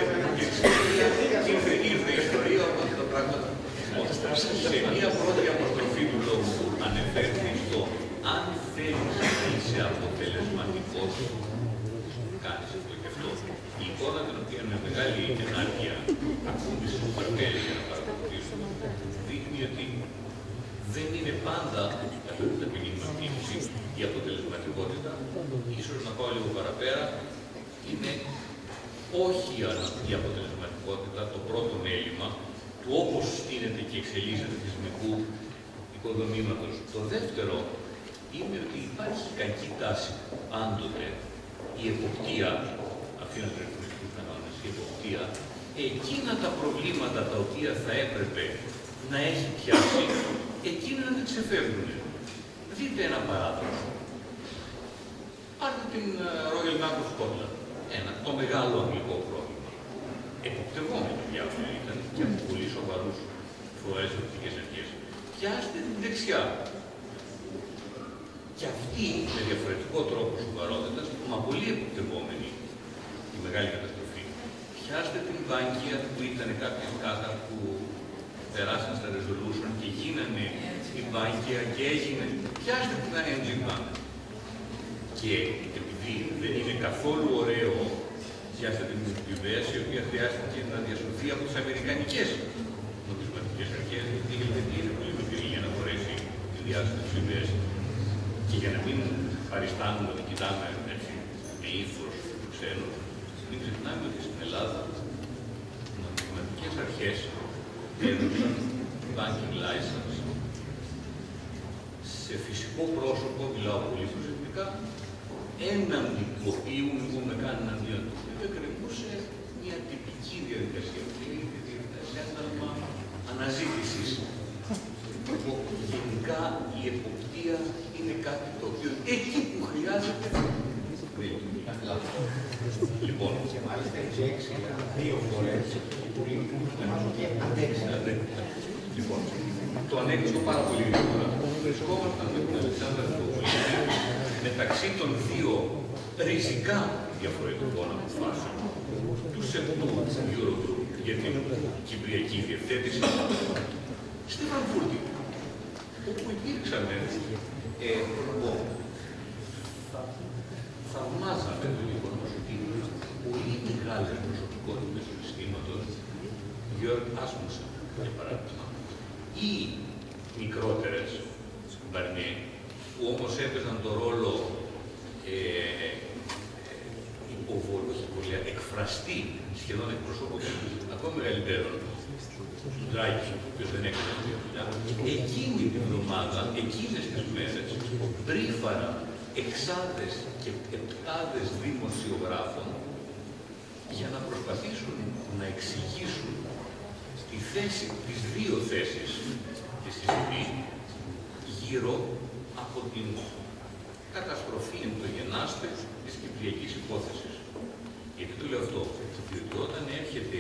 ήρθε η ιστορία ότι το πράγμα. Σε μία πρώτη αποστροφή του λόγου ανεφέρθη στο αν θέλεις να είσαι αποτελεσματικός, κάνεις αυτό και αυτό. Η εικόνα την οποία με μεγάλη ενάργεια ακούμπησε στο καρτέλι για να παρακολουθήσουμε δείχνει ότι δεν είναι πάντα τα ποινική η αποτελεσματικότητα. Ίσως να πάω λίγο παραπέρα, είναι όχι η αποτελεσματικότητα το πρώτο μέλημα του όπως στείνεται και εξελίσσεται θεσμικού οικοδομήματος. Το δεύτερο είναι ότι υπάρχει κακή τάση πάντοτε η εποπτεία, αφήνοντας τους ρυθμιστικούς κανόνες, η εποπτεία, εκείνα τα προβλήματα τα οποία θα έπρεπε να έχει πιάσει, εκείνα να δεν ξεφεύγουν. Δείτε ένα παράδοξο. Πάρτε την Royal Bank of Scotland, το μεγάλο αγγλικό πρόβλημα. Εποπτευόμενο διάφορα ήταν και από πολύ σοβαρούς φορές οπτικές αρχές. Πιάστε την δεξιά. Και αυτή με διαφορετικό τρόπο σοβαρότητας, μα πολύ εποπτευόμενη, η μεγάλη καταστροφή. Πιάστε την Bankia που ήταν κάποιες κάθα που περάσαν στα resolution και γίνανε η Bankia και έγινε. Πιάστε την ING Bank. Και επειδή δεν είναι καθόλου ωραίο πιάστε την UBS, η οποία χρειάστηκε να διασωθεί από τις αμερικανικές νομισματικές αρχές, γιατί είναι πολύ μικρή για να μπορέσει τη διάσωση της UBS. Και για να μην παριστάνουμε ότι κοιτάμε έτσι, με ύφος του ξένου, μην ξεχνάμε ότι στην Ελλάδα οι νομισματικές αρχές έδωσαν banking license σε φυσικό πρόσωπο, μιλάω πολύ προσεκτικά, έναντι του οποίου, μην πούμε καν εναντίον του, εκκρεμούσε μια τυπική διαδικασία, ένταλμα αναζήτησης. Γενικά η εποπτεία είναι κάτι το οποίο εκεί που χρειάζεται λοιπόν. Και μάλιστα έχει 2 φορές που λοιπόν, το ανέκδοτο πάρα πολύ γρήγορα. Βρισκόμασταν με την Αλεξάνδρα μεταξύ των 2 ριζικά διαφορετικών αποφάσεων του ΣΕΠΤΟΥ Eurogroup για την Κυπριακή Διευθέτηση στη Φραγκφούρτη, όπου υπήρξαν θαυμάζαμε το γεγονός ότι πολύ μεγάλες προσωπικότητες του συστήματος, Γιώργ Άσμουσεν, για παράδειγμα, ή μικρότερες, Μπαρνιέ, που όμως έπαιζαν το ρόλο εκφραστή, σχεδόν εκπροσωποποιητή, ακόμα μεγαλύτερων, του Ντράγκη, ο οποίος δεν έκανε αυτή τη δουλειά, εκείνη την εβδομάδα, εκείνες τις μέρες, μπρίφαρα εξάδες και επτάδες δημοσιογράφων για να προσπαθήσουν να εξηγήσουν τη θέση, τις δύο θέσεις της ΕΣΥΠΗ γύρω από την καταστροφή εν το γενάστε της κυπριακής υπόθεσης. Γιατί το λέω αυτό? Διότι όταν έρχεται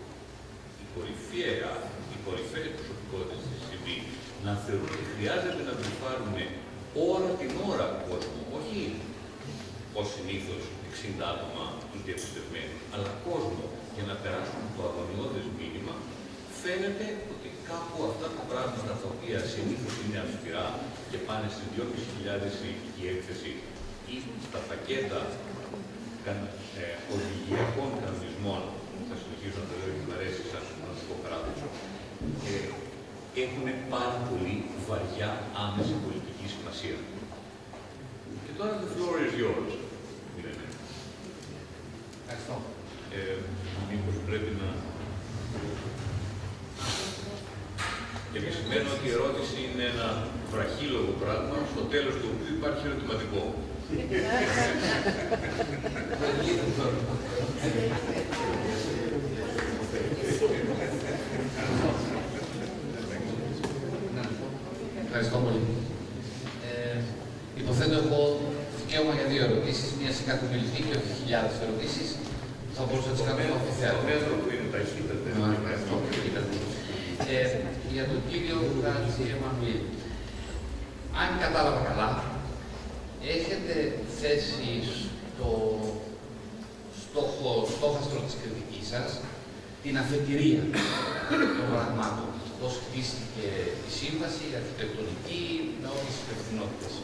οι κορυφαίες προσωπικότητες της ΕΣΥΠΗ να θεωρούν ότι χρειάζεται να τους πάρουν ώρα την ώρα κόσμο, όχι ως συνήθως 60 άτομα είτε επιστευμένοι, αλλά κόσμο για να περάσουν το αγωνιώδες μήνυμα, φαίνεται ότι κάπου αυτά τα πράγματα τα οποία συνήθως είναι αυστηρά και πάνε στις 2.500 η έκθεση ή στα πακέτα οδηγιακών κανονισμών, θα συνεχίσω να το λέω γιατί μου αρέσει σαν σημαντικό παράδειγμα, έχουν πάρα πολύ βαριά άμεση πολιτική σημασία. Και τώρα the floor is yours. Ευχαριστώ. Μήπως πρέπει να... Επισημαίνω ότι η ερώτηση είναι ένα βραχύλογο πράγμα, στο τέλος του οποίου υπάρχει ερωτηματικό. Ευχαριστώ πολύ. Υποθέτω έχω δικαίωμα για δύο ερωτήσεις, μία σε κάθε μιλητή και όχι χιλιάδες ερωτήσεις. Θα μπορούσα να τις κάνω στο αμφιθέατρο. Για τον κύριο Χατζη Εμμανουήλ. Αν κατάλαβα καλά, έχετε θέσει στο στόχαστρο της κριτικής σας την αφετηρία των πραγμάτων. Πώς χτίστηκε η σύμβαση, η αρχιτεκτονική, με όλες τις υπευθυνότητες.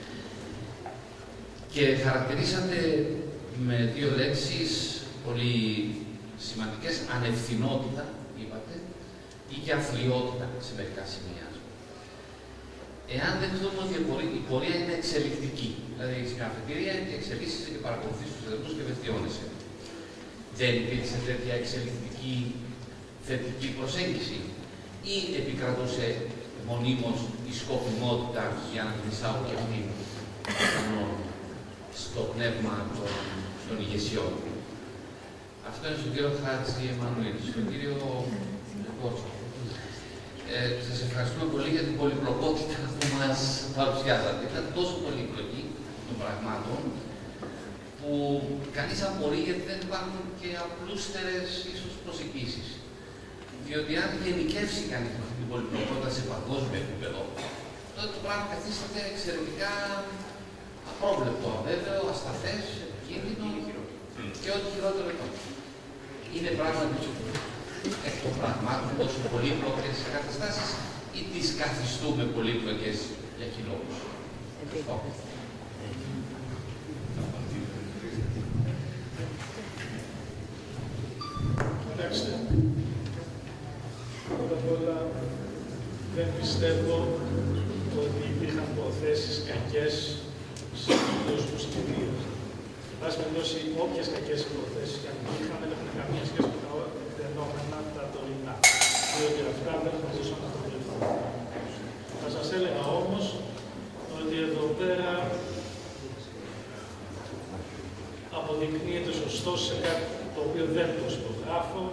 Και χαρακτηρίσατε με δύο λέξεις πολύ σημαντικές, ανευθυνότητα, είπατε, ή και αθλιότητα σε μερικά σημεία. Εάν δεχτούμε ότι η πορεία είναι εξελικτική, δηλαδή η αφετηρία και εξελίσσεται και παρακολουθεί τους θεσμούς και βελτιώνεσαι, δεν υπήρξε τέτοια εξελικτική θετική προσέγγιση ή επικρατούσε μονίμως η σκοπιμότητα για να την εισάγω και αυτή στο πνεύμα των ηγεσιών. Αυτό είναι στον κύριο Χατζη Εμμανουήλ. Στον κύριο Κότσο. Σας ευχαριστούμε πολύ για την πολυπλοκότητα που μας παρουσιάζατε. Ήταν τόσο πολύπλοκη των πραγμάτων που κανείς απορεί γιατί δεν υπάρχουν και απλούστερες ίσως προσεγγίσεις. Διότι αν γενικεύσει κανείς αυτή την πολυπλοκότητα σε παγκόσμιο επίπεδο, τότε το πράγμα καθίσταται εξαιρετικά απρόβλεπτο, αβέβαιο, ασταθές, επικίνδυνο και ό,τι χειρότερο εδώ. Είναι πράγματι εκ των πραγμάτων τόσο πολύπλοκες καταστάσεις ή τις καθιστούμε πολύπλοκες για λόγους. Κοιτάξτε, πρώτα απ' όλα δεν πιστεύω ότι υπήρχαν προθέσεις κακές σε αυτούς τους κυρίους. Εν πάση περιπτώσει, όποιες κακές προθέσεις και αν υπήρχαν δεν έχουν καμία σχέση με τα φαινόμενα τα τωρινά. Διότι αυτά δεν θα ζήσουν να το βλέπουν. Θα σας έλεγα όμως ότι εδώ πέρα αποδεικνύεται σωστό σε κάτι το οποίο δεν το υπογράφω,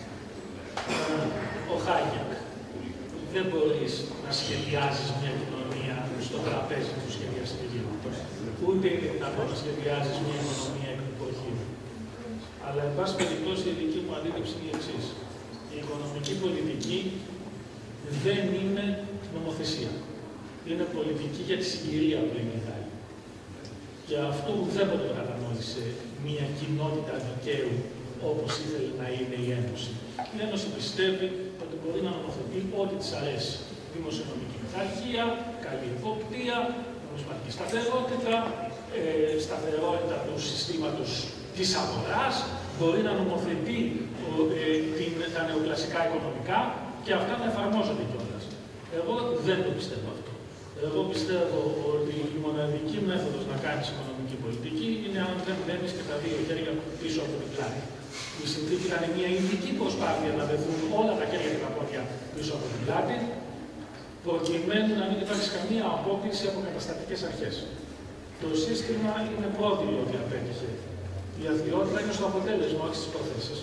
ο Χάγεκ. Δεν μπορείς να σχεδιάζεις μια κοινωνία στο τραπέζι του σχεδιαστική. Ούτε είναι δυνατόν να σχεδιάζεις μια οικονομία εκ του υποχείου. Αλλά, εν πάση περιπτώσει, η δική μου αντίληψη είναι η εξής. Η οικονομική πολιτική δεν είναι νομοθεσία. Είναι πολιτική για τη συγκυρία που είναι μεγάλη. Και αυτό ουδέποτε το κατανόησε μια κοινότητα δικαίου όπως ήθελε να είναι η Ένωση. Η Ένωση πιστεύει ότι μπορεί να νομοθετεί ό,τι της αρέσει. Δημοσιονομική πειθαρχία, καλή εποπτεία, νομισματική σταθερότητα, σταθερότητα του συστήματος της αγοράς, μπορεί να νομοθετεί τα νεοκλασικά οικονομικά και αυτά να εφαρμόζονται κιόλας. Εγώ δεν το πιστεύω αυτό. Εγώ πιστεύω ότι η μοναδική μέθοδος να κάνεις οικονομική πολιτική είναι αν δεν μπαίνεις και τα δύο χέρια πίσω από την πλάτη. Η συνθήκη ήταν μια ειδική προσπάθεια να δεθούν όλα τα χέρια και τα πόδια πίσω από την πλάτη, προκειμένου να μην υπάρξει καμία απόκληση από καταστατικές αρχές. Το σύστημα είναι πρόδειλο ότι απέτυχε. Η αθλειότητα είναι στο αποτέλεσμα, όχι στις προθέσεις.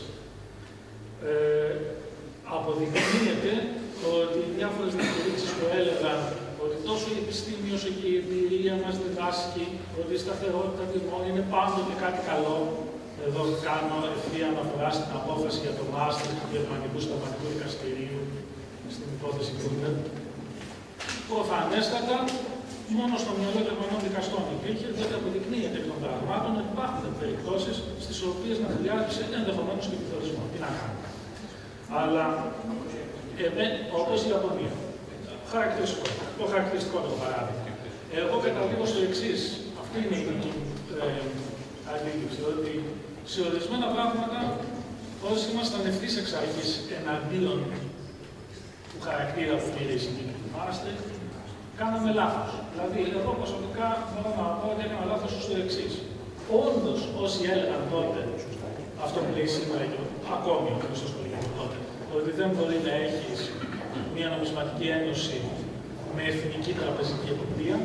Αποδεικνύεται ότι οι διάφορες διακηρύξεις που έλεγαν ότι τόσο η επιστήμη όσο και η εμπειρία μας διδάσκει ότι η σταθερότητα τιμών είναι πάντοτε κάτι καλό. Εδώ κάνω ευθεία αναφορά στην απόφαση για το Μάστριχτ του Γερμανικού Συνταγματικού Δικαστηρίου, στην υπόθεση Γκρούντερ. Προφανέστατα, μόνο στο μυαλό των Γερμανών δικαστών υπήρχε, διότι αποδεικνύεται εκ των πραγμάτων ότι υπάρχουν περιπτώσεις στις οποίες να χρειάζεται ενδεχομένως και πληθωρισμό. Τι να κάνουμε. Αλλά όπως η Ιαπωνία. Το χαρακτηριστικό το παράδειγμα. Εγώ καταλήγω στο εξής. Αυτή είναι η αντίληψη, ότι σε ορισμένα πράγματα, όσοι ήμασταν ευθύς εξ αρχής εναντίον του χαρακτήρα που πήρε η συνθήκη του Μάστριχτ, κάναμε λάθος. Δηλαδή, εγώ προσωπικά μπορώ να πω ότι έκανα λάθος στο εξής. Όντως, όσοι έλεγαν τότε, αυτό που λέει σήμερα και ακόμη ο Χρήστος το λέει τότε, ότι δεν μπορεί να έχεις μια νομισματική ένωση με εθνική τραπεζική εποπτεία.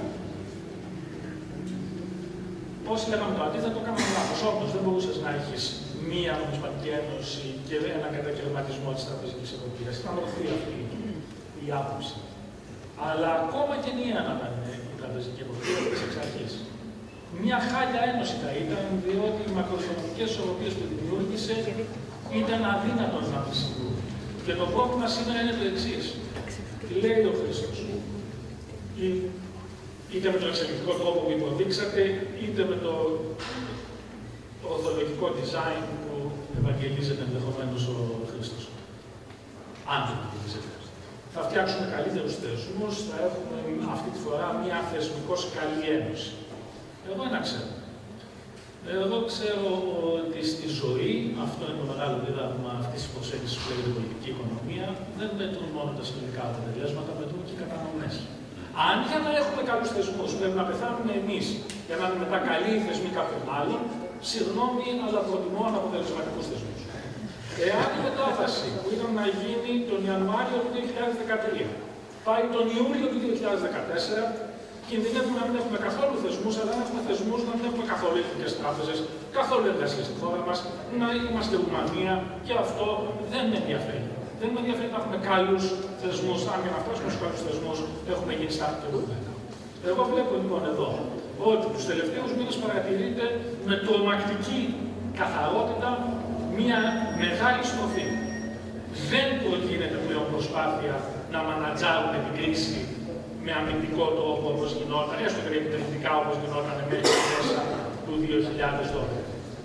Όσοι λέγαμε το αντίθετο, κάναμε λάθος. Όντως, δεν μπορούσες να έχεις μία νομισματική ένωση και έναν κατακαιρματισμό της τραπεζικής εποπτείας. Ήταν ορθή αυτή η άποψη. Αλλά ακόμα και μία να ήταν η τραπεζική εποπτεία εξ αρχής. Μια χάλια ένωση θα ήταν, διότι οι μακροοικονομικές ισορροπίες που δημιούργησε ήταν αδύνατον να πλησιούν. Και το πρόβλημα σήμερα είναι το εξής. Λέει ο Χρήστος, είτε με τον εξελικτικό τρόπο που υποδείξατε, είτε με το ορθολογικό design που ευαγγελίζεται ενδεχομένως ο Χρήστος. Αν δεν ευαγγελίζεται. Θα φτιάξουμε καλύτερους θεσμούς, θα έχουμε αυτή τη φορά μια θεσμικώς καλή ένωση. Εγώ ένα ξέρω. Εγώ ξέρω ότι στη ζωή, αυτό είναι το μεγάλο δίδαγμα αυτής της προσέγγισης που λέγεται πολιτική οικονομία, δεν μετρούν μόνο τα συνολικά αποτελέσματα, μετρούν και οι κατανομές. Αν για να έχουμε καλούς θεσμούς πρέπει να πεθάνουμε εμείς για να είναι μετά καλοί οι θεσμοί κάποιων άλλων, συγγνώμη, αλλά προτιμώ αναποτελεσματικούς θεσμούς. Εάν η μετάβαση που ήταν να γίνει τον Ιανουάριο του 2013 πάει τον Ιούλιο του 2014, κινδυνεύουμε να μην έχουμε καθόλου θεσμούς, αλλά να έχουμε θεσμούς, να μην έχουμε καθόλου εθνικές τράπεζες, καθόλου εργασίες στη χώρα μας, να είμαστε Ρουμανία και αυτό δεν με ενδιαφέρει. Δεν με ενδιαφέρει να έχουμε καλούς θεσμούς, αν και να φτάσουμε στους καλούς θεσμούς έχουμε γίνει στα και Ρουμανία. Εγώ βλέπω λοιπόν εδώ ότι τους τελευταίους μήνες παρατηρείται με τρομακτική καθαρότητα μια μεγάλη στροφή. Δεν προκείνεται πλέον προσπάθεια να μανατζάρουμε την κρίση με αμυντικό τρόπο όπως γινόταν, έστω και επιτελετικά όπως γινόταν μέχρι μέσα του 2012.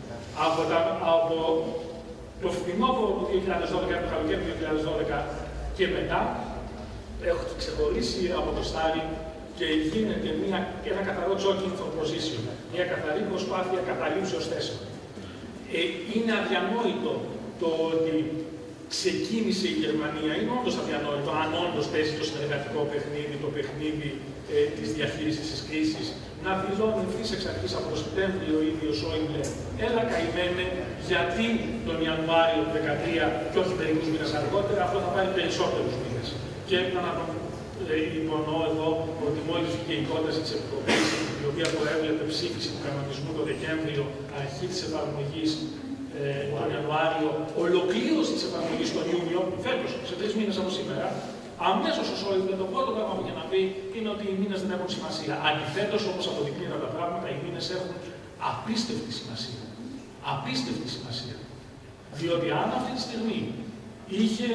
Από το φθινόπωρο του 2012, το καλοκαίρι του 2012 και μετά, έχω ξεχωρίσει από το στάρι και γίνεται ένα καθαρό jogging for position, μια καθαρή προσπάθεια καταλήψεως θέσεων. Είναι αδιανόητο το ότι ξεκίνησε η Γερμανία, είναι όντως αδιανόητο, αν όντως παίζει το συνεργατικό παιχνίδι, το παιχνίδι της διαχείρισης της κρίσης, να δηλώνει ευθύς εξ αρχής από το Σεπτέμβριο ο ίδιος Σόιμπλε, έλα καημένε, γιατί τον Ιανουάριο του 2013 και όχι μερικούς μήνες αργότερα, αυτό θα πάρει περισσότερους μήνες. Και έπρεπε να τον υπονοώ εδώ ότι μόλις βγήκε η πρόταση της Επιτροπής, η οποία προέβλεπε ψήφιση του κανονισμού το Δεκέμβριο, αρχή της εφαρμογής τον Ιανουάριο, ολοκλήρωση της εφαρμογής τον Ιούνιο, φέτος, σε 3 μήνες από σήμερα, αμέσως ο Σόιμπλε το πρώτο πράγμα που είχε να πει είναι ότι οι μήνες δεν έχουν σημασία. Αντιθέτως, όπως αποδεικνύουν τα πράγματα, οι μήνες έχουν απίστευτη σημασία. Απίστευτη σημασία. Διότι αν αυτή τη στιγμή είχε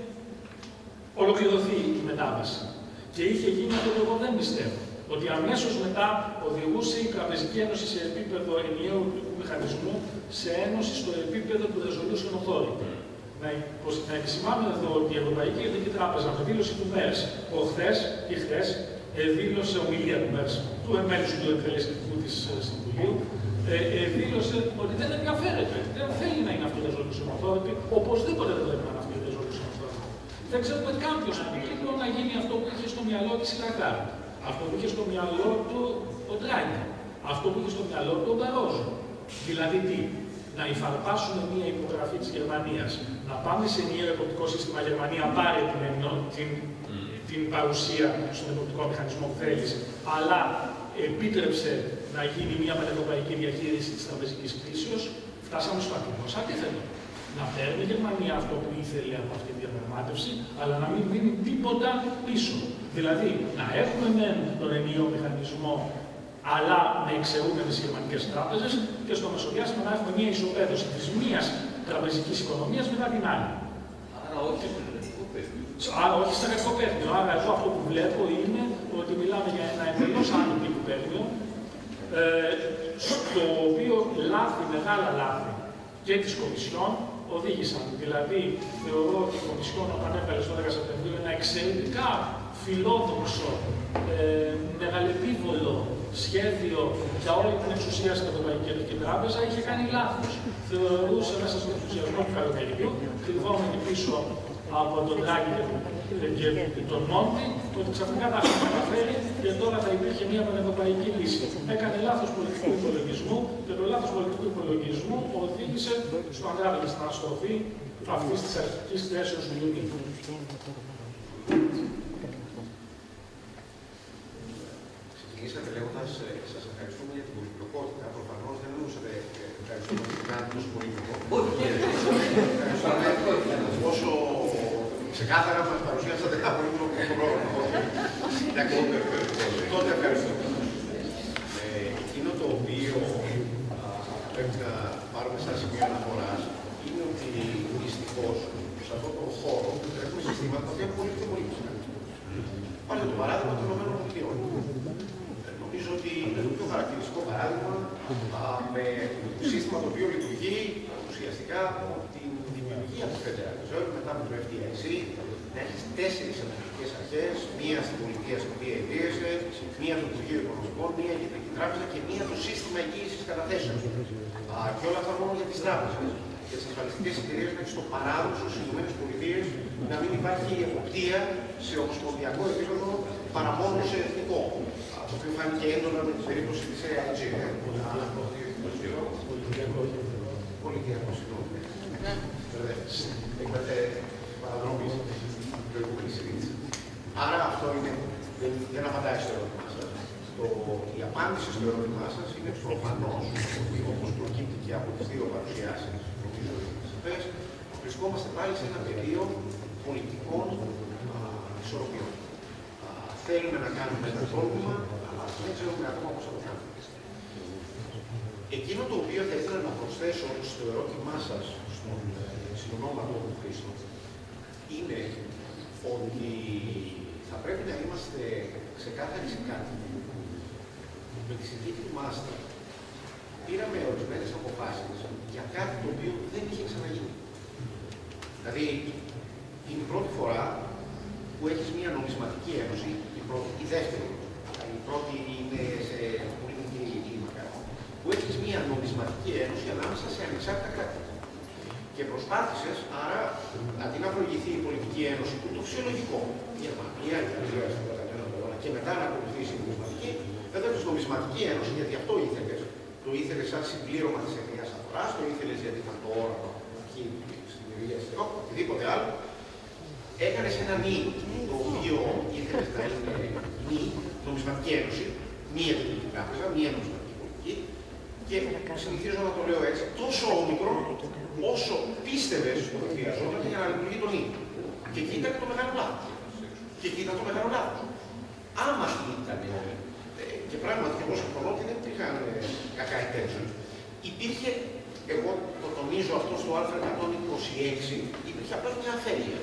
ολοκληρωθεί η μετάβαση και είχε γίνει αυτό που εγώ δεν πιστεύω, ότι αμέσως μετά οδηγούσε η Τραπεζική Ένωση σε επίπεδο ενιαίου μηχανισμού σε ένωση στο επίπεδο του Resolution Authority. Να επισημάνω εδώ ότι η Ευρωπαϊκή Κεντρική Τράπεζα με δήλωση του ΜΕΡΣ χθες δήλωσε ομιλία του ΜΕΡΣ, του μέλους του εκτελεστικού της Συμβουλίου, δήλωσε ότι δεν ενδιαφέρεται, δεν θέλει να είναι αυτό το Resolution Authority, οπωσδήποτε δεν πρέπει να είναι αυτό το Resolution Authority. Δεν ξέρουμε κάποιος να γίνει αυτό που είχε στο μυαλό της η Λαγκάρντ, αυτό που είχε στο μυαλό του ο Ντράγκη, αυτό που είχε στο μυαλό του ο Μπαρόζο. Δηλαδή τι, να υφαρπάσουμε μία υπογραφή της Γερμανίας, να πάμε σε ενιαίο εποπτικό σύστημα Γερμανία, πάρε την παρουσία στον εποπτικό μηχανισμό που θέλεις, αλλά επίτρεψε να γίνει μια πανευρωπαϊκή διαχείριση της τραπεζικής κρίσεως, φτάσαμε στο ακριβώς αντίθετο. Να παίρνει η Γερμανία αυτό που ήθελε από αυτή τη διαπραγμάτευση, αλλά να μην δίνει τίποτα πίσω. Δηλαδή, να έχουμε μεν τον ενιαίο μηχανισμό, αλλά με εξαιρούμενες γερμανικές τράπεζες, και στο μεσοδιάστημα να έχουμε μια ισοπαίδωση της μίας τραπεζικής οικονομίας μετά την άλλη. Άρα όχι στο κρατικό πεδίο. Άρα όχι στο κρατικό πεδίο. Άρα εδώ αυτό που βλέπω είναι ότι μιλάμε για ένα εντελώς άλλο τύπου πεδίο, στο οποίο μεγάλα λάθη και της Κομισιόν οδήγησαν. Δηλαδή, θεωρώ ότι η Κομισιόν όταν έβγαλε στο 10 Σεπτεμβρίου ένα εξαιρετικά φιλόδοξο, μεγαλεπίβολο σχέδιο για όλη την εξουσία στην Ευρωπαϊκή Κεντρική Τράπεζα, είχε κάνει λάθος. Θεωρούσε μέσα στον ενθουσιασμό του καλοκαιριού, κρυβόμενοι πίσω από τον Ντράγκη και τον Μόντι, ότι ξαφνικά τα είχαν καταφέρει και τώρα θα υπήρχε μια πανευρωπαϊκή λύση. Έκανε λάθος πολιτικού υπολογισμού και το λάθος πολιτικού υπολογισμού οδήγησε στο αντράδελ στην αναστροφή αυτής της αρχικής θέσεως του Ιουνίου. Ξεκινήσατε λέγοντας, σας ευχαριστούμε για την πολυπλοκότητα. Προφανώς δεν εννοούσατε ευχαριστούμε για κάτι τόσο πολύπλοκο. Ευχαριστούμε όσο ξεκάθαρα μας παρουσιάσατε ένα πολύπλοκο πρόγραμμα. Τότε ευχαριστούμε. Εκείνο το οποίο πρέπει να πάρουμε σαν σημείο αναφοράς είναι ότι δυστυχώς σε αυτόν τον χώρο έχουμε συστήματα τα οποία είναι πολύ πιο πολύπλοκα. Πάρτε το παράδειγμα των ΗΠΑ. Νομίζω ότι είναι το πιο χαρακτηριστικό παράδειγμα με σύστημα το οποίο λειτουργεί ουσιαστικά από την δημιουργία του Federal Reserve μετά από το FDIC, να έχει 4 επαγγελματικές αρχές, μία στην πολιτεία στην οποία ιδρύεται, μία το Υπουργείο Οικονομικών, μία η Κεντρική Τράπεζα και μία το σύστημα εγγύησης καταθέσεων. Και όλα αυτά μόνο για τις τράπεζες. Για τις ασφαλιστικές εταιρείες μέχρι στο παράδοξο στις ΗΠΑ να μην υπάρχει εποπτεία σε ομοσπονδιακό επίπεδο παρά μόνο σε εθνικό. Το οποίο φάνηκε έντονα με την περίπτωση της AIG. Πολιτιακό, συγγνώμη. Έχετε παραδρομίσει την προηγούμενη συζήτηση. Άρα αυτό είναι, δεν απαντάει στο ερώτημά σας. Η απάντηση στο ερώτημά σας είναι προφανώς ότι όπως προκύπτει και από τις δύο παρουσιάσεις, νομίζω ότι βρισκόμαστε πάλι σε ένα πεδίο πολιτικών ισορροπιών. Θέλουμε να κάνουμε ένα πρόβλημα, αλλά δεν ξέρουμε ακόμα πώς θα το κάνουμε. Εκείνο το οποίο θα ήθελα να προσθέσω στο ερώτημά σας, στον συνονόματο του Χρήστο, είναι ότι θα πρέπει να είμαστε ξεκάθαροι σε κάτι. Με τη συνθήκη του Μάστρα πήραμε ορισμένες αποφάσεις για κάτι το οποίο δεν είχε ξαναγίνει. Δηλαδή, είναι η πρώτη φορά που έχεις μια νομισματική ένωση, η δεύτερη. Η πρώτη είναι σε πολύ μικρή κλίμακα. Που έχεις μια νομισματική ένωση ανάμεσα σε ανεξάρτητα κράτη. Και προσπάθησες, άρα, αντί να προηγηθεί η πολιτική ένωση, που είναι το φυσιολογικό, η Γερμανία, η Ιταλία, και μετά να ακολουθήσει η νομισματική, έδωσες νομισματική ένωση, γιατί αυτό ήθελες. Το ήθελες σαν συμπλήρωμα της ενιαίας αγοράς, το ήθελες γιατί ήταν το όραμα εκεί στην Ειρηνία στην Ευρώπη, οτιδήποτε άλλο. Έκανες ένα νι, το οποίο ήθελες να είναι νι, νομισματική ένωση, μία κεντρική τράπεζα, μία νομισματική πολιτική. Και συνηθίζω να το λέω έτσι, τόσο όμικρον, όσο πίστευες ότι χρειαζόταν για να λειτουργεί το νι. Και εκεί ήταν το μεγάλο λάθος. Και εκεί ήταν το μεγάλο λάθος. Άμα αυτή ήταν όλοι, και πράγματι και εγώ συμφωνώ ότι δεν υπήρχαν κακά intention, υπήρχε, εγώ το τονίζω αυτό στο Α126, υπήρχε απλώς μια αφέλεια.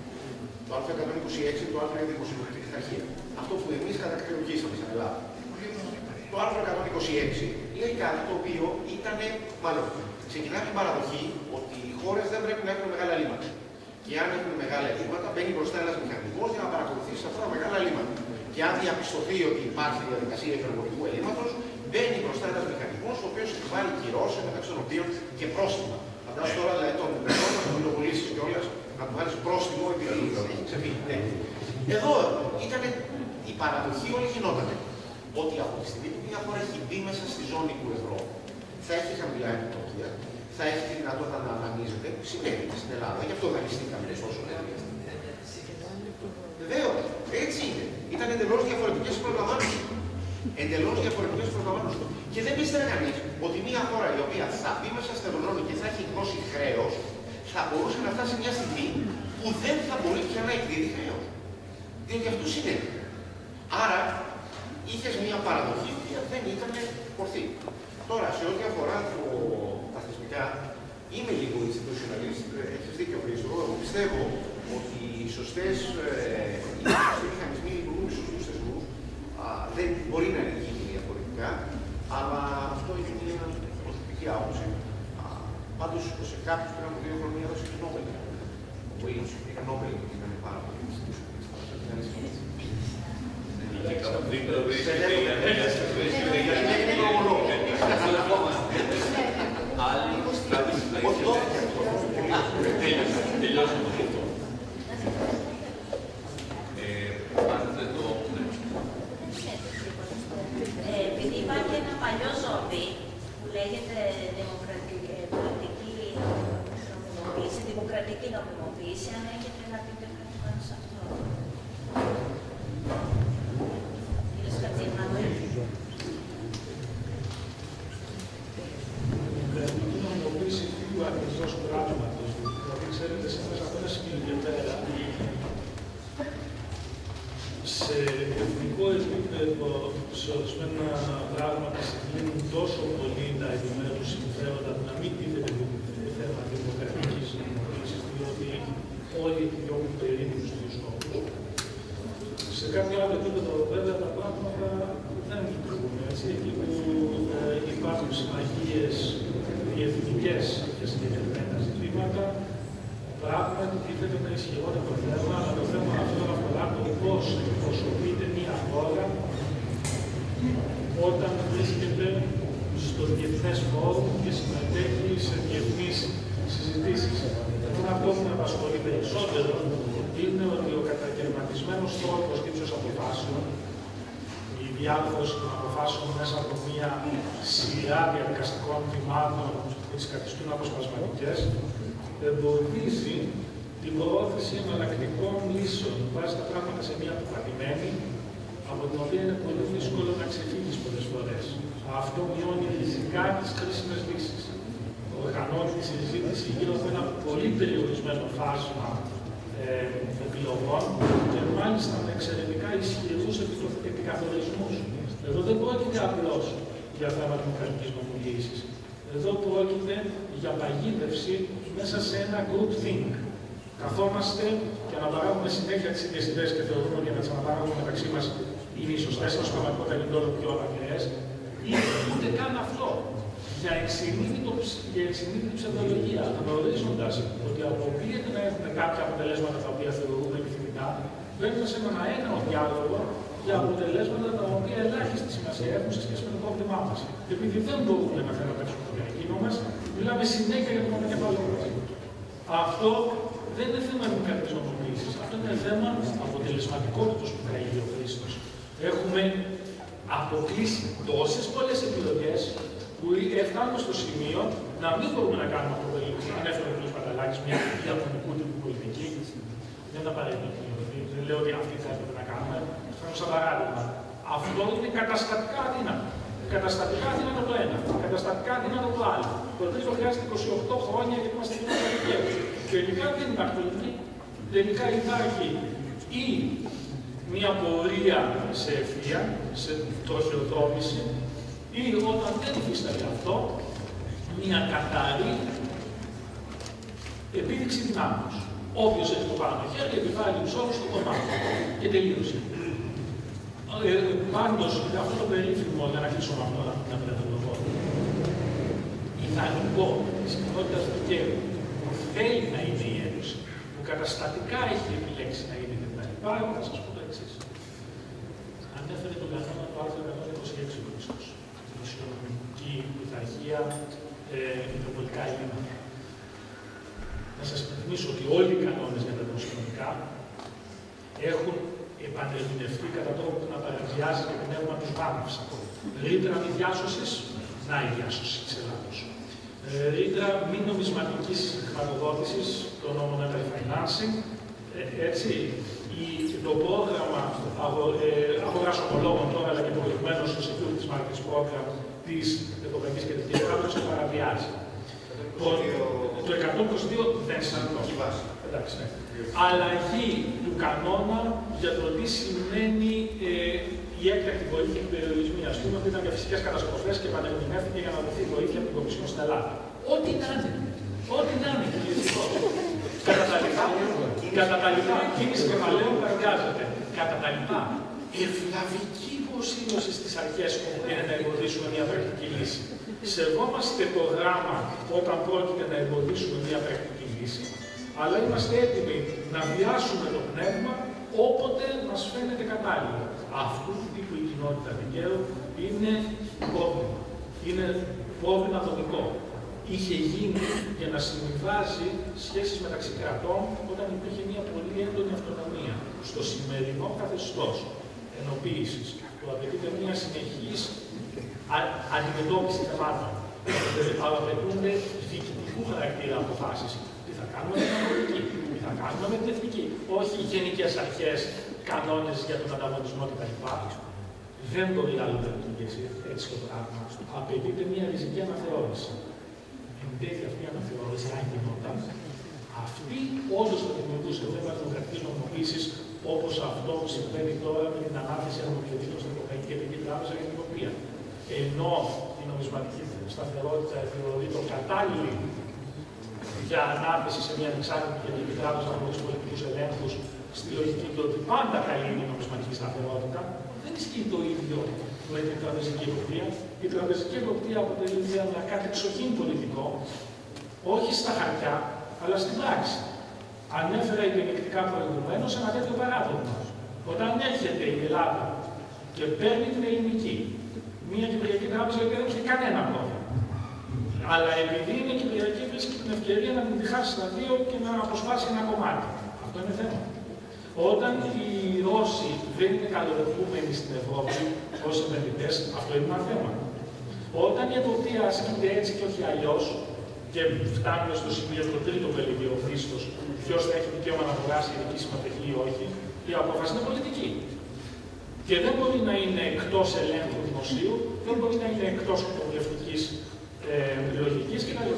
Το Α126 είναι το Α για δημοσιονομική πειθαρχία. Αυτό που εμείς κατακρεουργήσαμε στην Ελλάδα. Το Α126 λέει κάτι το οποίο ήταν, μάλλον, ξεκινάει την παραδοχή ότι οι χώρες δεν πρέπει να έχουν μεγάλα ελλείμματα. Και αν έχουν μεγάλα ελλείμματα, μπαίνει μπροστά ένας μηχανισμός για να παρακολουθήσει αυτά τα μεγάλα ελλείμματα. Και αν διαπιστωθεί ότι υπάρχει διαδικασία υπερβολικού ελλείμματος, μπαίνει μπροστά ένας μηχανισμός ο οποίος επιβάλλει κυρώσεις μεταξύ των οποίων και πρόστιμα. Φαντάζομαι τώρα δηλαδή τον Μπερνό να τον πυλοβολήσεις κιόλας, να του βάλεις πρόστιμο επειδή έχει ξεφύγει. Ναι. Εδώ ήταν η παραδοχή, όλη γινόταν. Ότι από τη στιγμή που μια χώρα έχει μπει μέσα στη ζώνη του ευρώ, θα έχει χαμηλά επιτόκια, θα έχει τη δυνατότητα να αναμείζεται. Συνέβη στην Ελλάδα, γι' αυτό δανειστήκαμε τόσο νέα. Βεβαίως, έτσι είναι. Ήταν εντελώς διαφορετικές οι προγραμμάτες. Εντελώς διαφορετικές προταγόνες. Και δεν πίστευε κανείς ότι μια χώρα η οποία θα μπει μέσα στο ευρωζώνη και θα έχει εκδώσει χρέος, θα μπορούσε να φτάσει μια στιγμή που δεν θα μπορεί πια να εκδίδει χρέος. Διότι αυτό συνέβη. Άρα είχες μια παραδοχή που δεν ήταν ορθή. Τώρα, σε ό,τι αφορά τα θεσμικά, είμαι λίγο institutionalist, έχεις δίκιο Χρήστο. Εγώ πιστεύω ότι οι σωστοί μηχανισμοί λειτουργούν με σωστούς θεσμούς. Δεν μπορεί να γίνει διαφορετικά, αλλά αυτό είναι μια προσωπική άποψη. Πάντως, σε κάποιους πριν από 2 χρόνια έδωσε και Νόμπελ. Ο Williams πήγε Νόμπελ και ήταν πάρα πολύ επειδή υπάρχει ένα παλιό ζόμπι που λέγεται δημοκρατική νομιμοποίηση, αν έχετε να πείτε κάτι πάνω σε αυτό. Κύριε Σκατζημάνου. Δημοκρατική νομιμοποίηση του ακριβώς πράγματος. Δηλαδή, ξέρετε, σήμερα από ένα σημείο και πέρα, σε εθνικό επίπεδο, σε ορισμένα πράγματα συγκλίνουν τόσο πολύ τα επιμέρους συμφέροντα που να μην τίθεται θέμα δημοκρατικής νομιμοποίησης, διότι όλοι επιδιώκουν περίπου στους σκοπούς. Σε κάποιο άλλο επίπεδο, βέβαια, τα πράγματα δεν λειτουργούν έτσι. Εκεί που υπάρχουν συμμαχίες διεθνικές για συγκεκριμένα ζητήματα, πράγματι τίθεται ένα ισχυρότερο θέμα, αλλά το θέμα αυτό αφορά το πώς εκπροσωπείται μία χώρα όταν βρίσκεται στο διεθνές φόρουμ και συμμετέχει σε διεθνείς συζητήσεις. Εμένα αυτό που με απασχολεί περισσότερο είναι ότι ο κατακαιρματισμένος τρόπος λήψης αποφάσεων, η διάρθρωση των αποφάσεων μέσα από μία σειρά διαδικαστικών βημάτων που τις καθιστούν αποσπασματικές, εμποδίζει την προώθηση εναλλακτικών λύσεων. Βάζει τα πράγματα σε μία αποφατημένη, από την οποία είναι πολύ δύσκολο να ξεφύγει πολλές φορές. Αυτό μειώνει φυσικά τις κρίσιμες λύσεις. Οργανώνει τη συζήτηση γύρω από ένα πολύ περιορισμένο φάσμα επιλογών και μάλιστα με εξαιρετικά ισχυρούς επικαθορισμούς. Εδώ δεν πρόκειται απλώς για θέμα δημοκρατικής νομιμοποίησης. Εδώ πρόκειται για παγίδευση μέσα σε ένα group think. Καθόμαστε και αναπαράγουμε συνέχεια τις ίδιες ιδέες και θεωρούμε ότι να τις αναπαράγουμε μεταξύ μας είναι οι σωστές, όσο πραγματικότητα είναι όλο πιο αναγκαίες. Ή ούτε καν αυτό. Για εξυνείδητη ψευδολογία, γνωρίζοντας ότι αποκλείεται να έχουμε κάποια αποτελέσματα τα οποία θεωρούμε επιθυμητά, μπαίνουμε σε έναν αέναο διάλογο για αποτελέσματα τα οποία ελάχιστη σημασία έχουν σε σχέση με το πρόβλημά μας. Επειδή δεν μπορούμε να θεραπεύσουμε το διακίνο μας, μιλάμε συνέχεια για το μονοκεφάλαιο μας. Αυτό δεν είναι θέμα δημοκρατικής νομιμοποίησης. Αυτό είναι θέμα αποτελεσματικότητας που θα γίνει ο Χρήστος. Έχουμε αποκλείσει τόσες πολλές επιλογές που φτάνουμε στο σημείο να μην μπορούμε να κάνουμε αυτό που ανέφερε ο κ. Παταλάκης, μια διαχρονικού τύπου πολιτική. Δεν είναι απαραίτητο. Δεν λέω ότι αυτή θα έπρεπε να κάνουμε. Φέρνω σαν παράδειγμα. Αυτό είναι καταστατικά αδύνατο. Καταστατικά αδύνατο το ένα. Καταστατικά αδύνατο το άλλο. Το τρίτο χρειάζεται 28 χρόνια γιατί είμαστε κοινωνικοί. Τελικά δεν υπάρχει πολιτική. Τελικά υπάρχει ή μια πορεία σε ευθεία, σε τροχιοδόμηση, ή όταν δεν υφίσταται αυτό, μια καθαρή επίδειξη δυνάμεως. Όποιος έχει το πάνω χέρι, επιβάλλει τους όρους στο κομμάτι. Και τελείωσε. Πάντως, για αυτό το περίφημο, για να κλείσω με αυτό, να μην το πω, ιδανικό της κοινότητας δικαίου που θέλει να είναι η Ένωση, που καταστατικά έχει επιλέξει να είναι κτλ. Εγώ θα σας πω το εξής. Ανέφερε τον κανόνα του άρθρου 126 ο Χριστός. Δημοσιονομική πειθαρχία, υπερβολικά ελλείμματα. Να σας υπενθυμίσω ότι όλοι οι κανόνες για τα δημοσιονομικά έχουν επανερμηνευτεί κατά τρόπο που να παραβιάζει το πνεύμα του Βάναυς. Ρήτρα μη διάσωσης, να η διάσωση της Ελλάδος. Ρήτρα μη νομισματικής χρηματοδότησης, το νόμο anti-financing, Έτσι, το πρόγραμμα αγοράς ομολόγων τώρα, αλλά και προηγουμένως το Securities Markets Program της Ευρωπαϊκής Κεντρικής Τράπεζας παραβιάζει. Το 122 δεν σημαίνει. Εντάξει, ναι. Αλλαγή του κανόνα για το τι σημαίνει η έκτακτη βοήθεια και οι περιορισμοί. Ας πούμε ότι ήταν για φυσικές καταστροφές και επανερμηνεύτηκε για να δοθεί βοήθεια από την Κομισιόν στην Ελλάδα. Ό,τι να είναι. Ό,τι να είναι. Κατά τα λοιπά, κίνηση κεφαλαίου παραβιάζεται. Κατά τα λοιπά, ευλαβική υποσήλωση στις αρχές είναι να εμποδίσουμε μια πρακτική λύση. Σεβόμαστε το γράμμα όταν πρόκειται να εμποδίσουμε μια πρακτική λύση, αλλά είμαστε έτοιμοι να βιάσουμε το πνεύμα όποτε μας φαίνεται κατάλληλο. Αυτού του τύπου η κοινότητα δικαίου είναι πρόβλημα. Είναι πρόβλημα δομικό. Είχε γίνει για να συμβιβάζει σχέσεις μεταξύ κρατών όταν υπήρχε μια πολύ έντονη αυτονομία. Στο σημερινό καθεστώς ενοποίησης που απαιτείται μια συνεχής αντιμετώπιση θεμάτων. Απαιτούνται διοικητικού χαρακτήρα αποφάσεις. Τι θα κάνουμε με την αγροτική, τι θα κάνουμε με την εθνική. Όχι γενικές αρχές, κανόνες για τον ανταγωνισμό κτλ. Δεν μπορεί άλλο να λειτουργήσει έτσι το πράγμα. Απαιτείται μια ριζική αναθεώρηση. Εν τέλει αυτή η αναθεώρηση, αν γινόταν, αυτή όντως θα δημιουργούσε θέμα δημοκρατικής νομιμοποίησης, όπως αυτό που συμβαίνει τώρα με την ανάθεση αρμοδιοτήτων στην Ευρωπαϊκή Κεντρική Τράπεζα για την οποία. Ενώ η νομισματική σταθερότητα θεωρεί το κατάλληλη για ανάθεση σε μια ανεξάρτητη κεντρική τράπεζα με τους πολιτικούς ελέγχους, στη λογική του ότι πάντα καλή είναι η νομισματική σταθερότητα, δεν ισχύει το ίδιο με την τραπεζική εποπτεία. Η τραπεζική εποπτεία αποτελεί ένα κατεξοχήν πολιτικό, όχι στα χαρτιά, αλλά στην πράξη. Ανέφερα υπενικτικά προηγουμένως ένα τέτοιο παράδειγμα. Όταν έρχεται η Ελλάδα και παίρνει την ελληνική, μια κυπριακή τράπεζα που δεν έχει κανένα πρόβλημα. Αλλά επειδή είναι κυπριακή, βρίσκει την ευκαιρία να την διχάσει στα δύο και να αποσπάσει ένα κομμάτι. Αυτό είναι θέμα. Όταν οι Ρώσοι δεν είναι καλοδεχούμενοι στην Ευρώπη ως επενδυτές, αυτό είναι ένα θέμα. Όταν η εποπτεία ασκείται έτσι και όχι αλλιώς, και φτάνουμε στο σημείο το τρίτο πελίγιο χρήστος, ποιος θα έχει δικαίωμα να αγοράσει ειδική συμμετοχή ή όχι, η απόφαση είναι πολιτική. Και δεν μπορεί να είναι εκτός ελέγχου δημοσίου, δεν μπορεί να είναι εκτός κοινοβουλευτικής λογικής κτλ.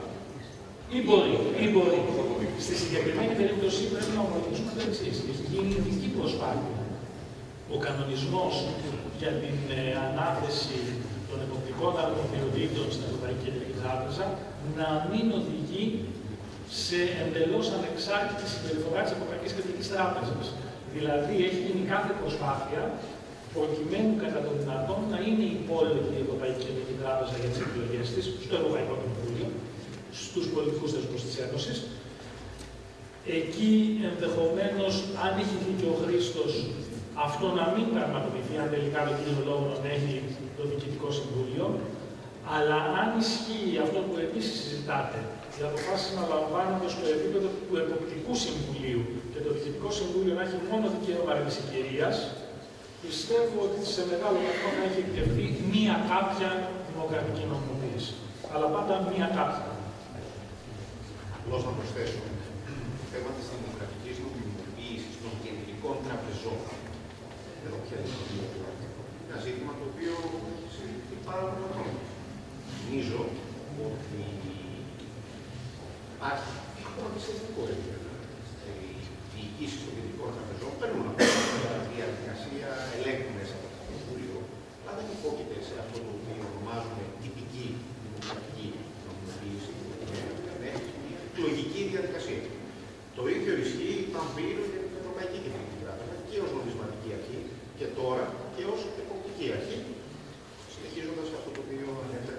Ή μπορεί. Στη συγκεκριμένη περίπτωση πρέπει να ομολογήσουμε το εξής. Έχει γίνει ειδική προσπάθεια. Ο κανονισμός για την ανάθεση των εποπτικών αρμοδιοτήτων στην Ευρωπαϊκή Κεντρική Τράπεζα να μην οδηγεί σε εντελώς ανεξάρτητη συμπεριφορά της Ευρωπαϊκής Κεντρικής Τράπεζας. Δηλαδή, έχει γίνει κάθε προσπάθεια προκειμένου κατά το δυνατόν να είναι υπόλογη η Ευρωπαϊκή Κεντρική Τράπεζα για τις επιλογές της, στο Ευρωπαϊκό Κοινοβούλιο, στους πολιτικούς θεσμούς της Ένωσης. Εκεί ενδεχομένως, αν έχει δίκιο ο Χρήστος, αυτό να μην πραγματοποιηθεί, αν τελικά το κύριο λόγο να έχει το Διοικητικό Συμβούλιο. Αλλά αν ισχύει αυτό που επίσης συζητάτε, οι αποφάσεις να λαμβάνονται στο επίπεδο του Εποπτικού Συμβουλίου και το Διοικητικό Συμβούλιο να έχει μόνο δικαίωμα ρεμισικερίας, πιστεύω ότι σε μεγάλο βαθμό θα έχει επιτευχθεί μία κάποια δημοκρατική νομιμοποίηση. Αλλά πάντα μία κάποια. Απλώς να προσθέσω. Το θέμα της δημοκρατικής νομιμοποίησης των κεντρικών τραπεζών. Εδώ πια είναι ένα ζήτημα το οποίο συζητεί πάρα πολλά χρόνια. Νομίζω ότι υπάρχει ακόμα σε εθνικό επίπεδο. Οι διοικήσεις των κεντρικών τραπεζών παίρνουν από τη διαδικασία ελέγχου μέσα από το Κοινοβούλιο, αλλά δεν υπόκειται σε αυτό το οποίο ονομάζουμε τυπική δημοκρατική νομιμοποίηση, είναι εκλογική διαδικασία. Το ίδιο ισχύει πλήρως για την Ευρωπαϊκή Κεντρική Τράπεζα και ως νομισματική αρχή και τώρα και ως εποπτική αρχή. Συνεχίζοντας αυτό το οποίο ανέφερε.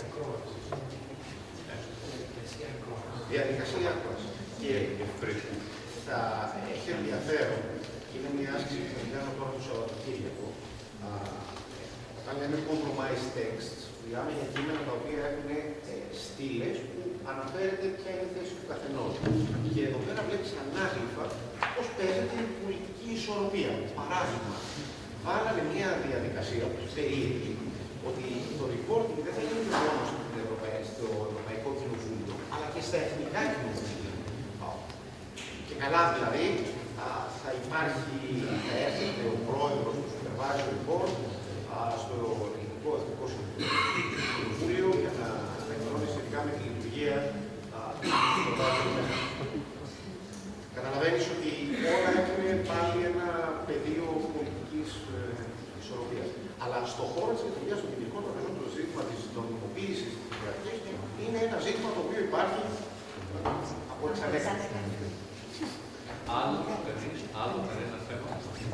Διαδικασία ακρόαση. Και ευπρεπού. Θα έχει ενδιαφέρον και είναι μια άσκηση που θα την κάνω τώρα το Σαββατοκύριακο. Όταν λέμε compromise text, μιλάμε για κείμενα τα οποία έχουν στήλες που αναφέρεται ποια είναι η θέση του καθενός. Και εδώ πέρα βλέπεις ανάγλυφα πώς παίζεται η πολιτική ισορροπία. Παράδειγμα, βάλαμε μια διαδικασία που περίεργη ότι το reporting δεν θα γίνει μόνο στο Ευρωπαϊκό Κοινοβούλιο, αλλά και στα εθνικά κοινοβούλια. Και καλά δηλαδή, θα έρχεται ο πρόεδρος του Supervisory Board στο Ελληνικό Εθνικό Συμβούλιο για να εκδηλώσει σχετικά με τη λειτουργία του Supervisory. Καταλαβαίνεις ότι όλα έχουν πάλι ένα πεδίο πολιτικής ισορροπίας. Αλλά στον χώρο της λειτουργίας των κεντρικών τραπεζών, το ζήτημα της νομιμοποίησης της κυβερνήσης είναι ένα ζήτημα το οποίο υπάρχει από εξαρτήσεις. Άλλο κανένα θέμα.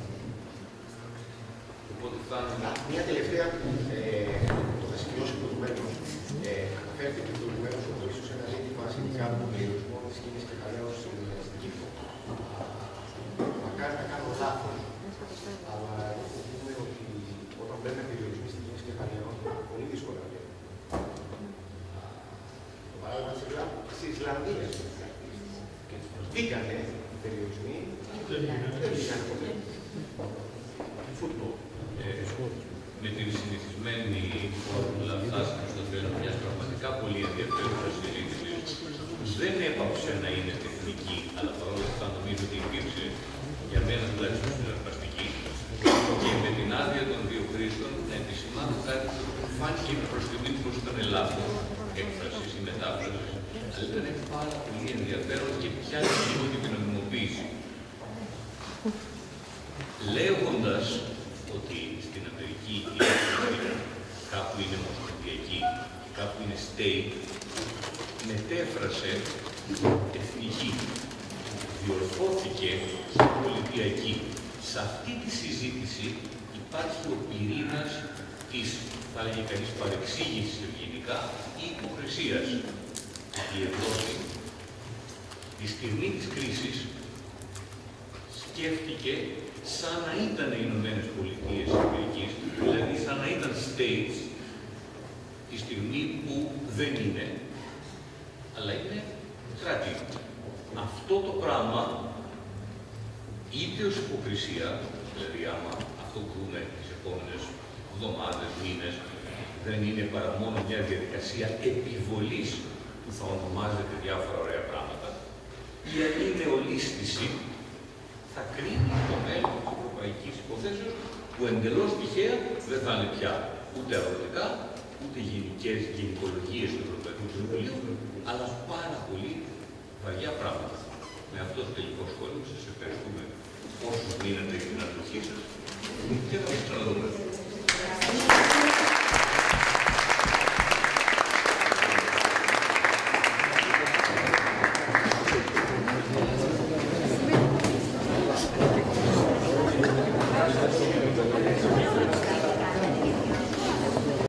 Οπότε φτάνουμε. Μια τελευταία, το θα σημειώσει προηγουμένως. Αναφέρθηκε προηγουμένως ότι ίσως ένα ζήτημα σχετικά με τον περιορισμό της κοινής κεφαλαίωσης στην Κύπρο. Μακάρι να κάνω λάθος, αλλά πούμε ότι όταν μπαίνουν περιορισμοί στην κοινή κεφαλαίωση, πολύ δύσκολα βγαίνουν. Το παράδειγμα της Ισλανδίας. Βγήκανε οι περιορισμοί, δεν βγήκανε ποτέ. Φούτμπολ. Με την συνηθισμένη φόρμουλα φτάσαμε στο τέλος μιας πραγματικά πολύ ενδιαφέρουσας συζήτησης που δεν έπαψε να είναι τεχνική, αλλά παρόλα αυτά νομίζω ότι υπήρξε για μένα τουλάχιστον συναρπαστική και με την άδεια των δύο χρήστων να επισημάνω κάτι που φάνηκε προς στιγμή πως ήταν λάθος έκφρασης ή μετάφρασης, αλλά ήταν πάρα πολύ ενδιαφέρον και πιάνει λίγο την νομιμοποίηση. Λέγοντας ότι στην Αμερική κάπου είναι ομοσπονδιακή, κάπου είναι state, μετέφρασε εθνική, διορθώθηκε σε πολιτιακή. Σε αυτή τη συζήτηση υπάρχει ο πυρήνας της, θα λέγει κανείς, παρεξήγησης ευγενικά ή υποκρισίας. Η Ευρώπη, τη στιγμή της κρίσης, σκέφτηκε σαν να ήταν οι Ηνωμένες Πολιτείες της Αμερικής, δηλαδή σαν να ήταν states, τη στιγμή που δεν είναι, αλλά είναι κράτη. Αυτό το πράγμα, είτε ως υποκρισία, δηλαδή άμα αυτό που δούμε τις επόμενες εβδομάδες, μήνες, δεν είναι παρά μόνο μια διαδικασία επιβολής που θα ονομάζεται διάφορα ωραία πράγματα, η αλληλεολίσθηση θα κρίνει το μέλλον της ευρωπαϊκής υποθέσεως, που εντελώς τυχαία δεν θα είναι πια ούτε αγροτικά, ούτε γενικολογίες του Ευρωπαϊκού Κοινοβουλίου, αλλά πάρα πολύ βαριά πράγματα. Με αυτό το τελικό σχόλιο σας ευχαριστούμε όσους μείνατε για την αντοχή σας και θα σας ξαναδούμε.